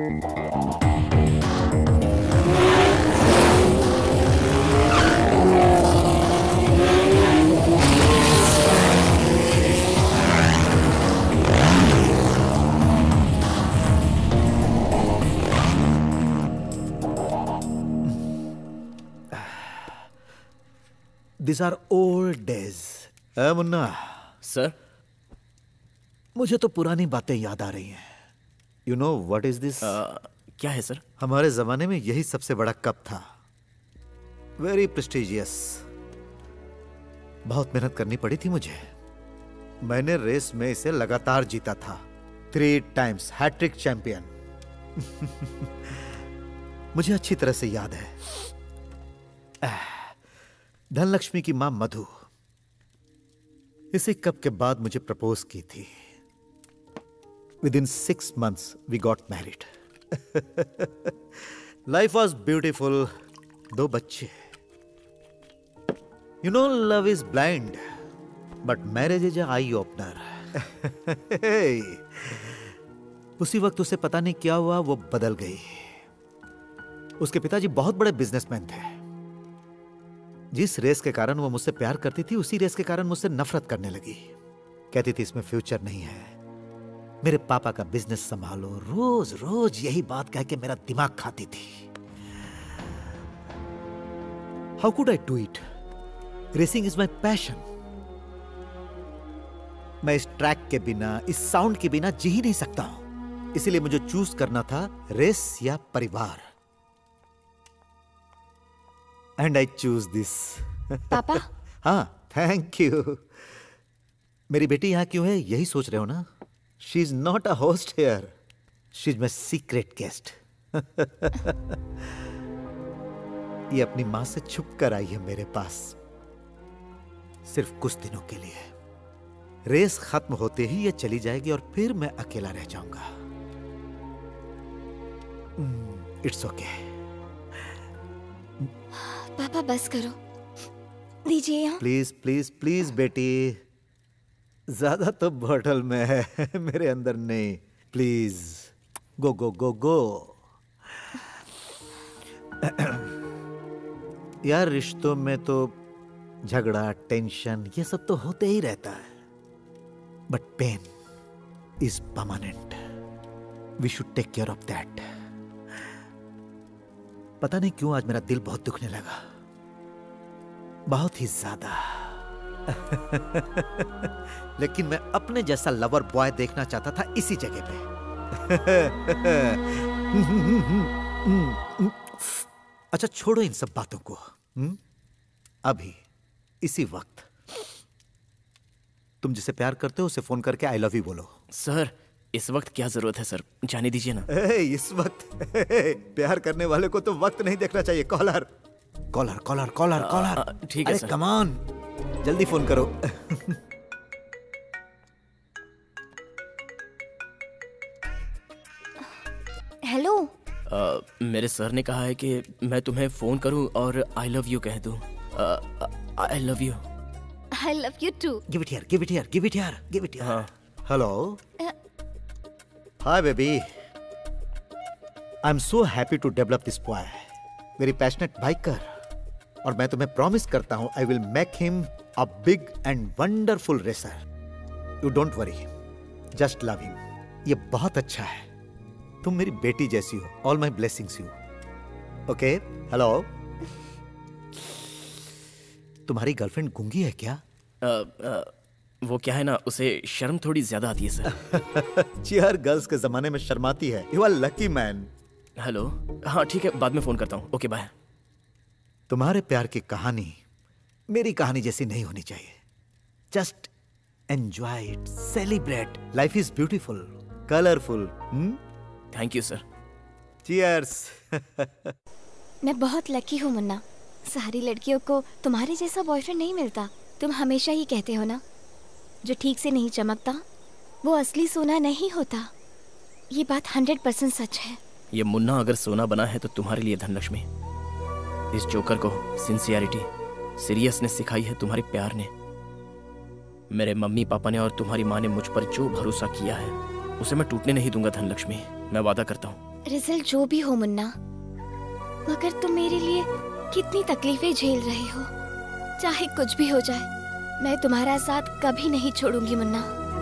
These are old days. है मुन्ना? सर, मुझे तो पुरानी बातें याद आ रही हैं. You know what is this? क्या है सर? हमारे जमाने में यही सबसे बड़ा कप था. Very prestigious. बहुत मेहनत करनी पड़ी थी मुझे. मैंने रेस में इसे लगातार जीता था. Three times hattrick champion. मुझे अच्छी तरह से याद है. धनलक्ष्मी की मां मधु इसी कप के बाद मुझे प्रपोज की थी. Within six months we got married. Life was beautiful. दो बच्चे. You know love is blind but marriage is a eye opener. उसी वक्त उसे पता नहीं क्या हुआ, वो बदल गई. उसके पिताजी बहुत बड़े बिजनेसमैन थे. जिस रेस के कारण वो मुझसे प्यार करती थी, उसी रेस के कारण मुझसे नफरत करने लगी. कहती थी इसमें फ्यूचर नहीं है, मेरे पापा का बिजनेस संभालो. रोज रोज यही बात कह के मेरा दिमाग खाती थी. How could I do it? Racing is my passion. मैं इस ट्रैक के बिना, इस साउंड के बिना जी ही नहीं सकता हूं. इसीलिए मुझे चूज करना था रेस या परिवार. And I choose this. पापा? हाँ, थैंक यू. मेरी बेटी यहां क्यों है, यही सोच रहे हो ना? She is not a host here. She is my secret guest. ये अपनी मां से छुप कर आई है मेरे पास, सिर्फ कुछ दिनों के लिए. रेस खत्म होते ही ये चली जाएगी और फिर मैं अकेला रह जाऊंगा. It's okay. पापा बस करो, दीजिए यहाँ. प्लीज प्लीज प्लीज बेटी, ज्यादा तो बॉटल में है, मेरे अंदर नहीं. Please go go go go. यार रिश्तों में तो झगड़ा, टेंशन, ये सब तो होते ही रहता है. But pain is permanent. We should take care of that. पता नहीं क्यों आज मेरा दिल बहुत दुखने लगा, बहुत ही ज्यादा. लेकिन मैं अपने जैसा लवर बॉय देखना चाहता था इसी जगह पे. अच्छा छोड़ो इन सब बातों को. हुँ? अभी इसी वक्त तुम जिसे प्यार करते हो उसे फोन करके आई लव यू बोलो. सर, इस वक्त क्या जरूरत है सर, जाने दीजिए ना. ए, इस वक्त प्यार करने वाले को तो वक्त नहीं देखना चाहिए. Caller caller caller caller caller. ठीक है सर. कम ऑन, जल्दी फोन करो. हेलो. मेरे सर ने कहा है कि मैं तुम्हें फोन करूं और आई लव यू कह दूं. I love you. I love you too. Give it here, give it here, give it here, give it here. Hello. Hi baby, I'm so happy to develop this boy. Very passionate biker. और मैं तुम्हें promise करता हूं I will make him a big and wonderful racer. You don't worry, just love him. ये बहुत अच्छा है. तुम मेरी बेटी जैसी हो. All my blessings you. Okay? Hello. तुम्हारी गर्लफ्रेंड गूंगी है क्या? uh, uh, वो क्या है ना, उसे शर्म थोड़ी ज्यादा आती है सर. चियर गर्ल्स के जमाने में शर्माती है. You are lucky man. Hello. हाँ ठीक है, बाद में फोन करता हूँ. Okay bye. तुम्हारे प्यार की कहानी मेरी कहानी जैसी नहीं होनी चाहिए. Just enjoy it, celebrate. Life is beautiful, colourful. Thank you sir. Cheers. मैं बहुत लकी हूँ मुन्ना. सारी लड़कियों को तुम्हारे जैसा बॉयफ्रेंड नहीं मिलता. तुम हमेशा ही कहते हो ना, जो ठीक से नहीं चमकता वो असली सोना नहीं होता. ये बात हंड्रेड परसेंट सच है. ये मुन्ना अगर सोना बना है तो तुम्हारे लिए धनलक्ष्मी. इस जोकर को सिंसियरिटी, सीरियसनेस सिखाई है तुम्हारे प्यार ने. मेरे मम्मी पापा ने और तुम्हारी माँ ने मुझ पर जो भरोसा किया है उसे मैं टूटने नहीं दूंगा धनलक्ष्मी. मैं वादा करता हूँ. रिजल्ट जो भी हो मुन्ना, मगर तुम मेरे लिए कितनी तकलीफें झेल रहे हो। चाहे कुछ भी हो जाए, मैं तुम्हारा साथ कभी नहीं छोड़ूंगी Munna.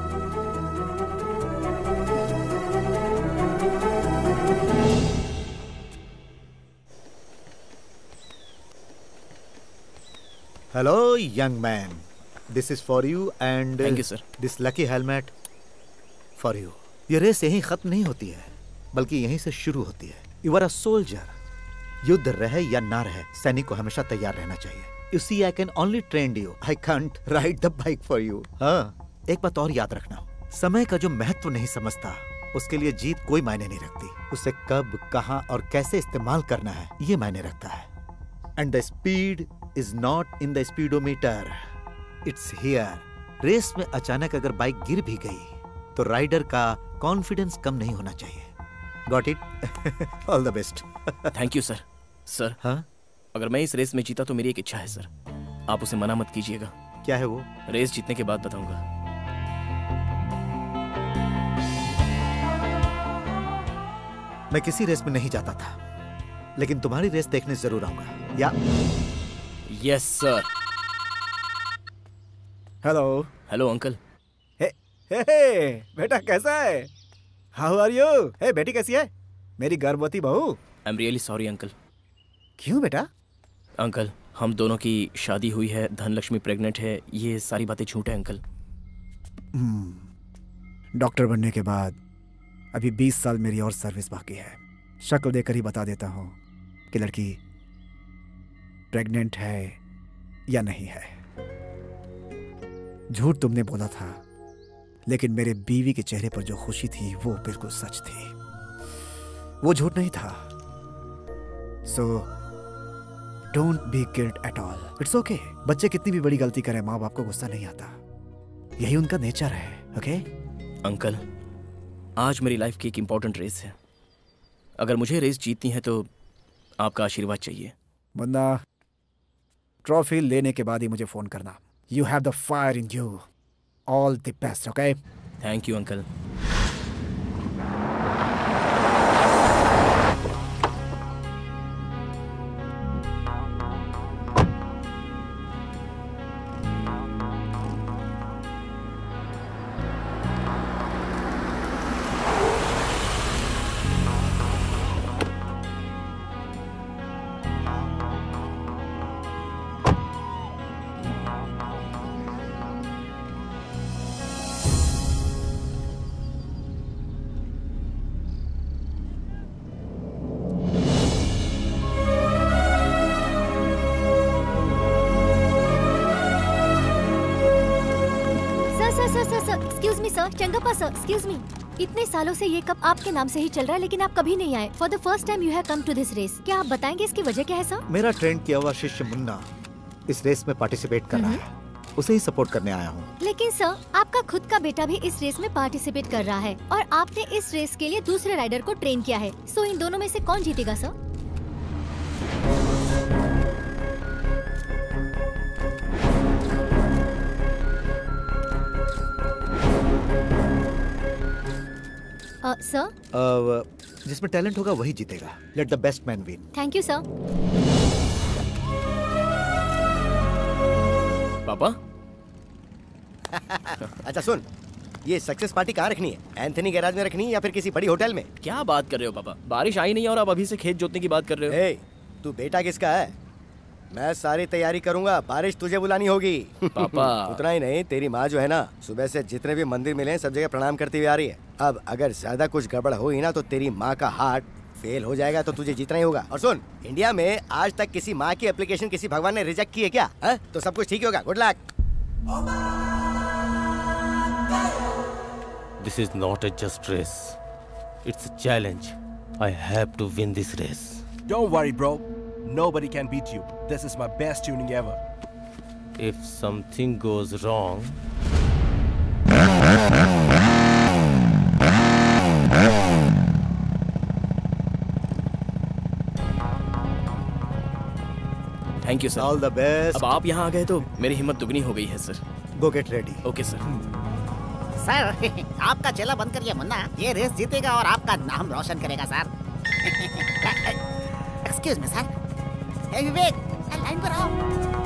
Hello young man, this is for you and thank you sir. This lucky helmet for you. ये रेस यहीं खत्म नहीं होती है, बल्कि यहीं से शुरू होती है। You are a soldier. युद्ध रहे या ना रहे, सैनिक को हमेशा तैयार रहना चाहिए। You see, I can only train you, I can't ride the bike for you. हाँ, एक बात और याद रखना, समय का जो महत्व नहीं समझता, उसके लिए जीत कोई मायने नहीं रखती। उसे कब, कहां और कैसे इस्तेमाल करना है, ये मायने रखता है। And the speed is not in the speedometer, it's here. Race में अचानक अगर बाइक गिर भी गई तो राइडर का कॉन्फिडेंस कम नहीं होना चाहिए। Got it? All the best. Thank you sir. Sir, हाँ, अगर मैं इस रेस में जीता तो मेरी एक इच्छा है सर, आप उसे मना मत कीजिएगा। क्या है वो? रेस जीतने के बाद बताऊंगा। मैं किसी रेस में नहीं जाता था, लेकिन तुम्हारी रेस देखने जरूर आऊंगा। या yes sir. Hello. Hello uncle. Hey, hey, hey, बेटा कैसा है? How are you? हे बेटी कैसी है? मेरी गर्भवती बहू। I am really sorry uncle. क्यों बेटा? अंकल, हम दोनों की शादी हुई है, धनलक्ष्मी प्रेग्नेंट है, ये सारी बातें झूठ है अंकल। डॉक्टर बनने के बाद अभी बीस साल मेरी और सर्विस बाकी है। शक्ल देखकर ही बता देता हूँ कि लड़की प्रेग्नेंट है या नहीं है। झूठ तुमने बोला था, लेकिन मेरे बीवी के चेहरे पर जो खुशी थी वो बिल्कुल सच थी, वो झूठ नहीं था। So don't be guilt at all, it's okay. बच्चे कितनी भी बड़ी गलती करें, माँ बाप को गुस्सा नहीं आता, यही उनका नेचर है। ओके अंकल, आज मेरी लाइफ की एक इंपॉर्टेंट रेस है। अगर मुझे रेस जीतनी है तो आपका आशीर्वाद चाहिए। मुन्ना, ट्रॉफी लेने के बाद ही मुझे फोन करना। You have the fire in you. All the best. Okay, thank you uncle. Excuse me sir, Changappa sir, excuse me. इतने सालों से ये कप आपके नाम से ही चल रहा है, लेकिन आप कभी नहीं आए। For the first time you have come to this race. क्या आप बताएंगे इसकी वजह क्या है सर? मेरा ट्रेंड किया हुआ शिष्य मुन्ना इस रेस में पार्टिसिपेट कर रहा है, उसे ही सपोर्ट करने आया हूँ। लेकिन सर, आपका खुद का बेटा भी इस रेस में पार्टिसिपेट कर रहा है और आपने इस रेस के लिए दूसरे राइडर को ट्रेन किया है। सो इन दोनों में से कौन जीतेगा सर? सर, uh, जिसमें टैलेंट होगा वही जीतेगा। Let the best man win. Thank you sir. पापा। अच्छा सुन, ये सक्सेस पार्टी कहाँ रखनी है? एंथनी गैराज में रखनी है या फिर किसी बड़ी होटल में? क्या बात कर रहे हो पापा? बारिश आई नहीं और आप अभी से खेत जोतने की बात कर रहे हो। ए, तू बेटा किसका है? मैं सारी तैयारी करूंगा, बारिश तुझे बुलानी होगी। पापा। उतना ही नहीं, तेरी माँ जो है ना, सुबह से जितने भी मंदिर मिले सब जगह प्रणाम करती हुई आ रही है। अब अगर ज्यादा कुछ गड़बड़ हुई ना तो तेरी माँ का हार्ट फेल हो जाएगा, तो तुझे जीतना ही होगा। और सुन, इंडिया में आज तक किसी माँ की एप्लीकेशन किसी भगवान ने रिजेक्ट की है क्या? है? तो सब कुछ ठीक ही होगा। Good luck. This is not a just race. It's a challenge. I have to win this race. Don't worry, bro. Nobody can beat you. This is my best tuning ever. If something goes wrong, thank you sir. All the best. अब आप यहाँ आ गए तो मेरी हिम्मत दुगनी हो गई है sir. Go get ready. Okay sir. Sir, आपका चेला बनकर ये मुन्ना ये रेस जीतेगा और आपका नाम रोशन करेगा सर। Excuse me sir. ए विवेक, लाइन पर आओ।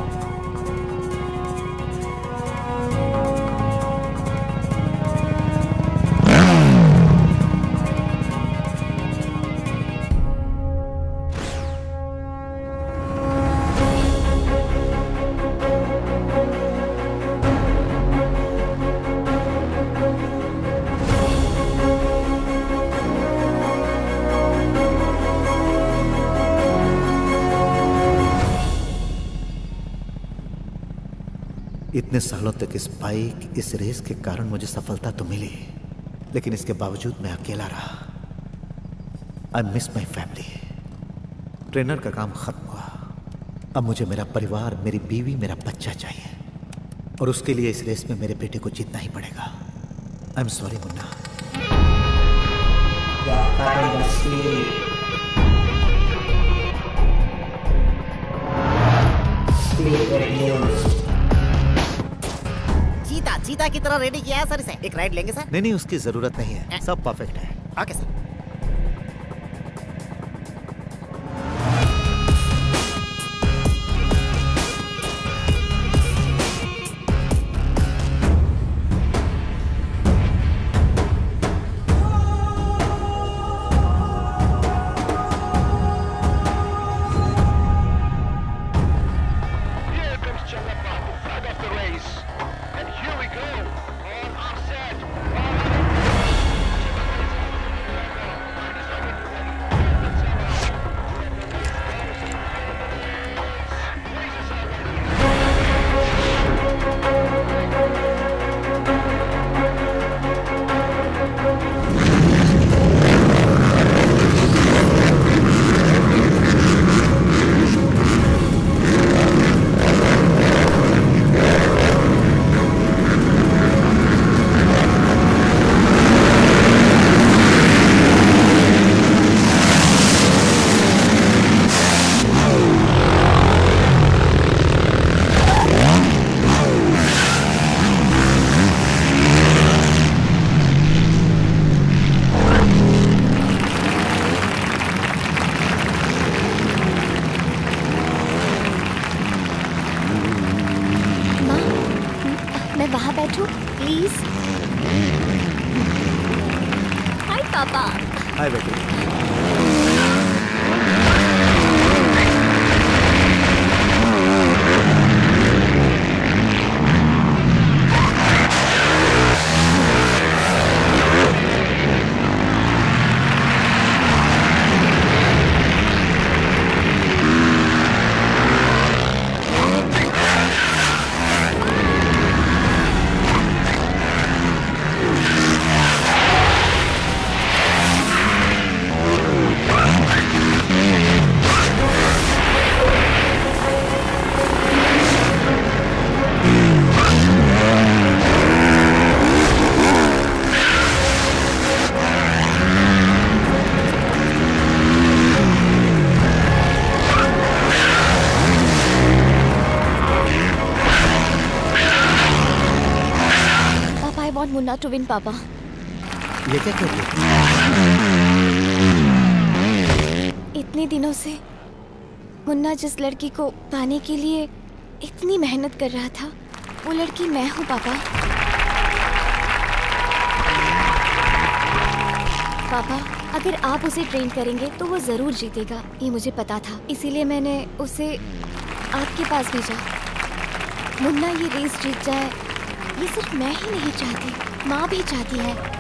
इतने सालों तक इस बाइक, इस रेस के कारण मुझे सफलता तो मिली, लेकिन इसके बावजूद मैं अकेला रहा। I miss my family. Trainer का काम खत्म हुआ। अब मुझे मेरा परिवार, मेरी बीवी, मेरा बच्चा चाहिए, और उसके लिए इस रेस में मेरे बेटे को जीतना ही पड़ेगा। I am sorry Munna. चीता चीता की तरह रेडी किया है सर इसे। एक राइड लेंगे सर? नहीं नहीं, उसकी जरूरत नहीं है, सब परफेक्ट है। Okay sir. हाय बेटे। मुन्ना टू विन पापा। ये क्या कर रही है? इतने दिनों से मुन्ना जिस लड़की को पाने के लिए इतनी मेहनत कर रहा था, वो लड़की मैं हूँ पापा। पापा, अगर आप उसे ट्रेन करेंगे तो वो जरूर जीतेगा, ये मुझे पता था, इसीलिए मैंने उसे आपके पास भेजा। मुन्ना ये रेस जीत जाए, ये सिर्फ मैं ही नहीं चाहती, माँ भी चाहती है।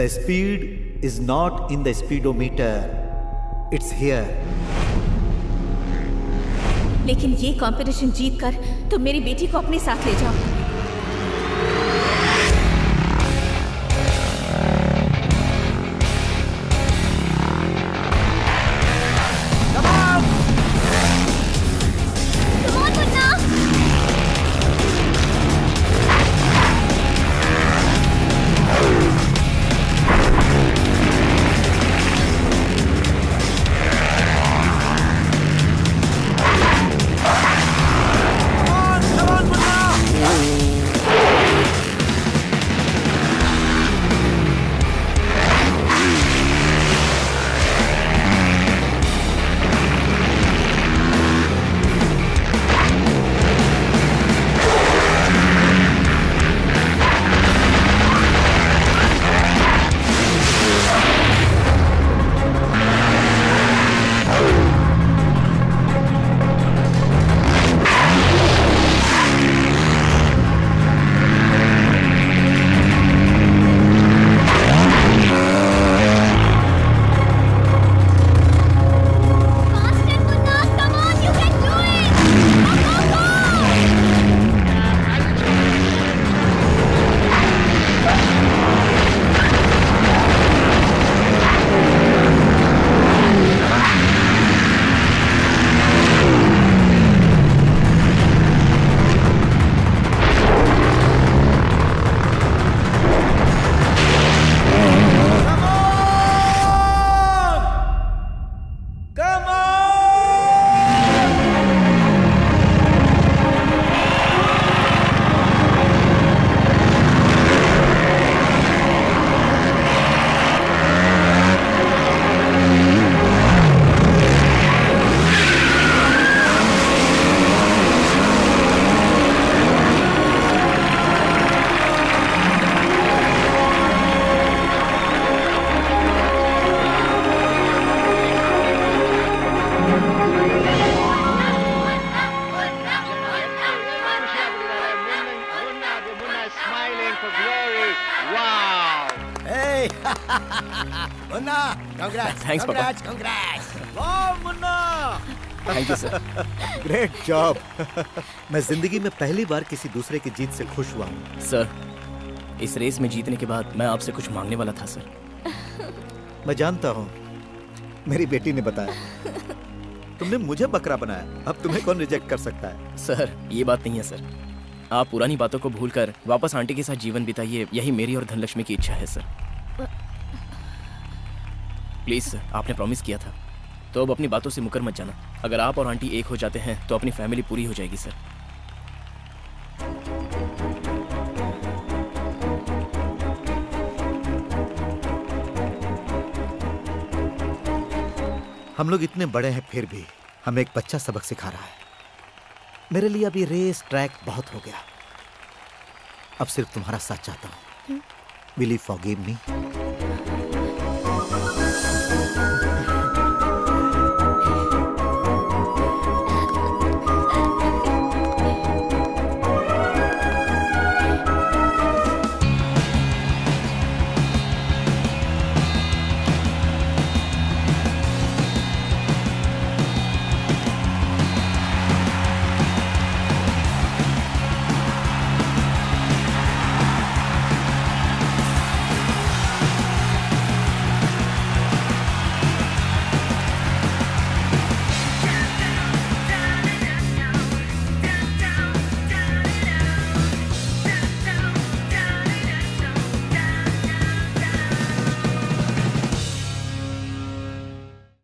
The speed is not in the speedometer. It's here. लेकिन ये कंपटीशन जीत कर तुम मेरी बेटी को अपने साथ ले जाओ। Munna, congrats, Thanks, Papa. congrats, congrats. वाह Munna! Thank you sir. Great job. मैं जिंदगी में पहली बार किसी दूसरे की जीत से खुश हुआ हूँ। सर, इस रेस में जीतने के बाद मैं आपसे कुछ मांगने वाला था सर। मैं जानता हूँ, मेरी बेटी ने बताया। तुमने मुझे बकरा बनाया, अब तुम्हें कौन रिजेक्ट कर सकता है? सर, ये बात नहीं है सर। आप पुरानी बातों को भूलकर वापस आंटी के साथ जीवन बिताइए, यही मेरी और धनलक्ष्मी की इच्छा है सर। प्लीज सर, आपने प्रॉमिस किया था, तो अब अपनी बातों से मुकर मत जाना। अगर आप और आंटी एक हो जाते हैं तो अपनी फैमिली पूरी हो जाएगी सर। हम लोग इतने बड़े हैं फिर भी हमें एक बच्चा सबक सिखा रहा है। मेरे लिए अभी रेस ट्रैक बहुत हो गया, अब सिर्फ तुम्हारा साथ चाहता हूँ। Will you forgive me?